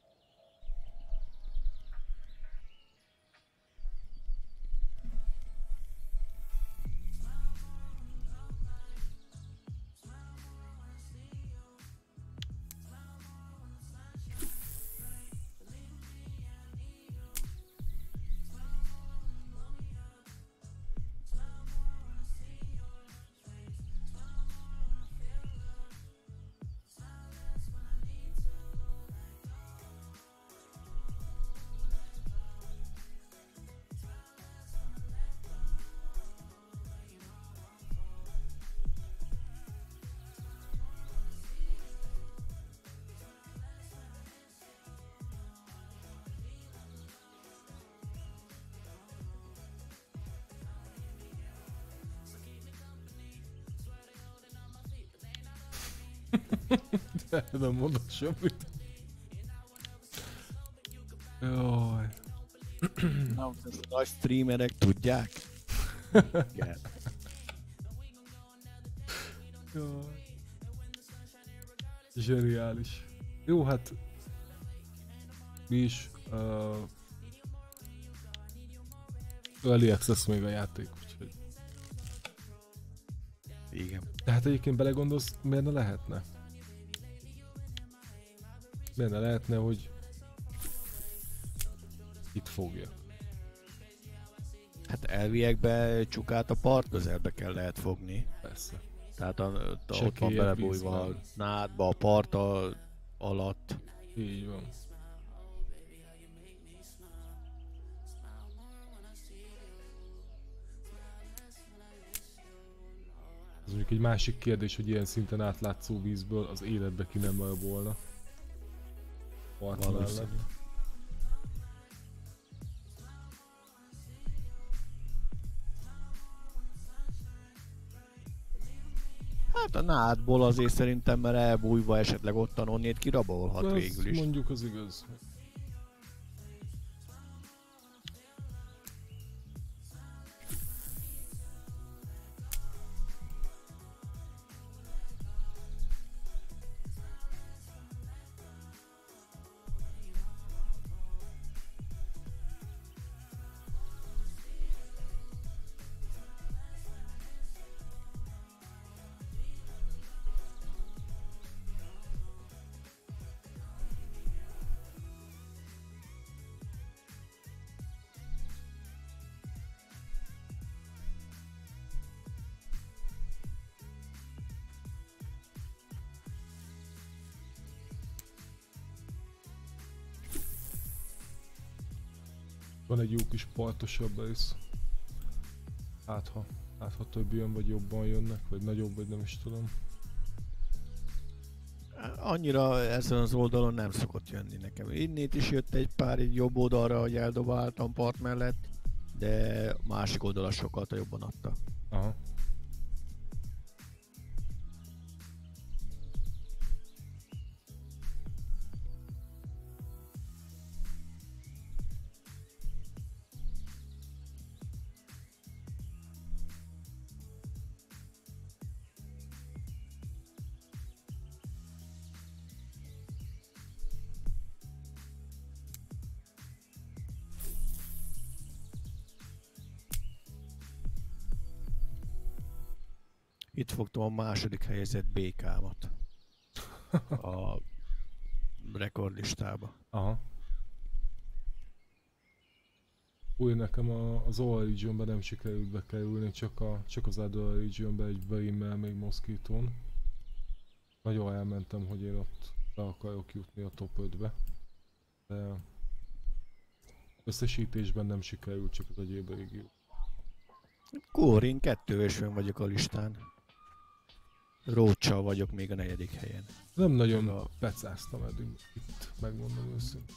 Speaker 3: De nem mondok semmit. Jaj.
Speaker 4: Na, ezt a nagy streamerek tudják? Igen.
Speaker 3: Jaj. Zseniális. Jó, hát... Mi is... Early access még a játék, úgyhogy...
Speaker 4: Igen.
Speaker 3: De hát egyébként belegondolsz, miért ne lehetne? Miért ne lehetne, hogy... Itt fogja.
Speaker 4: Hát elviekben csukát a part közelbe lehet fogni.
Speaker 3: Persze.
Speaker 4: Tehát ott van
Speaker 3: Sekélyebb
Speaker 4: belebújva a
Speaker 3: vízben.
Speaker 4: nádba, a part alatt.
Speaker 3: Így van. Csak egy másik kérdés, hogy ilyen szinten átlátszó vízből az életbe ki nem baj volna. Part
Speaker 4: Valószínű.
Speaker 3: mellett.
Speaker 4: Hát a nádból azért szerintem, mert elbújva esetleg ottan onnét kirabolhat
Speaker 3: De
Speaker 4: végül is.
Speaker 3: mondjuk az igaz. Van egy jó kis partosabb rész. Hát ha több jön, vagy jobban jönnek, vagy nagyobb, vagy nem is tudom.
Speaker 4: Annyira ezen az oldalon nem szokott jönni nekem. Innét is jött egy pár így jobb oldalra, hogy eldobáltam part mellett, de másik oldala sokkal jobban adta.
Speaker 3: Aha.
Speaker 4: Itt fogtam a második helyezett békámat a rekordlistába.
Speaker 3: Aha. Új, nekem az All Regionben nem sikerült bekerülni, csak az Other Regionben egy Veimmel még Moszkítón. Nagyon elmentem, hogy én ott be akarok jutni a top 5-be. De összesítésben nem sikerült, csak az egyéb régió.
Speaker 4: Kórin 2-ösön vagyok a listán. Róccsal vagyok még a 4. helyen.
Speaker 3: Nem nagyon pecáztam eddig itt, megmondom őszintén.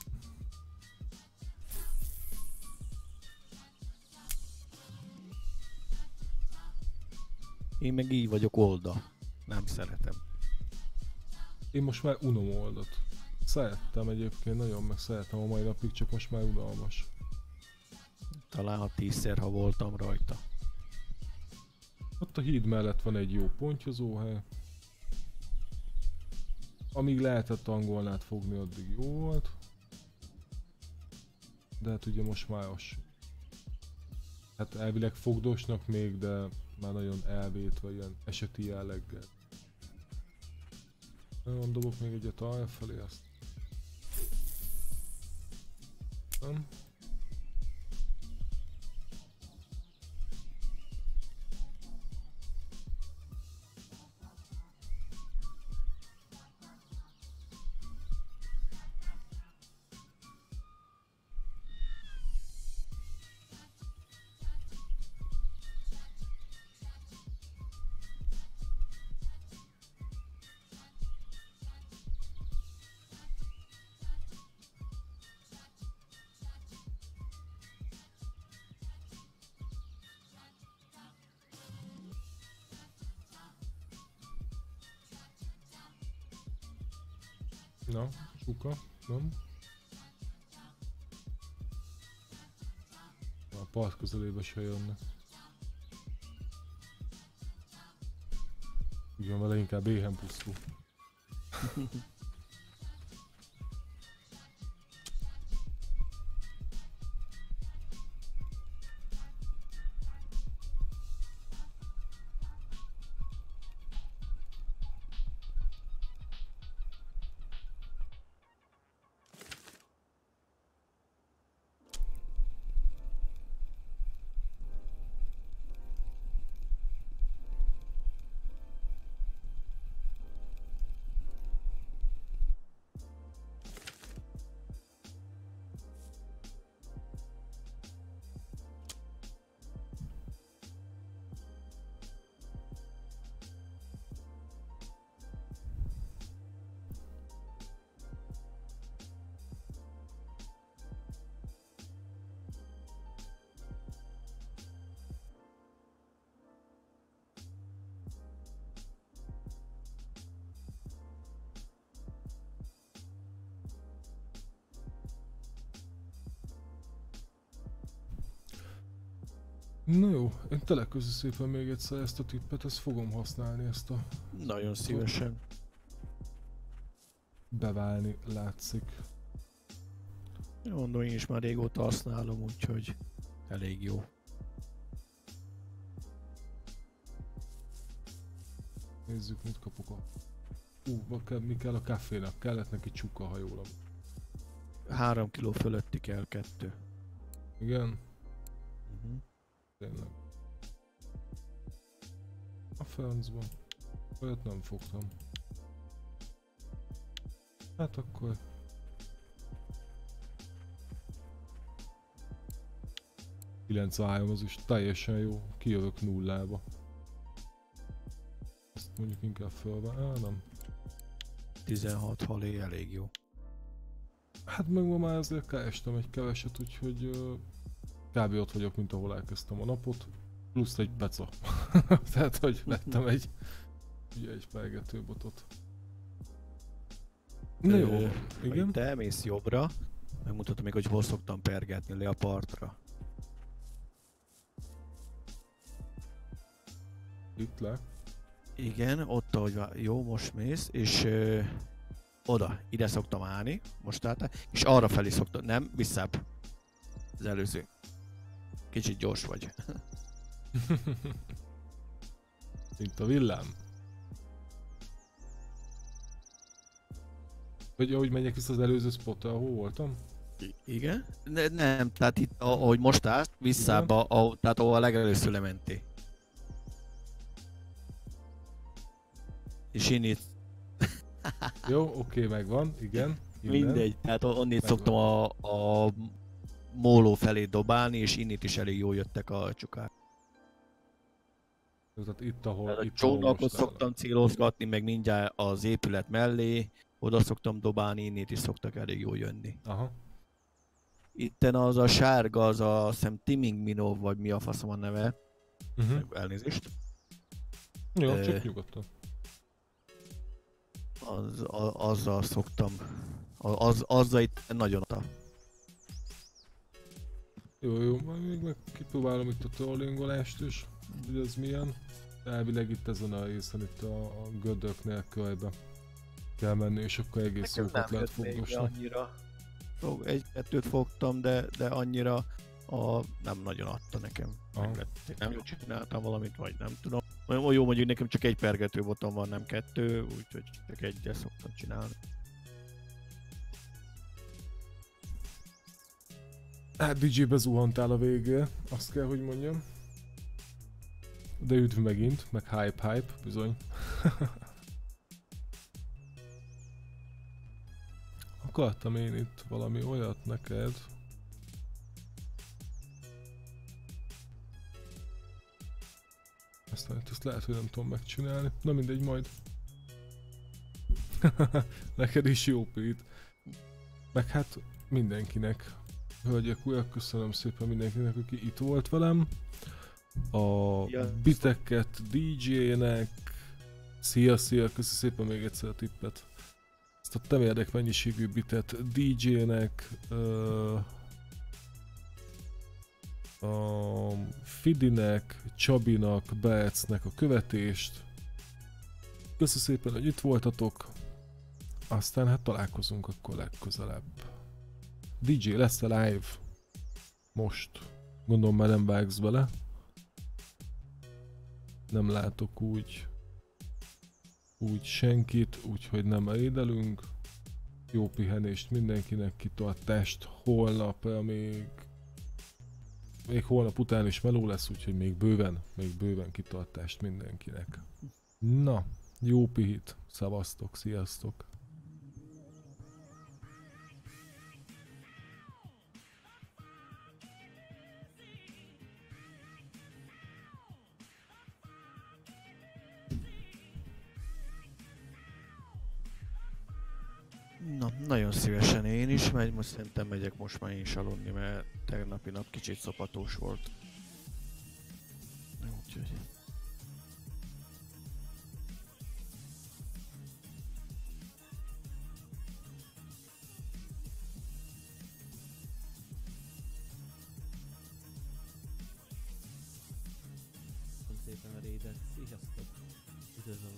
Speaker 4: Én meg így vagyok Olda. Nem szeretem.
Speaker 3: Én most már unom Oldot. Szerettem egyébként, nagyon meg szeretem a mai napig, csak most már unalmas.
Speaker 4: Talán ha 10-szer, ha voltam rajta.
Speaker 3: Ott a híd mellett van egy jó pontyozóhely. Amíg lehetett angolnát fogni, addig jó volt. De hát ugye most már az. Hát elvileg fogdosnak még, de már nagyon elvétve ilyen eseti jelleggel. Nagyon dobok még egyet arra felé azt. Nem? Na, suka, nem? A part közelébe se jönnek. Igen, vele inkább éhen pusztul. Na jó, én teleközi szépen még egyszer ezt a tippet, ezt fogom használni, ezt a
Speaker 4: Nagyon szívesen.
Speaker 3: beválni látszik.
Speaker 4: Mondom, én is már régóta használom, úgyhogy elég jó.
Speaker 3: Nézzük, mit kapok a... mi kell a kávénak? Kellett neki csuka, ha jól
Speaker 4: 3 kiló fölötti kell 2.
Speaker 3: Igen? Tényleg. A francban. Olyat nem fogtam. Hát akkor... ...93 az is teljesen jó. Kijövök nullába. Ezt mondjuk inkább fölve... nem.
Speaker 4: 16 halé elég jó.
Speaker 3: Hát meg ma már azért kerestem egy keveset, úgyhogy... kb. Ott vagyok, mint ahol elkezdtem a napot. Plusz egy peca. Tehát, hogy vettem egy... ugye egy pergetőbotot. Na jó, igen.
Speaker 4: Ha te elmész jobbra, megmutatom még, hogy hol szoktam pergetni le a partra.
Speaker 3: Itt le.
Speaker 4: Igen, ott ahogy jó, most mész, és oda, ide szoktam állni, most álltál, és arra felé szoktam, nem, visszább. Az előző. Kicsit gyors vagy.
Speaker 3: Mint a villám. Hogy ahogy menjek vissza az előző spotra, ahol voltam?
Speaker 4: Igen? Nem, tehát itt, ahogy most állsz, visszább, tehát ahol a legelőször lementél. És én itt...
Speaker 3: Jó, oké, megvan, igen. Innen.
Speaker 4: Mindegy, tehát onnét szoktam a móló felé dobálni, és innét is elég jól jöttek a csukák.
Speaker 3: Tehát itt, ahol...
Speaker 4: Tehát a
Speaker 3: itt,
Speaker 4: csónakot
Speaker 3: most
Speaker 4: szoktam célozgatni, meg mindjárt az épület mellé, oda szoktam dobálni, innét is szoktak elég jól jönni.
Speaker 3: Aha.
Speaker 4: Itten az a sárga, az a szem Timing Minov, vagy mi a faszom a neve. Elnézést.
Speaker 3: Jó, csak nyugodtan.
Speaker 4: Azzal szoktam. Azzal itt nagyon a.
Speaker 3: Jó, még meg kipróbálom itt a trollingolást is, hogy ez milyen. Elvileg itt ezen a részen, itt a gödöknél körbe kell menni, és akkor egész szókat lehet fogdosni.
Speaker 4: Annyira. Egy-kettőt fogtam, de annyira nem nagyon adta nekem. Nem jól csináltam valamit, vagy nem tudom. Olyan jó, mondjuk nekem csak egy pergető botom van, nem 2, úgyhogy csak egyet szoktam csinálni.
Speaker 3: Hát DJ-be zuhantál a végére, azt kell, hogy mondjam. De üdv megint, meg hype, bizony. Akartam én itt valami olyat neked. Ezt lehet, hogy nem tudom megcsinálni. Na mindegy, majd. Neked is jó, Pete. Meg hát mindenkinek. Hölgyek, urak, köszönöm szépen mindenkinek, aki itt volt velem. A biteket DJ-nek. Szia, köszi szépen még egyszer a tippet. Ezt a temérdek mennyiségű bitet DJ-nek. A Fidinek, Csabinak, Beecnek a követést. Köszi szépen, hogy itt voltatok. Aztán hát találkozunk akkor legközelebb. DJ, lesz a live? Most. Gondolom már nem vágsz bele. Nem látok úgy senkit, úgyhogy nem elédelünk. Jó pihenést mindenkinek, kitartást holnapra még holnap után is meló lesz, úgyhogy még bőven kitartást mindenkinek. Na, jó pihit, szavaztok, sziasztok!
Speaker 4: Na, nagyon szívesen én is, most szerintem megyek most már én is aludni, mert tegnapi nap kicsit szopatós volt. Úgyhogy... Ez a